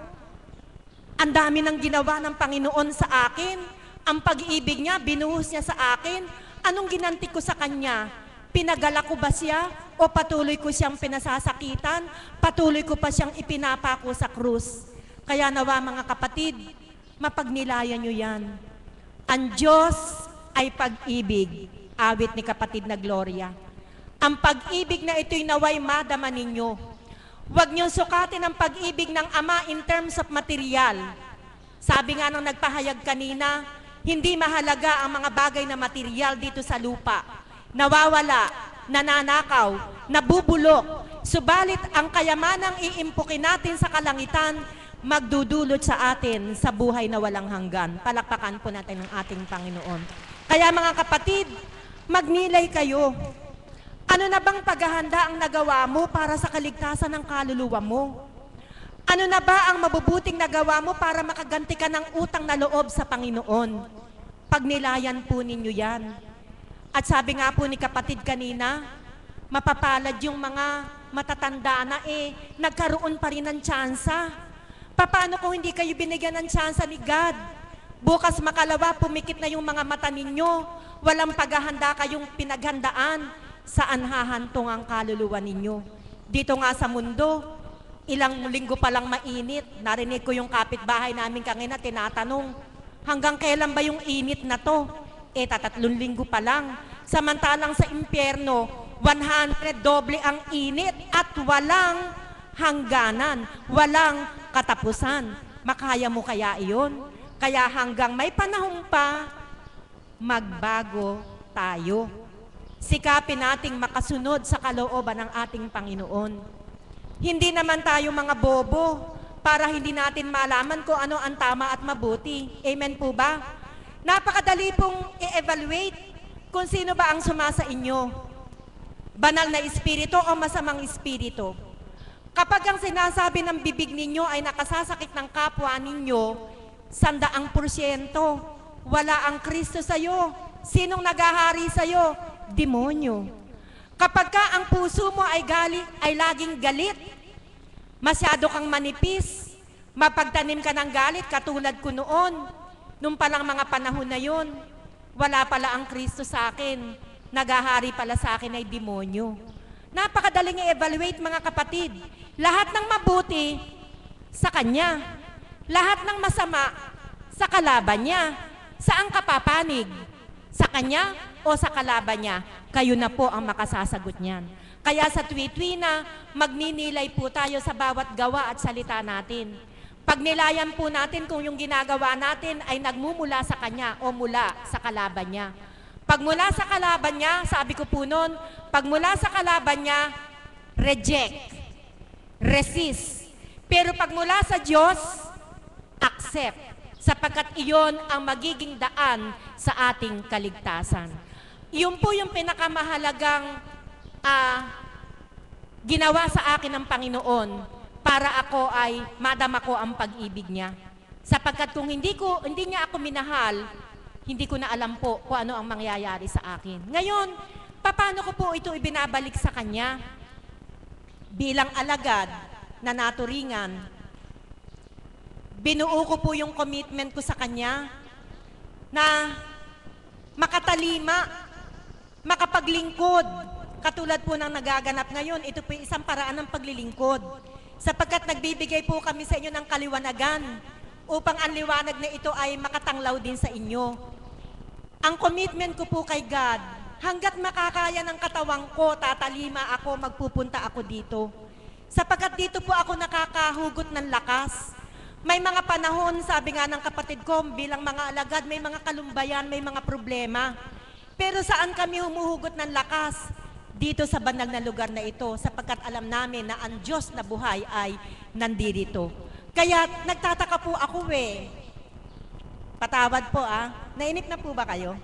Ang dami ng ginawa ng Panginoon sa akin. Ang pag-ibig niya, binuhos niya sa akin. Anong ginanti ko sa Kanya? Pinagala ko ba siya? O patuloy ko siyang pinasasakitan? Patuloy ko pa siyang ipinapako sa krus? Kaya nawa mga kapatid, mapagnilayan nyo yan. Ang Diyos ay pag-ibig, awit ni kapatid na Gloria. Ang pag-ibig na ito'y naway madama ninyo. Huwag niyong sukatin ang pag-ibig ng Ama in terms of material. Sabi nga nang nagpahayag kanina, hindi mahalaga ang mga bagay na material dito sa lupa. Nawawala, nananakaw, nabubulok. Subalit ang kayamanang iimpukin natin sa kalangitan, magdudulot sa atin sa buhay na walang hanggan. Palakpakan po natin ang ating Panginoon. Kaya mga kapatid, magnilay kayo. Ano na bang paghahanda ang nagawa mo para sa kaligtasan ng kaluluwa mo? Ano na ba ang mabubuting nagawa mo para makaganti ka ng utang na loob sa Panginoon? Pagnilayan po ninyo yan. At sabi nga po ni kapatid kanina, mapapalad yung mga matatanda na eh, nagkaroon pa rin ng tsansa. Paano kung hindi kayo binigyan ng tsansa ni God? Bukas makalawa, pumikit na yung mga mata ninyo. Walang paghahanda kayong pinaghandaan. Saan hahantong ang kaluluwa ninyo? Dito nga sa mundo, ilang linggo pa lang mainit. Narinig ko yung kapitbahay namin kanina, tinatanong, hanggang kailan ba yung init na to? Eh, tatatlong linggo pa lang. Samantalang sa impyerno, one hundred doble ang init at walang hangganan, walang katapusan. Makaya mo kaya iyon? Kaya hanggang may panahon pa, magbago tayo. Sikapin nating makasunod sa kalooban ng ating Panginoon. Hindi naman tayo mga bobo para hindi natin malaman kung ano ang tama at mabuti. Amen po ba? Napakadali pong i-evaluate. kung sino ba ang sumasa inyo. Banal na espiritu o masamang espiritu. Kapag ang sinasabi ng bibig ninyo ay nakasasakit ng kapwa ninyo, sandaang porsyento, wala ang Kristo sa'yo. Sinong nagahari sa'yo? Demonyo. Kapag ka ang puso mo ay, gali, ay laging galit, masyado kang manipis, mapagtanim ka ng galit katulad ko noon, nung palang mga panahon na yun, wala pala ang Kristo sa akin, nagahari pala sa akin ay demonyo. Napakadaling i-evaluate mga kapatid. Lahat ng mabuti sa Kanya. Lahat ng masama sa kalaban niya. Saan ka papanig? Sa Kanya o sa kalaban niya? Kayo na po ang makasasagot niyan. Kaya sa tuwi-tuwi na, magninilay po tayo sa bawat gawa at salita natin. Pagnilayan po natin kung yung ginagawa natin ay nagmumula sa Kanya o mula sa kalaban niya. Pag mula sa kalaban niya, sabi ko po noon, pag mula sa kalaban niya, reject, resist. Pero pag mula sa Diyos, accept. Sapagkat iyon ang magiging daan sa ating kaligtasan. Iyon po yung pinakamahalagang uh, ginawa sa akin ng Panginoon para ako ay madama ko ang pag-ibig niya. Sapagkat kung hindi, ko, hindi niya ako minahal, hindi ko na alam po kung ano ang mangyayari sa akin. Ngayon, paano ko po ito ibinabalik sa Kanya? Bilang alagad na naturingan, binuo ko po yung commitment ko sa Kanya na makatalima, makapaglingkod. Katulad po ng nagaganap ngayon, ito po isang paraan ng paglilingkod. Sapagkat nagbibigay po kami sa inyo ng kaliwanagan upang ang liwanag na ito ay makatanglaw din sa inyo. Ang commitment ko po kay God, hanggat makakaya ng katawang ko, tatalima ako, magpupunta ako dito. Sapagkat dito po ako nakakahugot ng lakas. May mga panahon, sabi nga ng kapatid ko, bilang mga alagad, may mga kalumbayan, may mga problema. Pero saan kami humuhugot ng lakas? Dito sa banal na lugar na ito, sapagkat alam namin na ang Diyos na buhay ay nandirito. Kaya nagtataka po ako eh. Patawad po ah. Nainip na po ba kayo?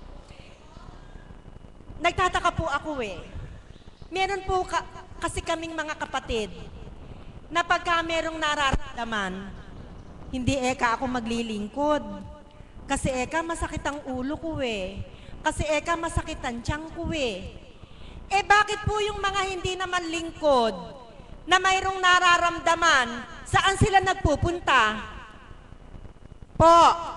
Nagtataka po ako eh. Meron po ka, kasi kaming mga kapatid na pagka merong nararamdaman, hindi eka ako maglilingkod. Kasi eka masakit ang ulo ko eh. Kasi eka masakit ang tiyan ko eh. Eh bakit po yung mga hindi naman lingkod na mayroong nararamdaman, saan sila nagpupunta? Po.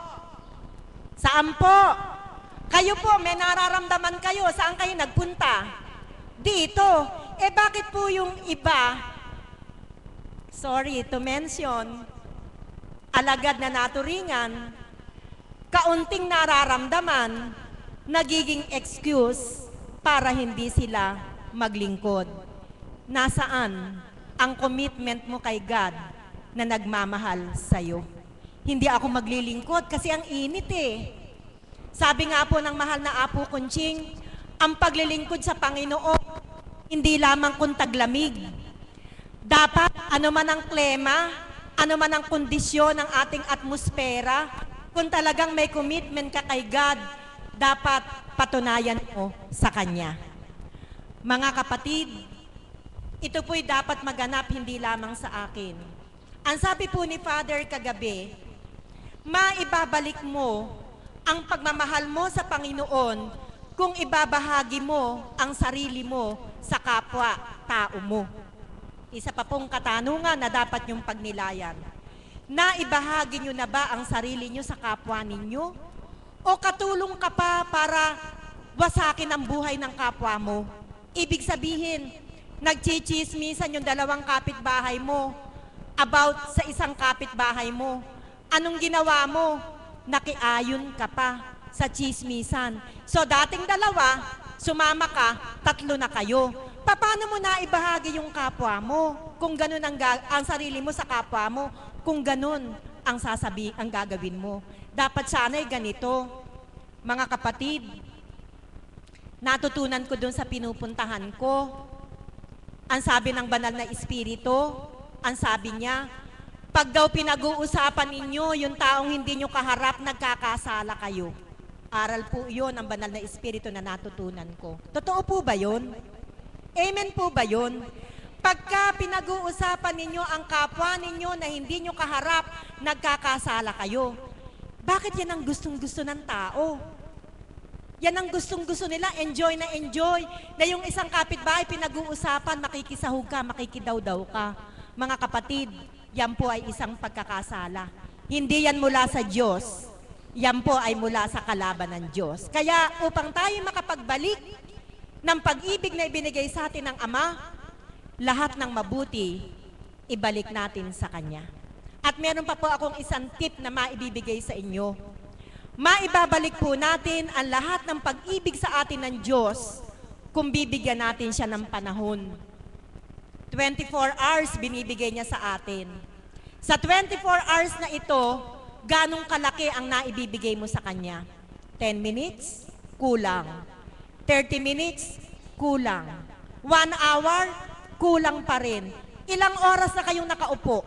Saan po? Kayo po, may nararamdaman kayo, saan kayo nagpunta? Dito. Eh bakit po yung iba, sorry to mention, alagad na naturingan, kaunting nararamdaman, nagiging excuse para hindi sila maglingkod. Nasaan ang commitment mo kay God na nagmamahal sa'yo? Hindi ako maglilingkod kasi ang init eh. Sabi nga po ng mahal na Apo Kunching, ang paglilingkod sa Panginoon, hindi lamang kung taglamig. Dapat ano man ang klema, ano man ang kondisyon ng ating atmosfera, kung talagang may commitment ka kay God, dapat patunayan mo sa Kanya. Mga kapatid, ito po'y dapat maganap hindi lamang sa akin. Ang sabi po ni Father kagabi, maibabalik mo ang pagmamahal mo sa Panginoon kung ibabahagi mo ang sarili mo sa kapwa-tao mo. Isa pa pong katanungan na dapat yung pagnilayan. Naibahagi nyo na ba ang sarili nyo sa kapwa ninyo? O katulong ka pa para wasakin ang buhay ng kapwa mo? Ibig sabihin, nagchichismisan yung dalawang kapitbahay mo about sa isang kapitbahay mo. Anong ginawa mo? Nakiayon ka pa sa chismisan. So dating dalawa, sumama ka, tatlo na kayo. Paano mo na ibahagi yung kapwa mo? Kung ganun ang, ang sarili mo sa kapwa mo, kung ganun ang sasabi, ang gagawin mo. Dapat sana'y ganito. Mga kapatid, natutunan ko dun sa pinupuntahan ko. Ang sabi ng banal na espiritu, ang sabi niya, pag daw pinag-uusapan ninyo, yung taong hindi nyo kaharap, nagkakasala kayo. Aral po yun, ang banal na espiritu na natutunan ko. Totoo po ba yun? Amen po ba yun? Pagka pinag-uusapan ninyo ang kapwa ninyo na hindi nyo kaharap, nagkakasala kayo. Bakit yan ang gustong-gusto ng tao? Yan ang gustong-gusto nila, enjoy na enjoy. Na yung isang kapitbahay pinag-uusapan, makikisahog ka, makikidawdaw ka. Mga kapatid, yan po ay isang pagkakasala. Hindi yan mula sa Diyos. Yan po ay mula sa kalaban ng Diyos. Kaya upang tayo makapagbalik ng pag-ibig na ibinigay sa atin ng Ama, lahat ng mabuti, ibalik natin sa Kanya. At meron pa po akong isang tip na maibibigay sa inyo. Maibabalik po natin ang lahat ng pag-ibig sa atin ng Diyos kung bibigyan natin siya ng panahon. twenty-four hours binibigay niya sa atin. Sa twenty-four hours na ito, ganong kalaki ang naibibigay mo sa Kanya? ten minutes? Kulang. thirty minutes? Kulang. one hour? Kulang pa rin. Ilang oras na kayong nakaupo?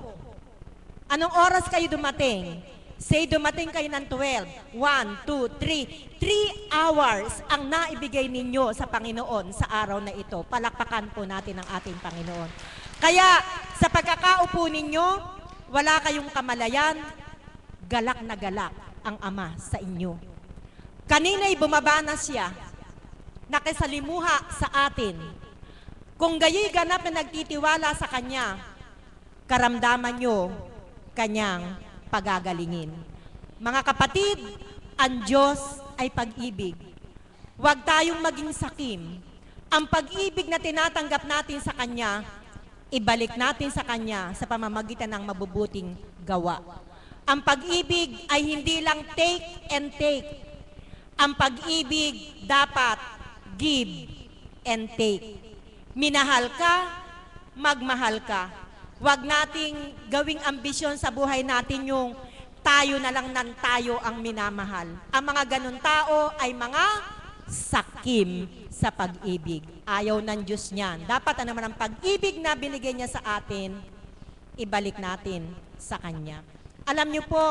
Anong oras kayo dumating? Say dumating kayo ng twelve. one, two, three. three hours ang naibigay ninyo sa Panginoon sa araw na ito. Palakpakan po natin ang ating Panginoon. Kaya sa pagkakaupo ninyo, wala kayong kamalayan, galak na galak ang Ama sa inyo. Kanina'y bumaba na siya, nakisalimuha sa atin. Kung gayo'y ganap na nagtitiwala sa Kanya, karamdaman nyo Kanyang pagagalingin. Mga kapatid, ang Diyos ay pag-ibig. Huwag tayong maging sakim. Ang pag-ibig na tinatanggap natin sa Kanya, ibalik natin sa Kanya sa pamamagitan ng mabubuting gawa. Ang pag-ibig ay hindi lang take and take. Ang pag-ibig dapat give and take. Minahal ka, magmahal ka. Huwag nating gawing ambisyon sa buhay natin yung tayo na lang ng tayo ang minamahal. Ang mga ganun tao ay mga sakim sa pag-ibig. Ayaw ng Diyos niyan. Dapat ano naman ang pag-ibig na binigay niya sa atin, ibalik natin sa Kanya. Alam niyo po,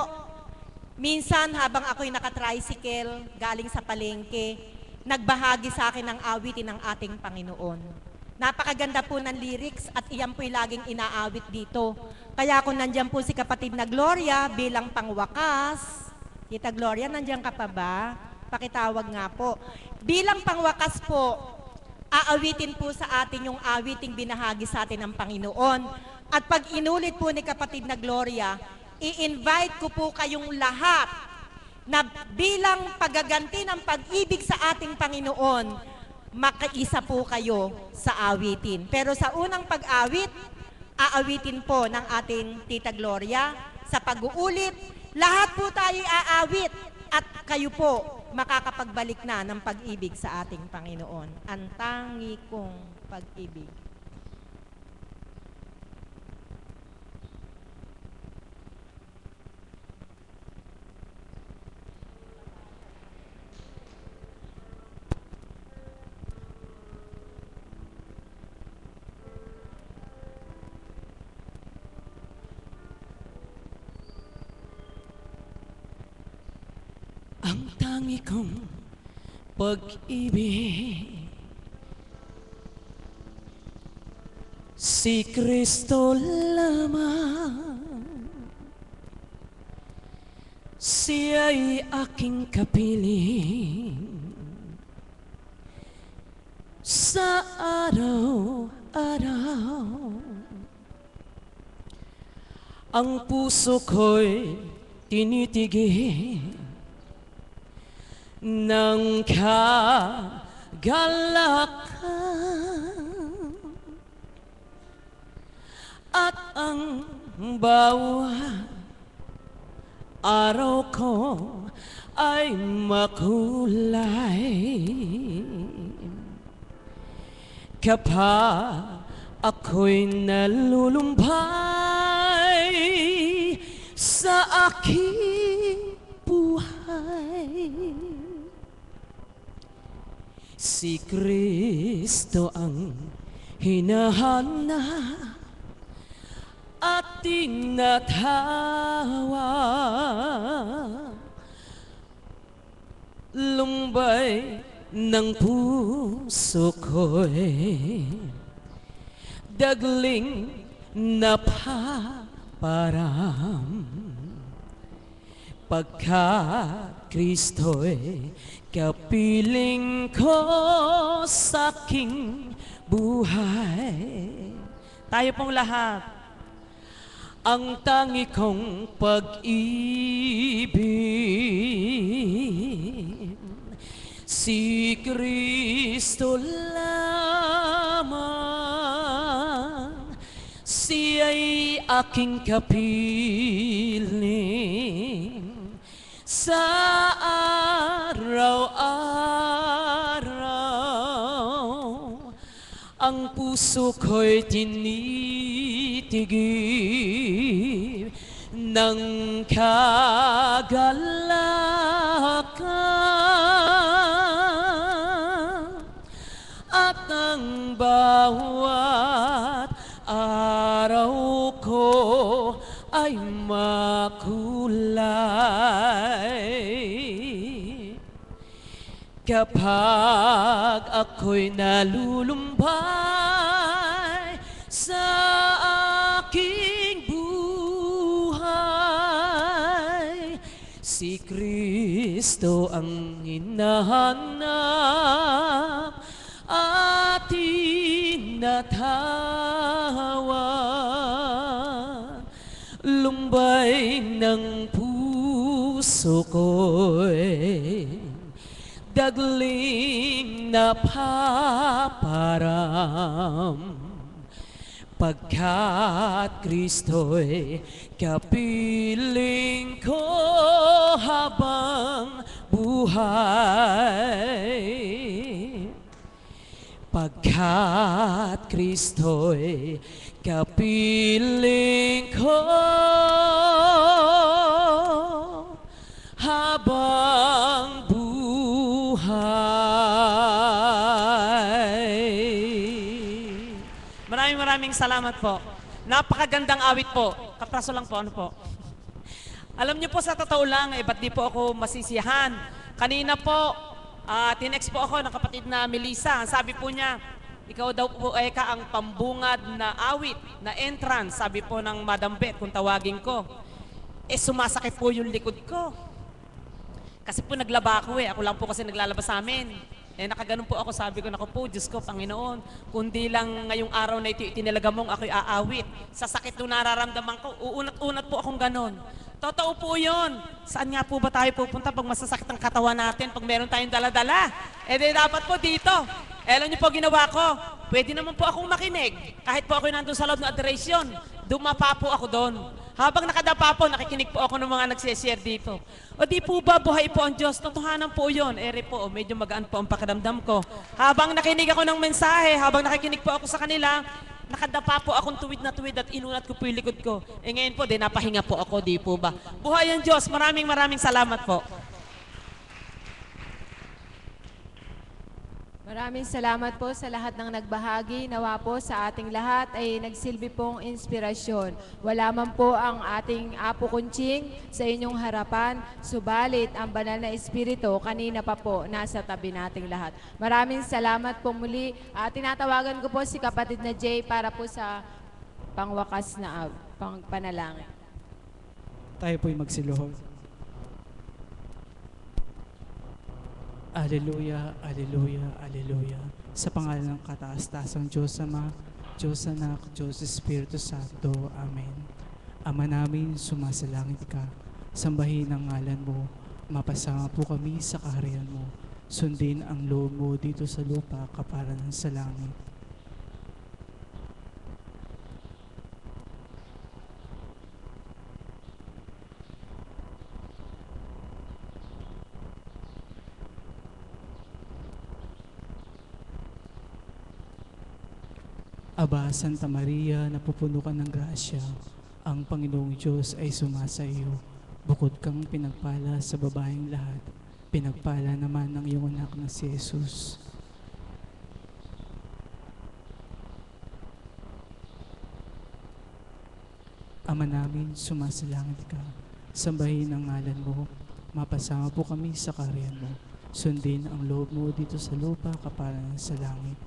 minsan habang ako'y naka-tricycle galing sa palengke, nagbahagi sa akin ng awitin ng ating Panginoon. Napakaganda po ng lyrics at iyan po'y laging inaawit dito. Kaya kung nandyan po si kapatid na Gloria bilang pangwakas, Tita Gloria, nandyan ka pa ba? Pakitawag nga po. Bilang pangwakas po, aawitin po sa atin yung awiting binahagi sa atin ng Panginoon. At pag inulit po ni kapatid na Gloria, i-invite ko po kayong lahat na bilang pagaganti ng pag-ibig sa ating Panginoon, makaisa po kayo sa awitin. Pero sa unang pag-awit, aawitin po ng ating Tita Gloria. Sa pag-uulit, lahat po tayo aawit at kayo po makakapagbalik na ng pag-ibig sa ating Panginoon. Ang tangi kong pag-ibig. Ang tangi kong pag-ibig, si Kristo lamang. Siya'y aking kapiling sa araw-araw. Ang puso ko'y tinitigil ng kagalakan, at ang bawat araw ko ay makulay kapag ako'y nalulumbay sa aking buhay. Si Kristo ang hinahanap at tinatawa. lumbay ng puso ko'y dagling napaparam pagkat Kristo'y kapiling ko sa aking buhay. Tayo pong lahat. Ang tangi kong pag-ibig, si Kristo lamang, siya'y aking kapiling sa araw-araw. Ang puso ko'y tinitigib ng kagalakan, at ang bawat araw ko ay makulay kapag ako'y nalulumbay sa aking buhay. Si Kristo ang hinahanap at tinatawag. Lumbay ng puso ko'y dagling napaparam pagkat Kristo'y kapiling ko habang buhay. Pagkat Kristo'y kapiling ko habang buhay. Maraming maraming salamat po. Napakagandang awit po. Kapraso lang po, ano po. Alam niyo po, sa totoo lang, eh, ba't di po ako masisiyahan? Kanina po, uh, tinext po ako ng kapatid na Melissa. Ang sabi po niya, ikaw daw po, Eka, ang pambungad na awit, na entrance, sabi po ng Madam Beth, kung tawagin ko. Eh, sumasakit po yung likod ko. Kasi po naglaba ako eh. Ako lang po kasi naglalaba sa amin. Eh, nakaganon po ako, sabi ko, naku po, Diyos ko, Panginoon, kundi lang ngayong araw na ito itinalaga mong ako'y aawit. Sa sakit nung nararamdaman ko, uunat-unat po akong ganon. Totoo po yun. Saan nga po ba tayo pupunta pag masasakit ang katawan natin, pag meron tayong dala-dala? Eh, di dapat po dito. Eh, alam niyo po, ginawa ko, pwede naman po akong makinig. Kahit po ako nandun sa loob ng adoration, dumapa po ako doon. Habang nakadapa po, nakikinig po ako ng mga nagsishare dito. O di po ba, buhay po ang Diyos? Totohanan po yun. Ere po, medyo magaan po ang pakiramdam ko. Habang nakinig ako ng mensahe, habang nakikinig po ako sa kanila, nakadapa po akong tuwid na tuwid at inunat ko po yung likod ko. E ngayon po, di napahinga po ako, di po ba? Buhay ang Diyos. Maraming maraming salamat po. Maraming salamat po sa lahat ng nagbahagi. Nawa po sa ating lahat ay nagsilbi pong inspirasyon. Wala man po ang ating Apo Kunching sa inyong harapan, subalit ang banal na Espiritu kanina pa po nasa tabi nating lahat. Maraming salamat po muli. Uh, tinatawagan ko po si kapatid na Jay para po sa pangwakas na uh, pang panalangin. Tayo po'y magsiluhod. Aleluya, aleluya, aleluya. Sa pangalan ng kataas-taasang Diyos Ama, Diyos Anak, Diyos Espiritu Santo. Amen. Ama namin, sumasalangit ka. Sambahin ang ngalan mo. Mapasama po kami sa kaharian mo. Sundin ang loob mo dito sa lupa kaparan sa langit. Aba, Santa Maria, napupuno ka ng grasya, ang Panginoong Diyos ay sumasa iyo. Bukod kang pinagpala sa babaeng lahat, pinagpala naman ng iyong anak na si Jesus. Ama namin, sumasalangit ka. Sambahin ang ngalan mo. Mapasama po kami sa kaharian mo. Sundin ang loob mo dito sa lupa kapalan sa langit.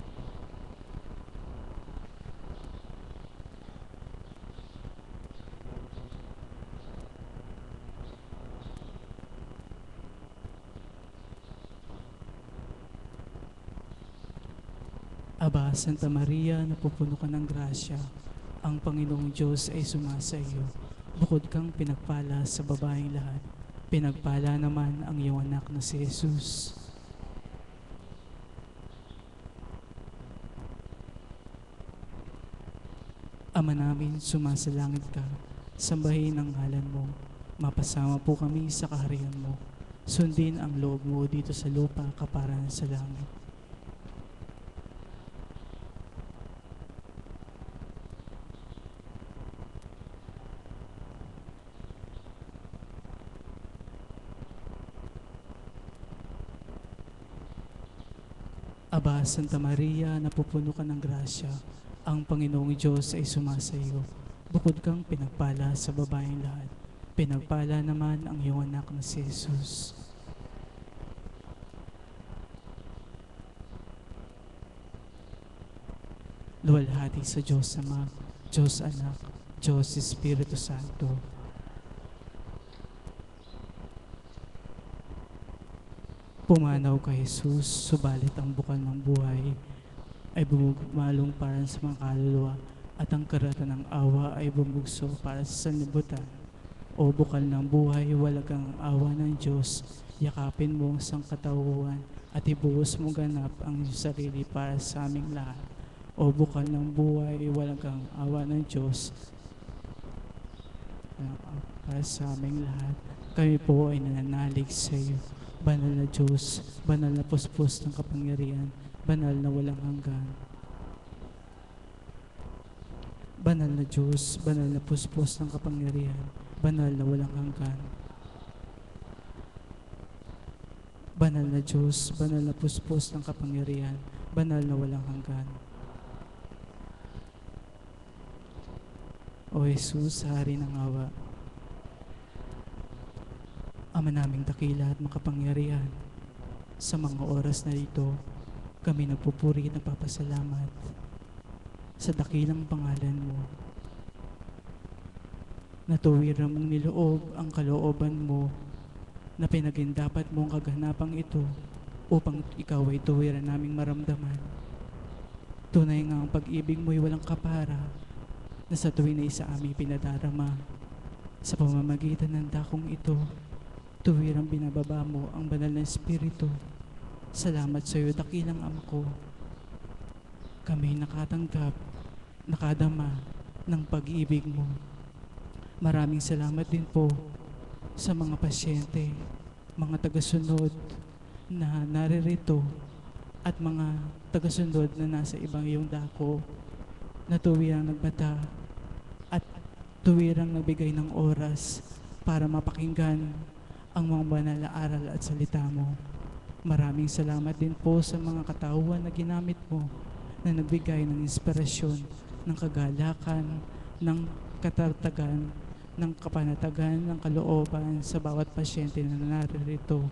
Aba, Santa Maria, napupuno ka ng grasya, ang Panginoong Diyos ay sumasa iyo. Bukod kang pinagpala sa babaeng lahat, pinagpala naman ang iyong anak na si Jesus. Ama namin, sumasalangit ka, sambahin ang ngalan mo, mapasama po kami sa kaharian mo. Sundin ang loob mo dito sa lupa kaparan sa langit. Aba, Santa Maria, napupuno ka ng grasya, ang Panginoong Diyos ay sumasa iyo. Bukod kang pinagpala sa babaeng lahat, pinagpala naman ang iyong anak na si Jesus. Luwalhati sa Diyos Ama, Diyos Anak, Diyos Espiritu Santo. Pumanaw kay Jesus, subalit ang bukal ng buhay ay bumumalong para sa mga kaluluwa at ang karatan ng awa ay bumugso para sa sanlibutan. O bukal ng buhay, walagang awa ng Diyos, yakapin mo ang sangkatauhan at ibuhos mo ganap ang iyong sarili para sa aming lahat. O bukal ng buhay, walagang awa ng Diyos, para sa aming lahat. Kami po ay nananalig sa iyo. Banal na Diyos, banal na puspos ng kapangyarihan, banal na walang hanggan. Banal na Diyos, banal na puspos ng kapangyarihan, banal na walang hanggan. Banal na Diyos, banal na puspos ng kapangyarihan, banal na walang hanggan. O Jesus, Hari ng awa, Ama naming dakila at makapangyarihan, sa mga oras na ito, kami nagpupuri at nagpapasalamat sa dakilang pangalan mo. Natuwiran mong niloob ang kalooban mo na pinagindapat mong kaganapang ito upang ikaw ay tuwiran naming maramdaman. Tunay nga ang pag-ibig mo'y walang kapara na sa tuwin ay sa aming pinadarama. Sa pamamagitan ng dakong ito, tuwirang binababa mo ang banal na Espiritu. Salamat sa iyo, dakilang Ama ko. Kami nakatanggap, nakadama ng pag-ibig mo. Maraming salamat din po sa mga pasyente, mga tagasunod na naririto at mga tagasunod na nasa ibang iyong dako na tuwirang nagbata at tuwirang nagbigay ng oras para mapakinggan ang mga banal na aral at salita mo. Maraming salamat din po sa mga katauhan na ginamit mo na nagbigay ng inspirasyon, ng kagalakan, ng katartagan, ng kapanatagan, ng kalooban sa bawat pasyente na naririto.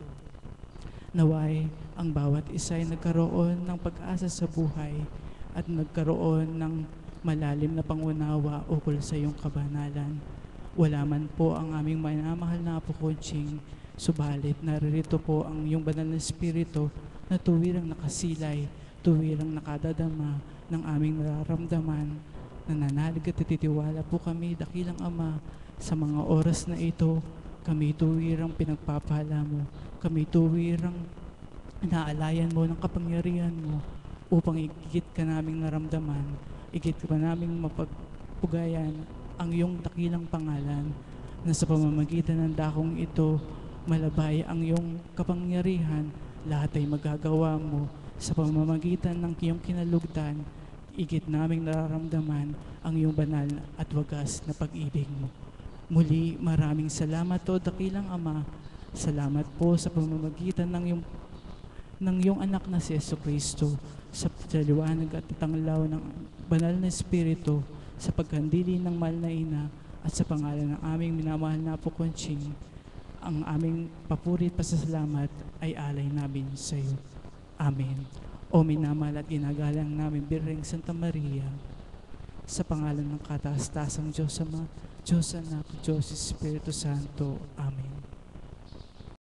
Naway, ang bawat isa ay nagkaroon ng pag-asa sa buhay at nagkaroon ng malalim na pangunawa ukol sa iyong kabanalan. Wala man po ang aming minamahal na Apo Conching, subalit naririto po ang iyong banal na Espiritu na tuwirang nakasilay, tuwirang nakadadama ng aming nararamdaman. Nananalig at titiwala po kami, dakilang Ama, sa mga oras na ito. Kami tuwirang pinagpapala mo, kami tuwirang naalayan mo ng kapangyarihan mo upang igit ka naming naramdaman, igit ka naming mapagpugayan ang iyong dakilang pangalan, na sa pamamagitan ng dakong ito, malabay ang iyong kapangyarihan, lahat ay magagawa mo sa pamamagitan ng iyong kinalugdan, igit naming nararamdaman ang iyong banal at wagas na pag-ibig mo. Muli, maraming salamat o dakilang Ama. Salamat po sa pamamagitan ng iyong, ng iyong anak na si Jesucristo, sa liwanag at tanglaw ng banal na Espiritu, sa pagkandili ng mahal na ina, at sa pangalan ng aming minamahal na Apo Conching, ang aming papurit pasasalamat ay alay namin sa iyo. Amen. O minamahal at ginagalang namin Birheng Santa Maria, sa pangalan ng kataas-tasang Diyos Ama, Diyos Anak, Diyos Espiritu Santo. Amen.